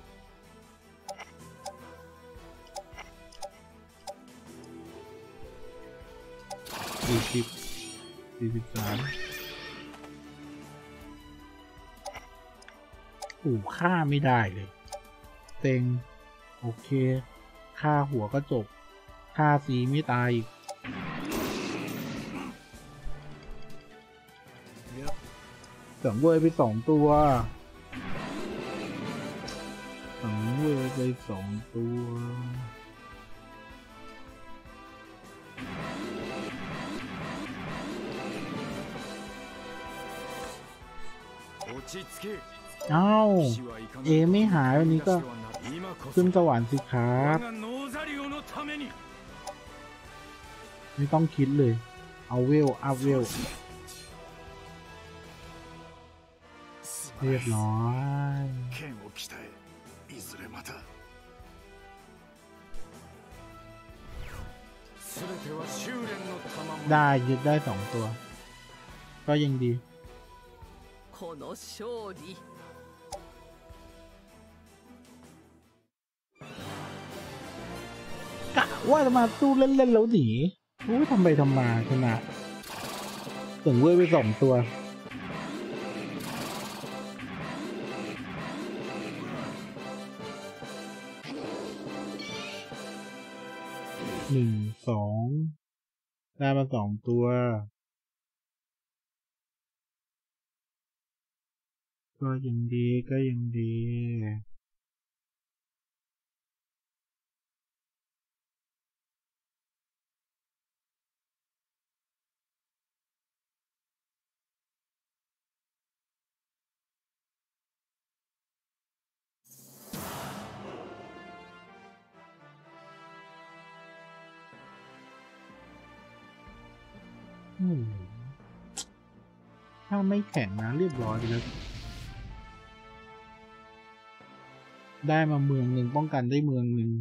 สี่สิบสี่สิบสามโอ้ฆ่าไม่ได้เลยเต็งโอเคฆ่าหัวก็จบฆ่าสีไม่ตายอีกสังเวยไปสองตัวสังเวยไปสองตัวเอ้าเอไม่หายวันนี้ก็ขึ้นสวรรค์สิครับไม่ต้องคิดเลยเอาเวลอัพเวลเรียบร้อยได้ยึดได้สองตัวก็ยังดีกะว่าจะมาตู้เล่นๆแล้วหนีรู้ทำไปทำมาชนะถึงเว้ยไปสองตัวหนึ่งสองได้มาสองตัวก็ยังดีก็ยังดีถ้าไม่แข็งนะเรียบร้อยไปแล้วได้มาเมืองหนึ่งป้องกันได้เมืองหนึ่ง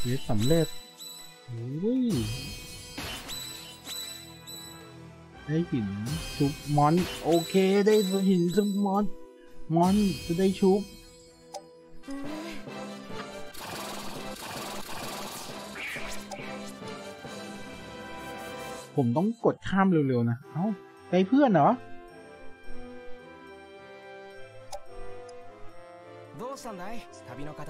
เยสำเร็จโอ้ยได้หินชุบมอนโอเคได้หินชุบมอนมอนจะได้ชุบผมต้องกดข้ามเร็วๆนะเอ้าใจเพื่อนเหรอどうしたんだい旅の方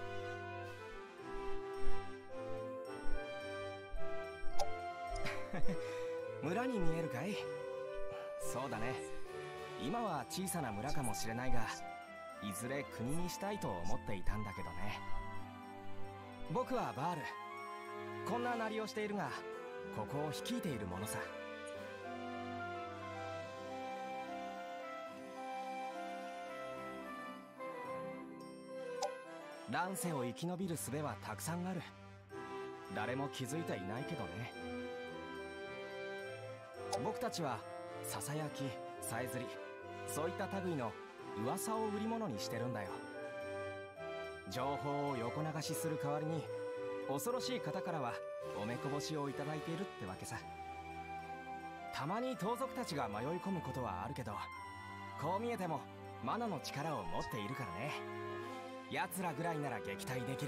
村に見えるかいそうだね今は小さな村かもしれないがいずれ国にしたいと思っていたんだけどね僕はバールこんななりをしているがここを率いているものさ乱世を生き延びる術はたくさんある誰も気づいていないけどね僕たちはささやき、さえずりそういった類の噂を売り物にしてるんだよ情報を横流しする代わりに恐ろしい方からはおめこぼしをいただいているってわけさたまに盗賊たちが迷い込むことはあるけどこう見えてもマナの力を持っているからね奴らぐらいなら撃退できる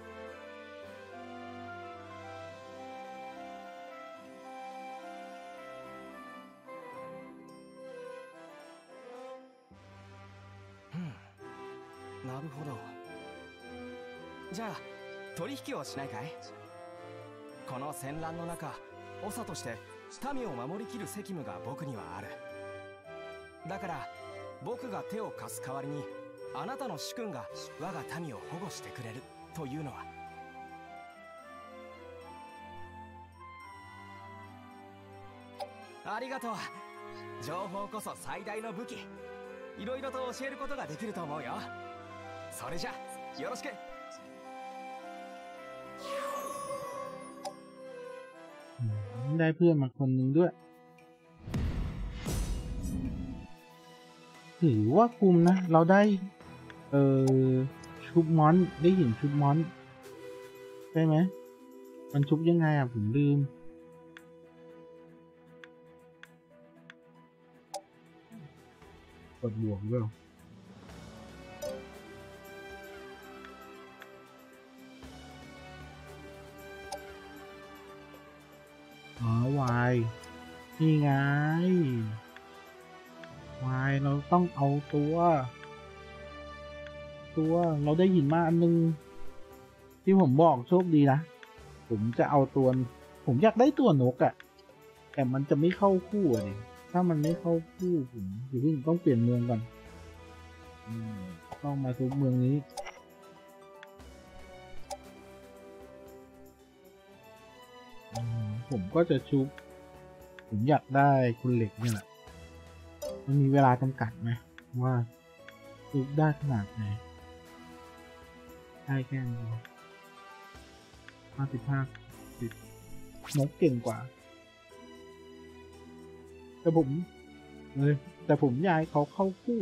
なるほどじゃあ取引をしないかいこの戦乱の中長として民を守りきる責務が僕にはあるだから僕が手を貸す代わりにあなたの主君が我が民を保護してくれるというのはありがとう情報こそ最大の武器いろいろと教えることができると思うよそれじゃよろしくได้เพื่อนมาคนหนึ่งด้วยถือว่าคุมนะเราได้เออชุบมอนได้หินชุบมอนใช่ไหมมันชุบยังไงอ่ะผมลืมกดบวกด้วยอ๋อวายนี่ไงวายเราต้องเอาตัวตัวเราได้หินมาอันนึงที่ผมบอกโชคดีนะผมจะเอาตัวผมอยากได้ตัวนกอะแต่มันจะไม่เข้าคู่อะดิถ้ามันไม่เข้าคู่ผมอยู่ที่ต้องเปลี่ยนเมืองก่อนต้องมาทุกเมืองนี้ผมก็จะชุบผมอยากได้คุณเหล็กนี่แหละมันมีเวลาจำกัดไหมว่าชุบได้ขนาดไหนได้แค่นี้ห้าสิบห้าสิบนกเก่งกว่าแต่ผมเลยแต่ผมอยากให้เขาเข้าคู่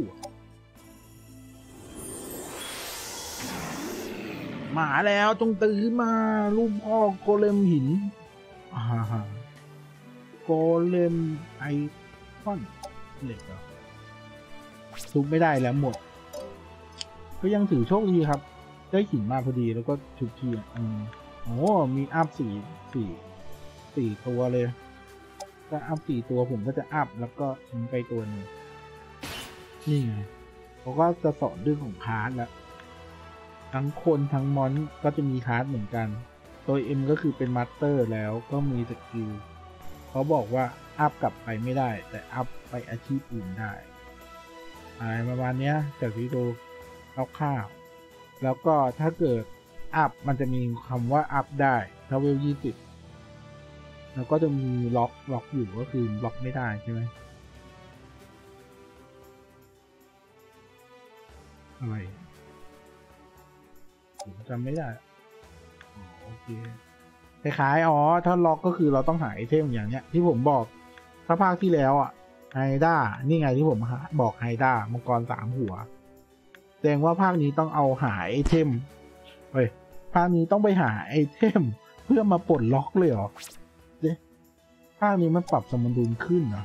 หมาแล้วจงตื่นมาลูกพ่อโกเลมหินอ่าโกเลมไอคอนเหล็กเหรอซุปไม่ได้แล้วหมดก็ยังถือโชคดีครับได้หินมาพอดีแล้วก็ชุบทีอืมโอ้มีอัพสี่สี่สี่ตัวเลยก็อัพสี่ตัวผมก็จะอัพแล้วก็ทิ้งไปตัวนึงนี่ไงเขาก็จะสอนเรื่องของคาร์ดแล้วทั้งคนทั้งมอนก็จะมีคาร์ดเหมือนกันตัว M ก็คือเป็นมาสเตอร์แล้วก็มีสกิลเขาบอกว่าอัพกลับไปไม่ได้แต่อัพไปอาชีพอื่นได้อะไรประมาณนี้จากที่ดูคร่าวๆแล้วก็ถ้าเกิดอัพมันจะมีคำว่าอัพได้ถ้าเวลยี่สิบแล้วก็จะมีล็อกล็อกอยู่ก็คือล็อกไม่ได้ใช่ไหมอะไรผมจำไม่ได้อ๋อโอเคคล้ายๆอ๋อถ้าล็อกก็คือเราต้องหาไอเทมอย่างเนี้ยที่ผมบอกถ้าภาคที่แล้วอ่ะไฮด้านี่ไงที่ผมบอกไฮด้ามังกรสามหัวแสดงว่าภาคนี้ต้องเอาหาไอเทมเฮ้ยภาคนี้ต้องไปหาไอเทมเพื่อมาปลดล็อกเลยเหรอเด้ภาคนี้มันปรับสมดุลขึ้นเหรอ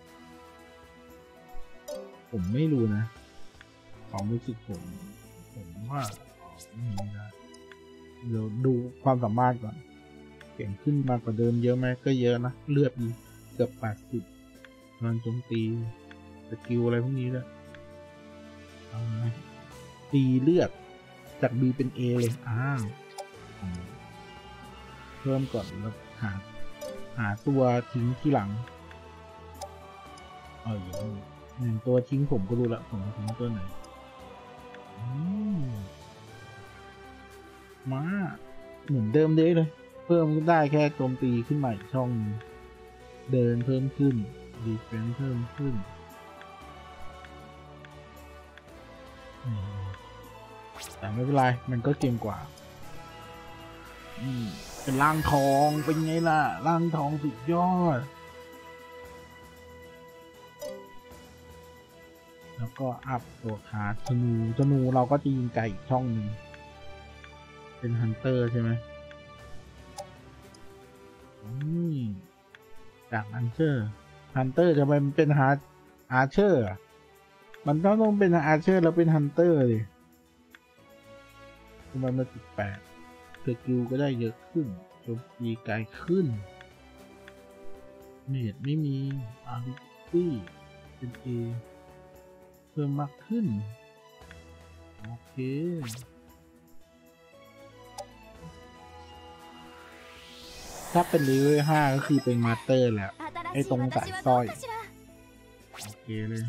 ผมไม่รู้นะความรู้สึกผมผมว่าไม่ได้เดี๋ยวดูความสามารถก่อนเก่งขึ้นมากกว่าเดิมเยอะไหมก็เยอะนะเลือดเกือบแปดสิบพลังโจมตีสกิลอะไรพวกนี้ด้วยตีเลือดจาก B เป็น A เลยอ้าวเพิ่มก่อนแล้วหาหาตัวทิ้งที่หลังเออหนึ่งตัวทิ้งผมก็รู้ละผมทิ้งตัวไหนมาเหมือนเดิมเด้เลยเพิ่มได้แค่โจมตีขึ้นใหม่ช่องเดินเพิ่มขึ้นดีเฟนส์เพิ่มขึ้นแต่ไม่เป็นไรมันก็เก่งกว่าอืมเป็นร่างทองเป็นไงล่ะร่างทองสุดยอดแล้วก็อัพตัวคาธนูธนูเราก็จะยิงไกลอีกช่องหนึ่งเป็นฮันเตอร์ใช่ไหมจากฮันเตอร์ฮันเตอร์จะไปเป็นฮาร์อาร์เชอร์มันต้องต้องเป็นอาร์เชอร์แล้วเป็นฮันเตอร์เลยมันมาสิบแปดสกิลก็ได้เยอะขึ้นโจมตีไกลขึ้นเมจไม่มีอาริตี้เป็นเอเพิ่มมากขึ้นโอเคถ้าเป็นเลเวลห้าก็คือเป็นมาสเตอร์แหละไอ้ตรงสายสร้อยโอเคเลย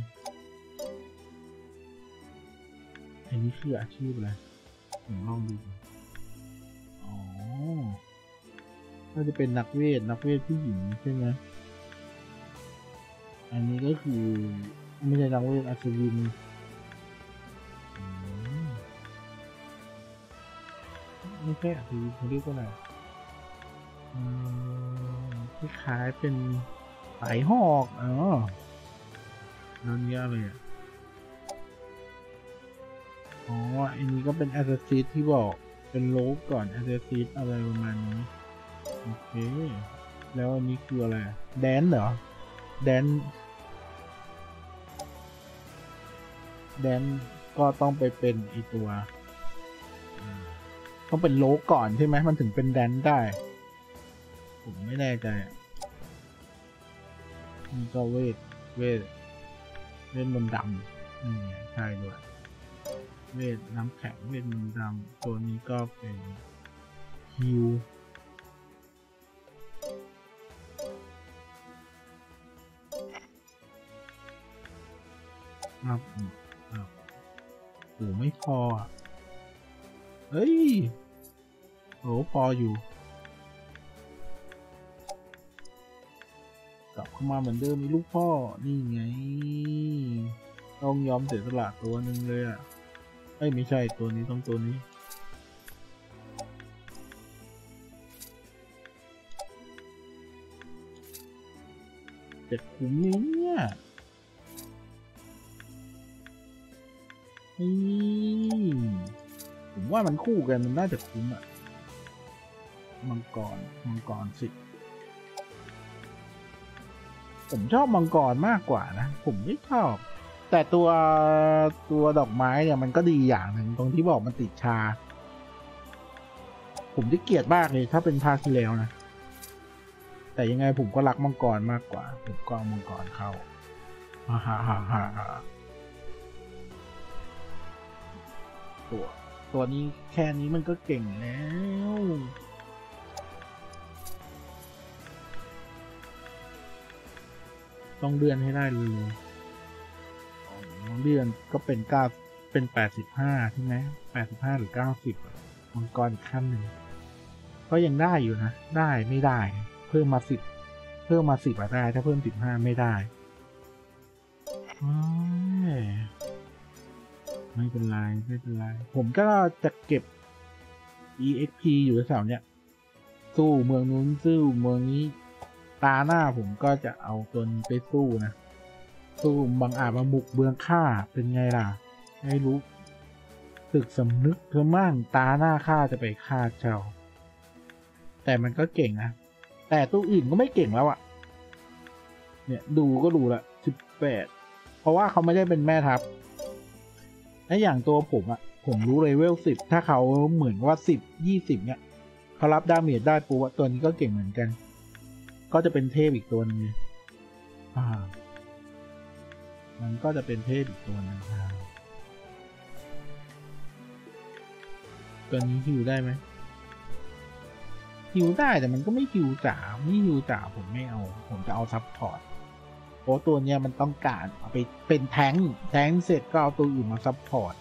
อันนี้คืออาชีพอะไรผมลองดูอ๋อน่าจะเป็นนักเวทนักเวทผู้หญิงใช่ไหมอันนี้ก็คือไม่ใช่นักเวทอัศวินไม่ใช่อัศวินเขาเรียกว่าอะไรคล้ายๆเป็นสายหอกอ๋อแล้วนี้อะไรอ่ะอ๋ออันนี้ก็เป็นแอสซัสซินที่บอกเป็นโลกก่อนแอสซัสซินอะไรประมาณนี้โอเคแล้วอันนี้คืออะไรแดนเหรอแดนแดนก็ต้องไปเป็นไอตัวต้องเป็นโลกก่อนใช่ไหมมันถึงเป็นแดนได้ผมไม่แน่ใจนี่ก็เวทเวทเวทมนต์ดำนี่ใช่ด้วยเวทน้ำแข็งเวทมนต์ดำตัวนี้ก็เป็นฮิวครับครับโอ้ไม่พอเฮ้ยโอ้พออยู่กลับเข้ามาเหมือนเดิมมีลูกพ่อนี่ไงต้องยอมเสียสละตัวหนึ่งเลยอ่ะเอ้ยไม่ใช่ตัวนี้ต้องตัวนี้จะคุ้มไหมเนี่ยผมว่ามันคู่กันมันน่าจะคุ้มอ่ะมังกรมังกรสิผมชอบมังกรมากกว่านะผมไม่ชอบแต่ตัวตัวดอกไม้เนี่ยมันก็ดีอย่างหนึ่งตรงที่บอกมันติดชาผมจะเกลียดมากเลยถ้าเป็นภาคที่แล้วนะแต่ยังไงผมก็รักมังกรมากกว่าผมก็เอามังกรเข้าฮ่าฮ่าฮ่าฮ่าตัวตัวนี้แค่นี้มันก็เก่งแล้วต้องเลื่อนให้ได้เลยเลื่อนก็เป็นเก้าเป็นแปดสิบห้าใช่ไหมแปดสิบห้าหรือเก้าสิบมังกรอีกขั้นหนึ่งก็ยังได้อยู่นะได้ไม่ได้เพิ่มมาสิบเพิ่มมาสิบได้ถ้าเพิ่มสิบห้าไม่ได้ไม่เป็นไรไม่เป็นไรผมก็จะเก็บ อี เอ็กซ์ พี อยู่แถวเนี้ยสู้เมืองนู้นสู้เมืองนี้ตาหน้าผมก็จะเอาตัวนี้ไปสู้นะสู้บังอาจมาบุกเมืองข้าเป็นไงล่ะไม่รู้สึกสำนึกเธอมั่งตาหน้าข้าจะไปฆ่าเจ้าแต่มันก็เก่งนะแต่ตัวอื่นก็ไม่เก่งแล้วอะเนี่ยดูก็ดูละสิบแปดเพราะว่าเขาไม่ได้เป็นแม่ทัพและอย่างตัวผมอะผมรู้เลเวลสิบถ้าเขาเหมือนว่าสิบยี่สิบเนี่ยเขารับดาเมจได้ปุ๊บตัวนี้ก็เก่งเหมือนกันก็จะเป็นเทพอีกตัวนึงอ่ามันก็จะเป็นเทพอีกตัวนึงตัวนี้ฮิวได้ไหมฮิวได้แต่มันก็ไม่ฮิวจ๋าไม่ฮิวจ๋าผมไม่เอาผมจะเอาซับพอร์ตเพราะตัวเนี้ยมันต้องการเอาไปเป็นแทงค์แทงค์เสร็จก็เอาตัวอื่นมาซับพอร์ต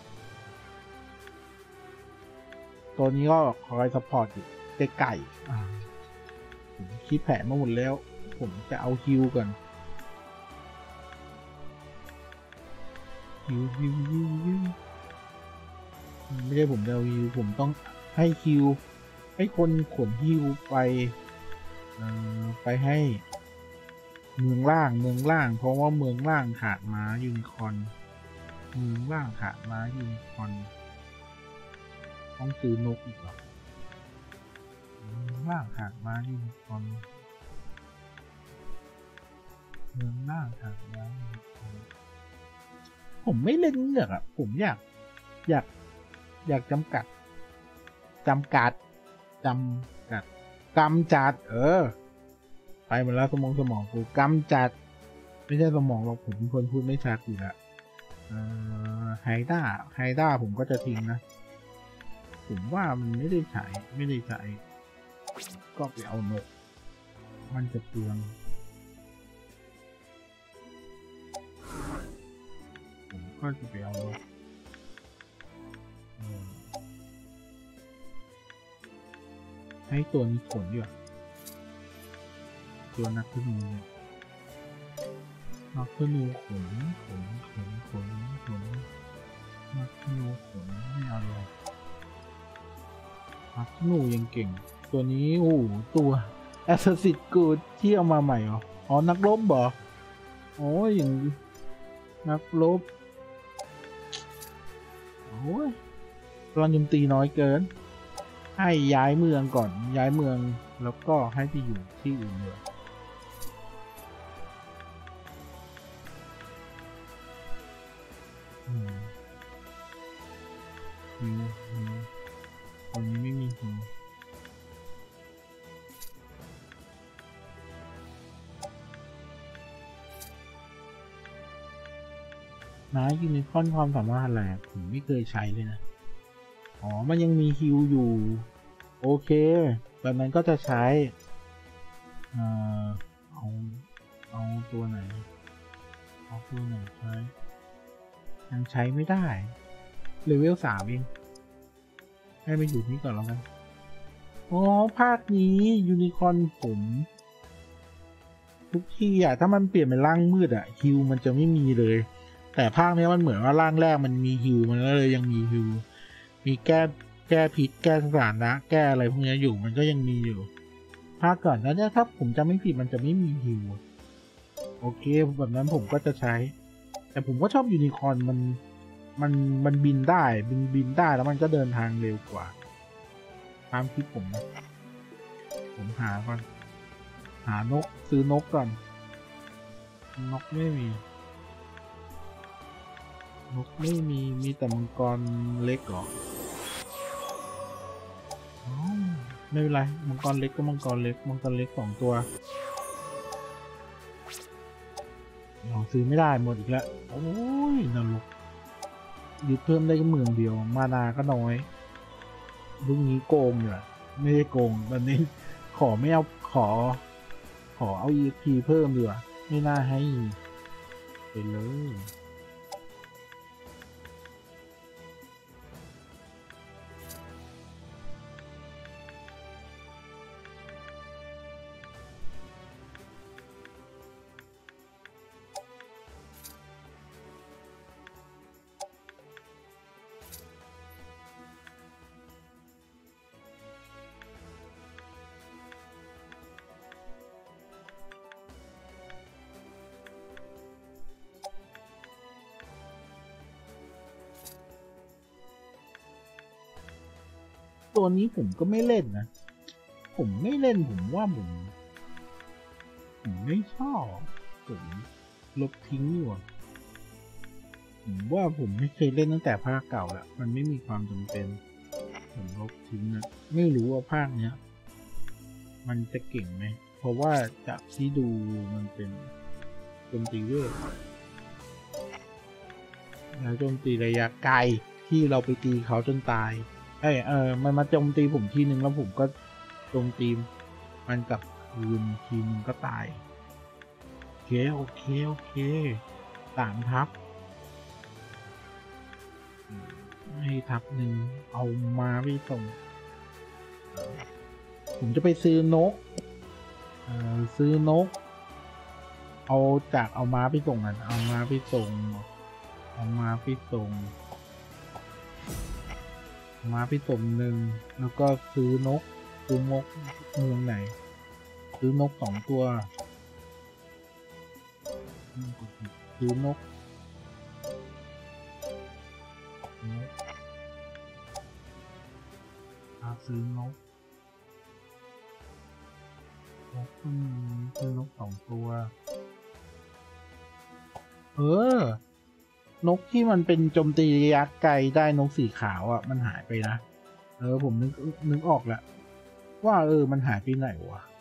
ตัวนี้ก็คอยซับพอร์ตอยู่ไกลๆผมคิดแผนมาหมดแล้วผมจะเอาฮิวก่อนฮิวฮิวฮิวฮิวไม่ใช่ผมจะเอาฮิวผมต้องให้ฮิวให้คนขนฮิวไปไปให้เมืองล่างเมืองล่างเพราะว่าเมืองล่างขาดม้ายูนิคอร์นเมืองล่างขาดม้ายูนิคอร์นต้องซื้อนกอีกหรอเมืองล่างขาดม้ายูนิคอร์นเมืองล่างขาดม้ายูนิคอร์นผมไม่เล่นเลือกอ่ะผมอยากอยากอยากจำกัดจำกัดจำกัดกำจัดเออไปหมดแล้วสมองสมองกูกำจัดไม่ใช่สมองหรอกผมเป็นคนพูดไม่ชัดอยู่แล้วเออไฮด้าไฮด้าผมก็จะทิ้งนะผมว่ามันไม่ได้ใช้ไม่ได้ใช้ก็ไปเอานกมันจะเปลืองผมก็จะไปเอานกให้ตัวนี้ขนดีกว่าตัวนักธนูเนี่ยนักธนูขนขนขนขนขนนักธนูขนไม่เอาเลยนักธนูยังเก่งตัวนี้โอ้ตัวแอสซัสซินกูที่เอามาใหม่เหรออ๋อนักรบเหรอโอ้ยอย่างนักรบโอ้ยพลังโจมตีน้อยเกินให้ย้ายเมืองก่อนย้ายเมืองแล้วก็ให้ไปอยู่ที่อื่นเลยอืมฮิวฮิวตรงนี้ไม่มีฮิวนะยูนิคอร์นความสามารถอะไรผมไม่เคยใช้เลยนะอ๋อมันยังมีฮิวอยู่โอเคแบบนั้นก็จะใช้เอ่อเอาเอาตัวไหนเอาตัวไหนใช้ยังใช้ไม่ได้เลเวลสามเองให้ไปอยู่นี่ก่อนแล้วกันอ๋อภาคนี้ยูนิคอร์นผมทุกที่อ่ะถ้ามันเปลี่ยนเป็นร่างมืดอ่ะฮิวมันจะไม่มีเลยแต่ภาคนี้มันเหมือนว่าร่างแรกมันมีฮิวมันก็เลยยังมีฮิวมีแก้แก้พิษแก้สถานะแก้อะไรพวกนี้อยู่มันก็ยังมีอยู่ภาคก่อนแล้วเนี่ยถ้าผมจำไม่ผิดมันจะไม่มีฮิวโอเคแบบนั้นผมก็จะใช้แต่ผมก็ชอบยูนิคอร์นมันมันมันบินได้บินบินได้แล้วมันก็เดินทางเร็วกว่าตามคิดผมนะผมหาก่อนหานกซื้อนกก่อนนกไม่มีนกไม่มีมีแต่มังกรเล็กหรอไม่เป็นไรมังกรเล็กก็มังกรเล็กมังกรเล็กสองตัวเราซื้อไม่ได้หมดอีกแล้วโอ้ยนรกยึดเพิ่มได้ก็เมืองเดียวมานาก็น้อยรุ่นนี้โกงอยู่อะไม่ได้โกงตอนนี้ขอไม่เอาขอขอเอา อี เอ็กซ์ พี เพิ่มดีกว่าไม่น่าให้ไปเลยตัวนี้ผมก็ไม่เล่นนะผมไม่เล่นผมว่าผมผมไม่ชอบผมลบทิ้งอยู่ผมว่าผมไม่เคยเล่นตั้งแต่ภาคเก่าแล้วมันไม่มีความจำเป็นผมลบทิ้งนะไม่รู้ว่าภาคเนี้ยมันจะเก่งไหมเพราะว่าจากที่ดูมันเป็นโจมตีเวทแล้วโจมตีระยะไกลที่เราไปตีเขาจนตายเอ้ยเออมันมาโจมตีผมทีนึงแล้วผมก็โจมตีมันกลับคืนทีนึงก็ตายโอเคโอเคโอเคสามทับให้ทับหนึ่งเอามาไปส่งผมจะไปซื้อนกเอ่อซื้อนกเอาจากเอาม้าไปส่งอ่ะเอาม้าไปส่งเอาม้าไปส่งม้าไปส่งหนึ่งแล้วก็ซื้อนกซื้อนกเมืองไหนซื้อนกสองตัวซื้อนกนกซื้อนกนกซื้อนกสองตัวเออนกที่มันเป็นโจมตีระยะไกลได้นกสีขาวอ่ะมันหายไปนะเออผมนึกนึกออกแล้วว่าเออมันหายไปไหนวะ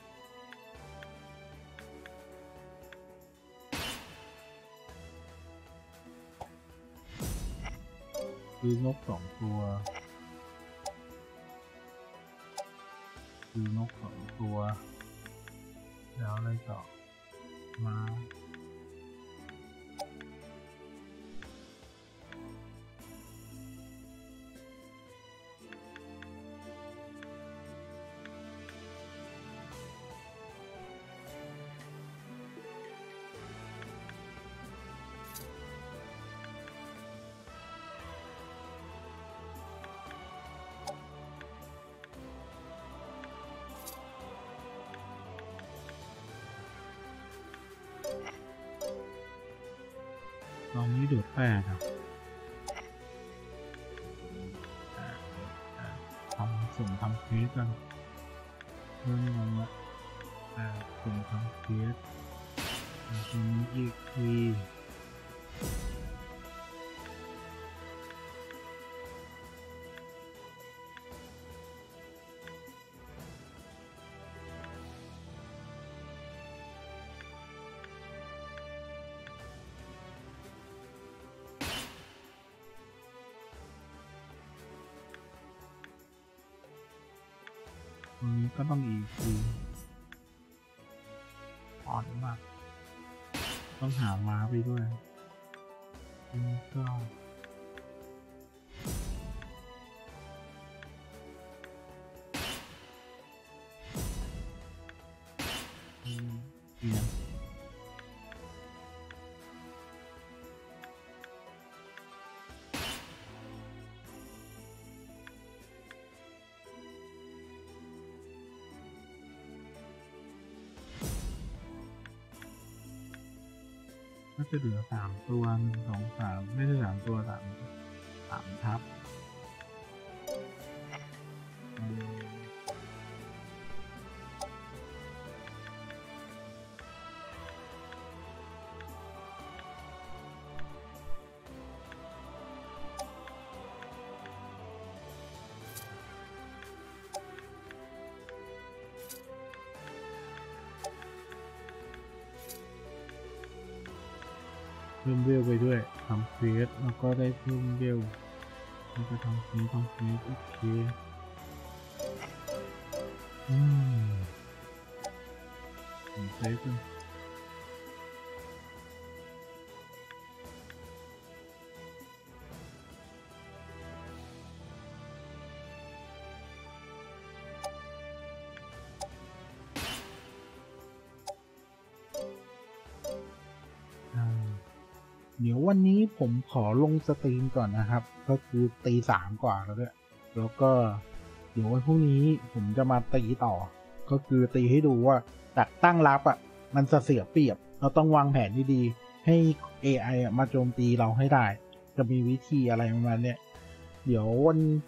คือนกสองตัวคือนกสองตัวแล้วอะไรต่อมาตอนนี้เดือดแปดครับทำส่งทำเคสกันเรื่องงงละส่งทำเคสทีนี้อีกทีตรงนี้ก็ต้องอีกทีอ่อนมากต้องหาม้าไปด้วยนี่ก็เปลี่ยนก็จะเหลือสามตัวหนึ่งสองสามไม่ใช่สามตัวสามสามทับเพิ่มเวลไปด้วยทำเควสแล้วก็ได้เพิ่มเวลแล้วก็ทำเควสทำเควสโอเคอืมทำเควสกันเดี๋ยววันนี้ผมขอลงสตรีมก่อนนะครับก็คือตีสามกว่าแล้วด้วยแล้วก็เดี๋ยววันพรุ่งนี้ผมจะมาตีต่อก็คือตีให้ดูว่าจากตั้งรับอ่ะมันเสียเปรียบเราต้องวางแผนดีๆให้ เอ ไอ มาโจมตีเราให้ได้จะมีวิธีอะไรประมาณเนี้ยเดี๋ยววัน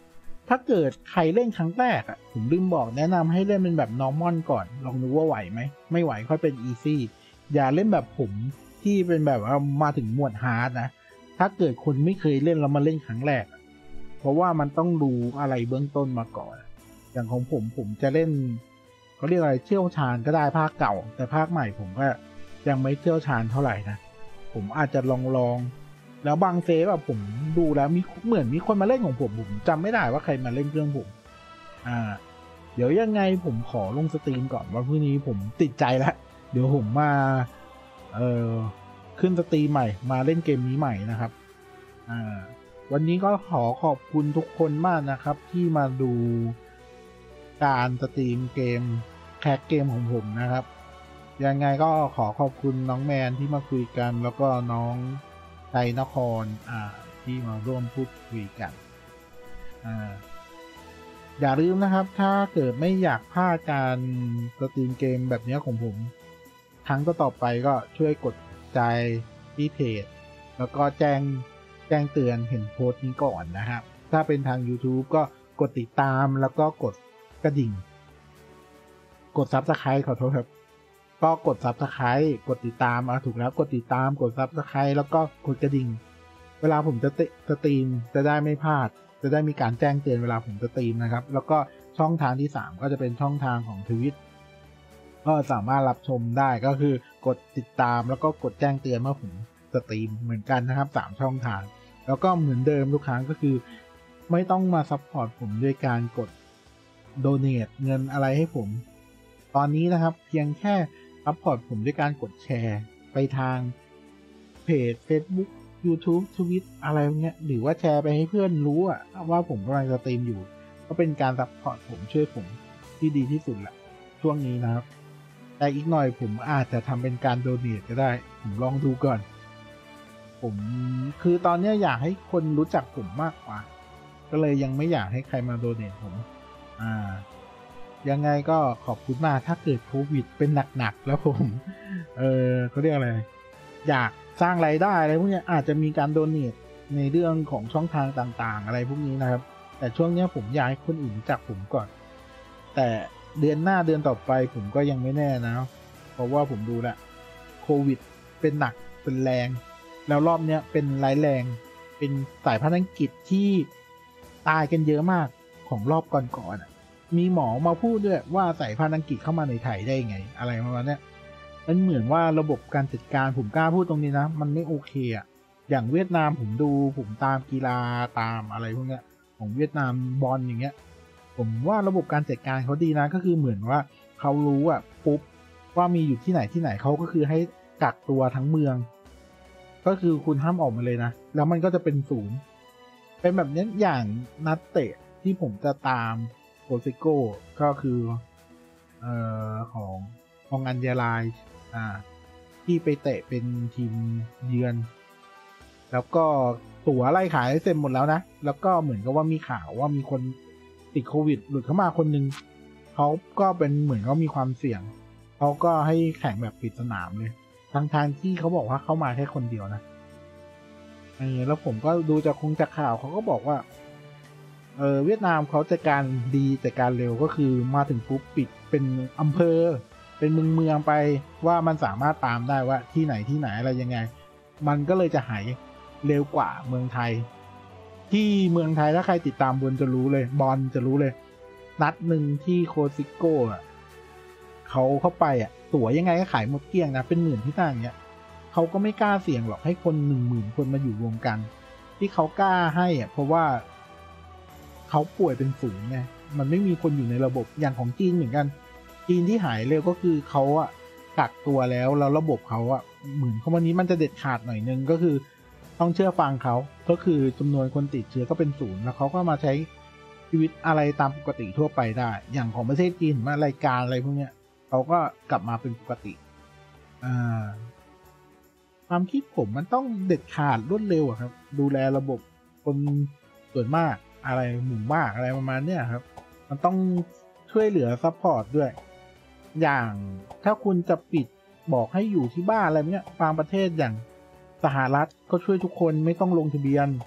ถ้าเกิดใครเล่นครั้งแรกอ่ะผมลืมบอกแนะนำให้เล่นเป็นแบบ normal ก่อนลองดูว่าไหวไหมไม่ไหวค่อยเป็น easy อย่าเล่นแบบผมที่เป็นแบบว่ามาถึงหมวด hard นะถ้าเกิดคนไม่เคยเล่นแล้วมาเล่นครั้งแรกเพราะว่ามันต้องรู้อะไรเบื้องต้นมาก่อนอย่างของผมผมจะเล่นเขาเรียกอะไรเชี่ยวชาญก็ได้ภาคเก่าแต่ภาคใหม่ผมก็ยังไม่เชี่ยวชาญเท่าไหร่นะผมอาจจะลองลองแล้วบางเซฟแบบผมดูแล้วมีเหมือนมีคนมาเล่นของผมผมจำไม่ได้ว่าใครมาเล่นเครื่องผมอ่าเดี๋ยวยังไงผมขอลงสตรีมก่อนว่าพรุ่งนี้ผมติดใจแล้วเดี๋ยวผมมาเอ่อขึ้นสตรีมใหม่มาเล่นเกมนี้ใหม่นะครับอ่าวันนี้ก็ขอขอบคุณทุกคนมากนะครับที่มาดูการสตรีมเกมแคสเกมของผมนะครับยังไงก็ขอขอบคุณน้องแมนที่มาคุยกันแล้วก็น้องไทยนครอ่าที่มาร่วมพูดคุยกันอ่าอย่าลืมนะครับถ้าเกิดไม่อยากพลาดการสตรีมเกมแบบนี้ของผมครั้งต่อไปก็ช่วยกดใจที่เพจแล้วก็แจ้งแจ้งเตือนเห็นโพสต์นี้ก่อนนะครับถ้าเป็นทาง YouTube ก็กดติดตามแล้วก็กดกระดิ่งกด Subscribe ขอโทษครับก็กด Subscribe กดติดตามอ่ะถูกแล้วกดติดตามกด Subscribe แล้วก็กดกระดิ่งเวลาผมจะสตรีมจะได้ไม่พลาดจะได้มีการแจ้งเตือนเวลาผมสตรีมนะครับแล้วก็ช่องทางที่สามก็จะเป็นช่องทางของ Twitch ก็สามารถรับชมได้ก็คือกดติดตามแล้วก็กดแจ้งเตือนเมื่อผมสตรีมเหมือนกันนะครับสามช่องทางแล้วก็เหมือนเดิมทุกครั้งก็คือไม่ต้องมาซัพพอร์ตผมด้วยการกดโดเนทเงินอะไรให้ผมตอนนี้นะครับเพียงแค่ซัพพอร์ตผมด้วยการกดแชร์ไปทางเพจ Facebook YouTube Twitch อะไรเงี้ยหรือว่าแชร์ไปให้เพื่อนรู้อะว่าผมกำลังสตรีมอยู่ก็เป็นการซัพพอร์ตผมช่วยผมที่ดีที่สุดแหละช่วงนี้นะครับแต่อีกหน่อยผมอาจจะทำเป็นการโดเนทก็ได้ผมลองดูก่อนผมคือตอนนี้อยากให้คนรู้จักผมมากกว่าก็เลยยังไม่อยากให้ใครมาโดเนทผมอ่ายังไงก็ขอบคุณมากถ้าเกิดโควิดเป็นหนักๆแล้วผมเออเขาเรียกอะไรอยากสร้างรายได้อะไรพวกนี้อาจจะมีการโดเนทในเรื่องของช่องทางต่างๆอะไรพวกนี้นะครับแต่ช่วงนี้ผมอยากให้คนอื่นรู้จักผมก่อนแต่เดือนหน้าเดือนต่อไปผมก็ยังไม่แน่นะเพราะว่าผมดูแลโควิดเป็นหนักเป็นแรงแล้วรอบเนี้ยเป็นร้ายแรงเป็นสายพันธุ์อังกฤษที่ตายกันเยอะมากของรอบก่อนๆมีหมอมาพูดด้วยว่าสายพันธุ์อังกฤษเข้ามาในไทยได้ไงอะไรประมาณนี้มันเหมือนว่าระบบการจัดการผมกล้าพูดตรงนี้นะมันไม่โอเคอ่ะอย่างเวียดนามผมดูผมตามกีฬาตามอะไรพวกเนี้ยของเวียดนามบอลอย่างเงี้ยผมว่าระบบการจัดการเขาดีนะก็คือเหมือนว่าเขารู้อ่ะปุ๊บว่ามีอยู่ที่ไหนที่ไหนเขาก็คือให้กักตัวทั้งเมืองก็คือคุณห้ามออกมาเลยนะแล้วมันก็จะเป็นศูนย์เป็นแบบนี้อย่างนักเตะที่ผมจะตามโปรซิโก้ก็คือเอ่อของของอันเดลายอ่าที่ไปเตะเป็นทีมเยือนแล้วก็ตั๋วไล่ขายเสร็จหมดแล้วนะแล้วก็เหมือนกับว่ามีข่าวว่ามีคนติดโควิดหลุดเข้ามาคนนึงเขาก็เป็นเหมือนเขามีความเสี่ยงเขาก็ให้แข่งแบบปิดสนามเลยทั้งทางที่เขาบอกว่าเข้ามาแค่คนเดียวนะเออแล้วผมก็ดูจากคงจากข่าวเขาก็บอกว่าเออเวียดนามเขาจัดการดีจัดการเร็วก็คือมาถึงปุ๊บปิดเป็นอำเภอเป็นเมืองเมืองไปว่ามันสามารถตามได้ว่าที่ไหนที่ไหนอะไรยังไงมันก็เลยจะหายเร็วกว่าเมืองไทยที่เมืองไทยถ้าใครติดตามบอลจะรู้เลยบอลจะรู้เลยนัดหนึ่งที่โคซิโก้อ่ะเขาเข้าไปอ่ะตั๋วยังไงก็ขายหมดเกลี้ยงนะเป็นหมื่นที่ต่างเนี้ยเขาก็ไม่กล้าเสี่ยงหรอกให้คนหนึ่งหมื่นคนมาอยู่รวมกันที่เขากล้าให้อ่ะเพราะว่าเขาป่วยเป็นศูนย์ไงมันไม่มีคนอยู่ในระบบอย่างของจีนเหมือนกันจีนที่หายเร็วก็คือเขาอ่ะกักตัวแล้วแล้วระบบเขาอ่ะเหมือนเขาวันนี้มันจะเด็ดขาดหน่อยนึงก็คือต้องเชื่อฟังเขาก็คือจำนวนคนติดเชื้อก็เป็นศูนย์แล้วเขาก็มาใช้ชีวิตอะไรตามปกติทั่วไปได้อย่างของประเทศจีนมารายการอะไรพวกเนี้ยเขาก็กลับมาเป็นปกติอ่าความคิดผมมันต้องเด็ดขาดรวดเร็วครับดูแลระบบคนส่วนมากอะไรหมู่มากอะไรประมาณเนี้ยครับมันต้องช่วยเหลือซัพพอร์ตด้วยอย่างถ้าคุณจะปิดบอกให้อยู่ที่บ้านอะไรเนี้ยบางประเทศอย่างสหรัฐก็ช่วยทุกคนไม่ต้องลงทะเบียน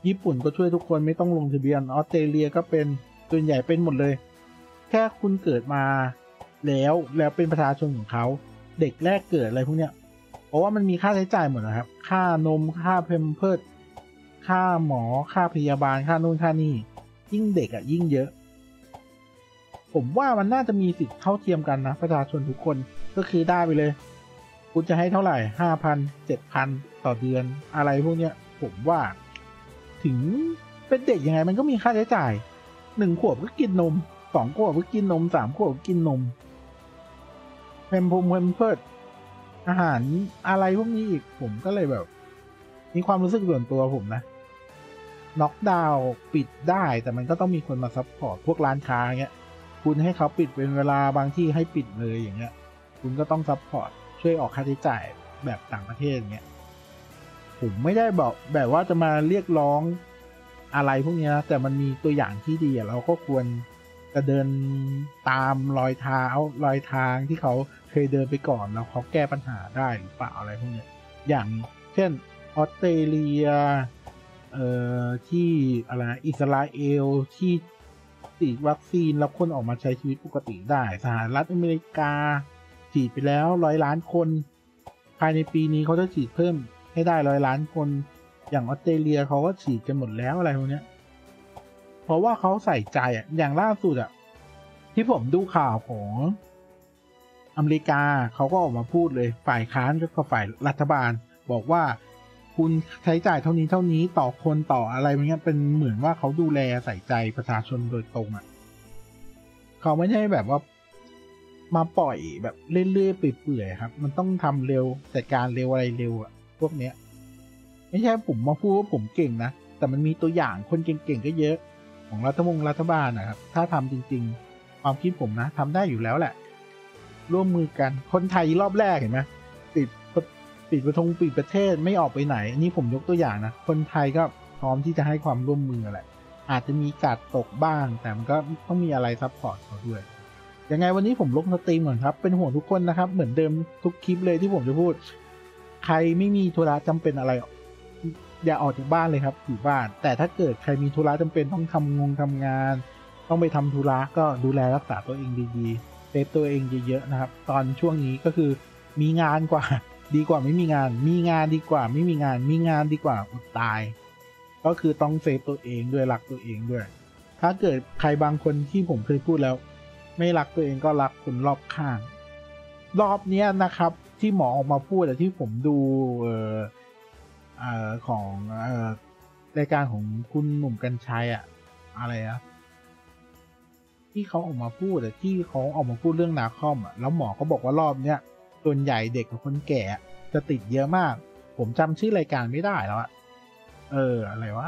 ญี่ปุ่นก็ช่วยทุกคนไม่ต้องลงทะเบียนออสเตรเลียก็เป็นส่วนใหญ่เป็นหมดเลยแค่คุณเกิดมาแล้วแล้วเป็นประชาชนของเขาเด็กแรกเกิดอะไรพวกเนี้ยเพราะว่ามันมีค่าใช้จ่ายหมดนะครับค่านมค่าเพมเพิร์สค่าหมอค่าพยาบาลค่านู่นค่านี่ยิ่งเด็กอ่ะยิ่งเยอะผมว่ามันน่าจะมีสิทธิ์เท่าเทียมกันนะประชาชนทุกคนก็คือได้ไปเลยคุณจะให้เท่าไหร่ ห้าพัน เจ็ดพัน ต่อเดือนอะไรพวกเนี้ยผมว่าถึงเป็นเด็กยังไงมันก็มีค่าใช้จ่ายหนึ่งขวบก็กินนมสองขวบก็กินนมสามขวบก็กินนมเพมพมเพมเพิร์สอาหารอะไรพวกนี้อีกผมก็เลยแบบมีความรู้สึกส่วนตัวผมนะน็อกดาวน์ปิดได้แต่มันก็ต้องมีคนมาซัพพอร์ตพวกร้านค้าเงี้ยคุณให้เขาปิดเป็นเวลาบางที่ให้ปิดเลยอย่างเงี้ยคุณก็ต้องซัพพอร์ตช่วยออกค่าใช้จ่ายแบบต่างประเทศเงี้ยผมไม่ได้บอกแบบว่าจะมาเรียกร้องอะไรพวกนี้นะแต่มันมีตัวอย่างที่ดีเราก็ควรจะเดินตามรอยเท้ารอยทางที่เขาเคยเดินไปก่อนแล้วเขาแก้ปัญหาได้หรือเปล่าอะไรพวกนี้อย่างเช่นออสเตรเลียเอ่อที่อะไรอิสราเอลที่ฉีดวัคซีนแล้วคนออกมาใช้ชีวิตปกติได้สหรัฐอเมริกาฉีดไปแล้วร้อยล้านคนภายในปีนี้เขาจะฉีดเพิ่มให้ได้ร้อยล้านคนอย่างออสเตรเลียเขาก็ฉีดกันหมดแล้วอะไรพวกนี้เพราะว่าเขาใส่ใจอ่ะอย่างล่าสุดอ่ะที่ผมดูข่าวของอเมริกาเขาก็ออกมาพูดเลยฝ่ายค้านกับฝ่ายรัฐบาลบอกว่าคุณใช้จ่ายเท่านี้เท่านี้ต่อคนต่ออะไรอย่างเงี้ยเป็นเหมือนว่าเขาดูแลใส่ใจประชาชนโดยตรงอ่ะเขาไม่ใช่แบบว่ามาปล่อยแบบเรื่อยๆเปื่อยๆครับมันต้องทำเร็วจัดการเร็วอะไรเร็วอ่ะพวกเนี้ยไม่ใช่ผมมาพูดว่าผมเก่งนะแต่มันมีตัวอย่างคนเก่งๆก็เยอะของรัฐมงรัฐบาลนะครับถ้าทำจริงๆความคิดผมนะทำได้อยู่แล้วแหละร่วมมือกันคนไทยรอบแรกเห็นไหมปิดปิดประทงปิดประเทศไม่ออกไปไหนอันนี้ผมยกตัวอย่างนะคนไทยก็พร้อมที่จะให้ความร่วมมือแหละอาจจะมีกาดตกบ้างแต่มันก็ต้องมีอะไรซัพพอร์ตเขาด้วยยังไงวันนี้ผมลงสตรีมก่อนครับเป็นห่วงทุกคนนะครับเหมือนเดิมทุกคลิปเลยที่ผมจะพูดใครไม่มีธุระจำเป็นอะไรอย่าออกจากบ้านเลยครับอยู่บ้านแต่ถ้าเกิดใครมีธุระจำเป็นต้องทำงงทำงานต้องไปทำธุระก็ดูแลรักษาตัวเองดีๆเซฟตัวเองเยอะๆนะครับตอนช่วงนี้ก็คือมีงานกว่าดีกว่าไม่มีงานมีงานดีกว่าไม่มีงานมีงานดีกว่าอดตายก็คือต้องเซฟตัวเองด้วยรักตัวเองด้วยถ้าเกิดใครบางคนที่ผมเคยพูดแล้วไม่รักตัวเองก็รักคนรอบข้างรอบนี้นะครับที่หมอออกมาพูดแต่ที่ผมดูเอ่อเอ่อของเอ่อรายการของคุณหนุ่มกรรชัยอะอะไรนะที่เขาออกมาพูดแต่ที่เขาออกมาพูดเรื่องนาคอมอะแล้วหมอเขาบอกว่ารอบเนี้ยส่วนใหญ่เด็กกับคนแก่จะติดเยอะมากผมจำชื่อรายการไม่ได้แล้วอะเอออะไรวะ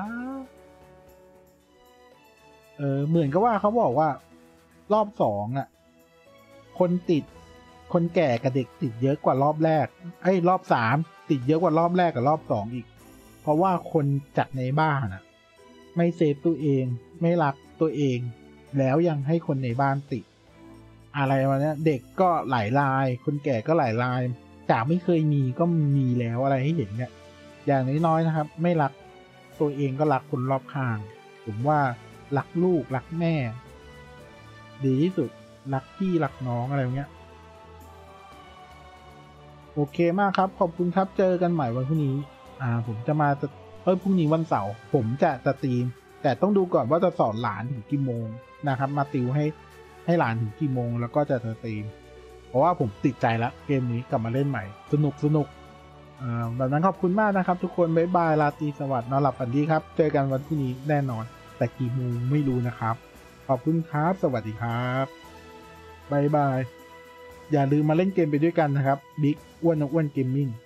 เออเหมือนกับว่าเขาบอกว่ารอบสองอะคนติดคนแก่กับเด็กติดเยอะกว่ารอบแรกไอ้รอบสามติดเยอะกว่ารอบแรกกับรอบสองอีกเพราะว่าคนจัดในบ้านอะไม่เซฟตัวเองไม่รักตัวเองแล้วยังให้คนในบ้านติดอะไรวะเนี่ยเด็กก็หลายรายคนแก่ก็หลายรายจากไม่เคยมีก็มีแล้วอะไรให้เห็นเนี่ยอย่างน้อยๆนะครับไม่รักตัวเองก็รักคนรอบข้างผมว่ารักลูกรักแม่ดีที่สุดรักพี่รักน้องอะไรเงี้ยโอเคมากครับขอบคุณครับเจอกันใหม่วันพรุ่งนี้อ่าผมจะมาเอ้ยพรุ่งนี้วันเสาร์ผมจะสตรีมแต่ต้องดูก่อนว่าจะสอนหลานถึงกี่โมงนะครับมาติวให้ให้หลานถึงกี่โมงแล้วก็จะสตรีมเพราะว่าผมติดใจแล้วเกมนี้กลับมาเล่นใหม่สนุกสนุกอ่าแบบนั้นขอบคุณมากนะครับทุกคนบ๊ายบายราตรีสวัสดิ์นอนหลับฝันดีครับเจอกันวันพรุ่งนี้แน่นอนแต่กี่โมงไม่รู้นะครับขอบคุณครับสวัสดีครับบ๊ายบายอย่าลืมมาเล่นเกมไปด้วยกันนะครับบิ๊กอ้วนอ้วนเกมมิ่ง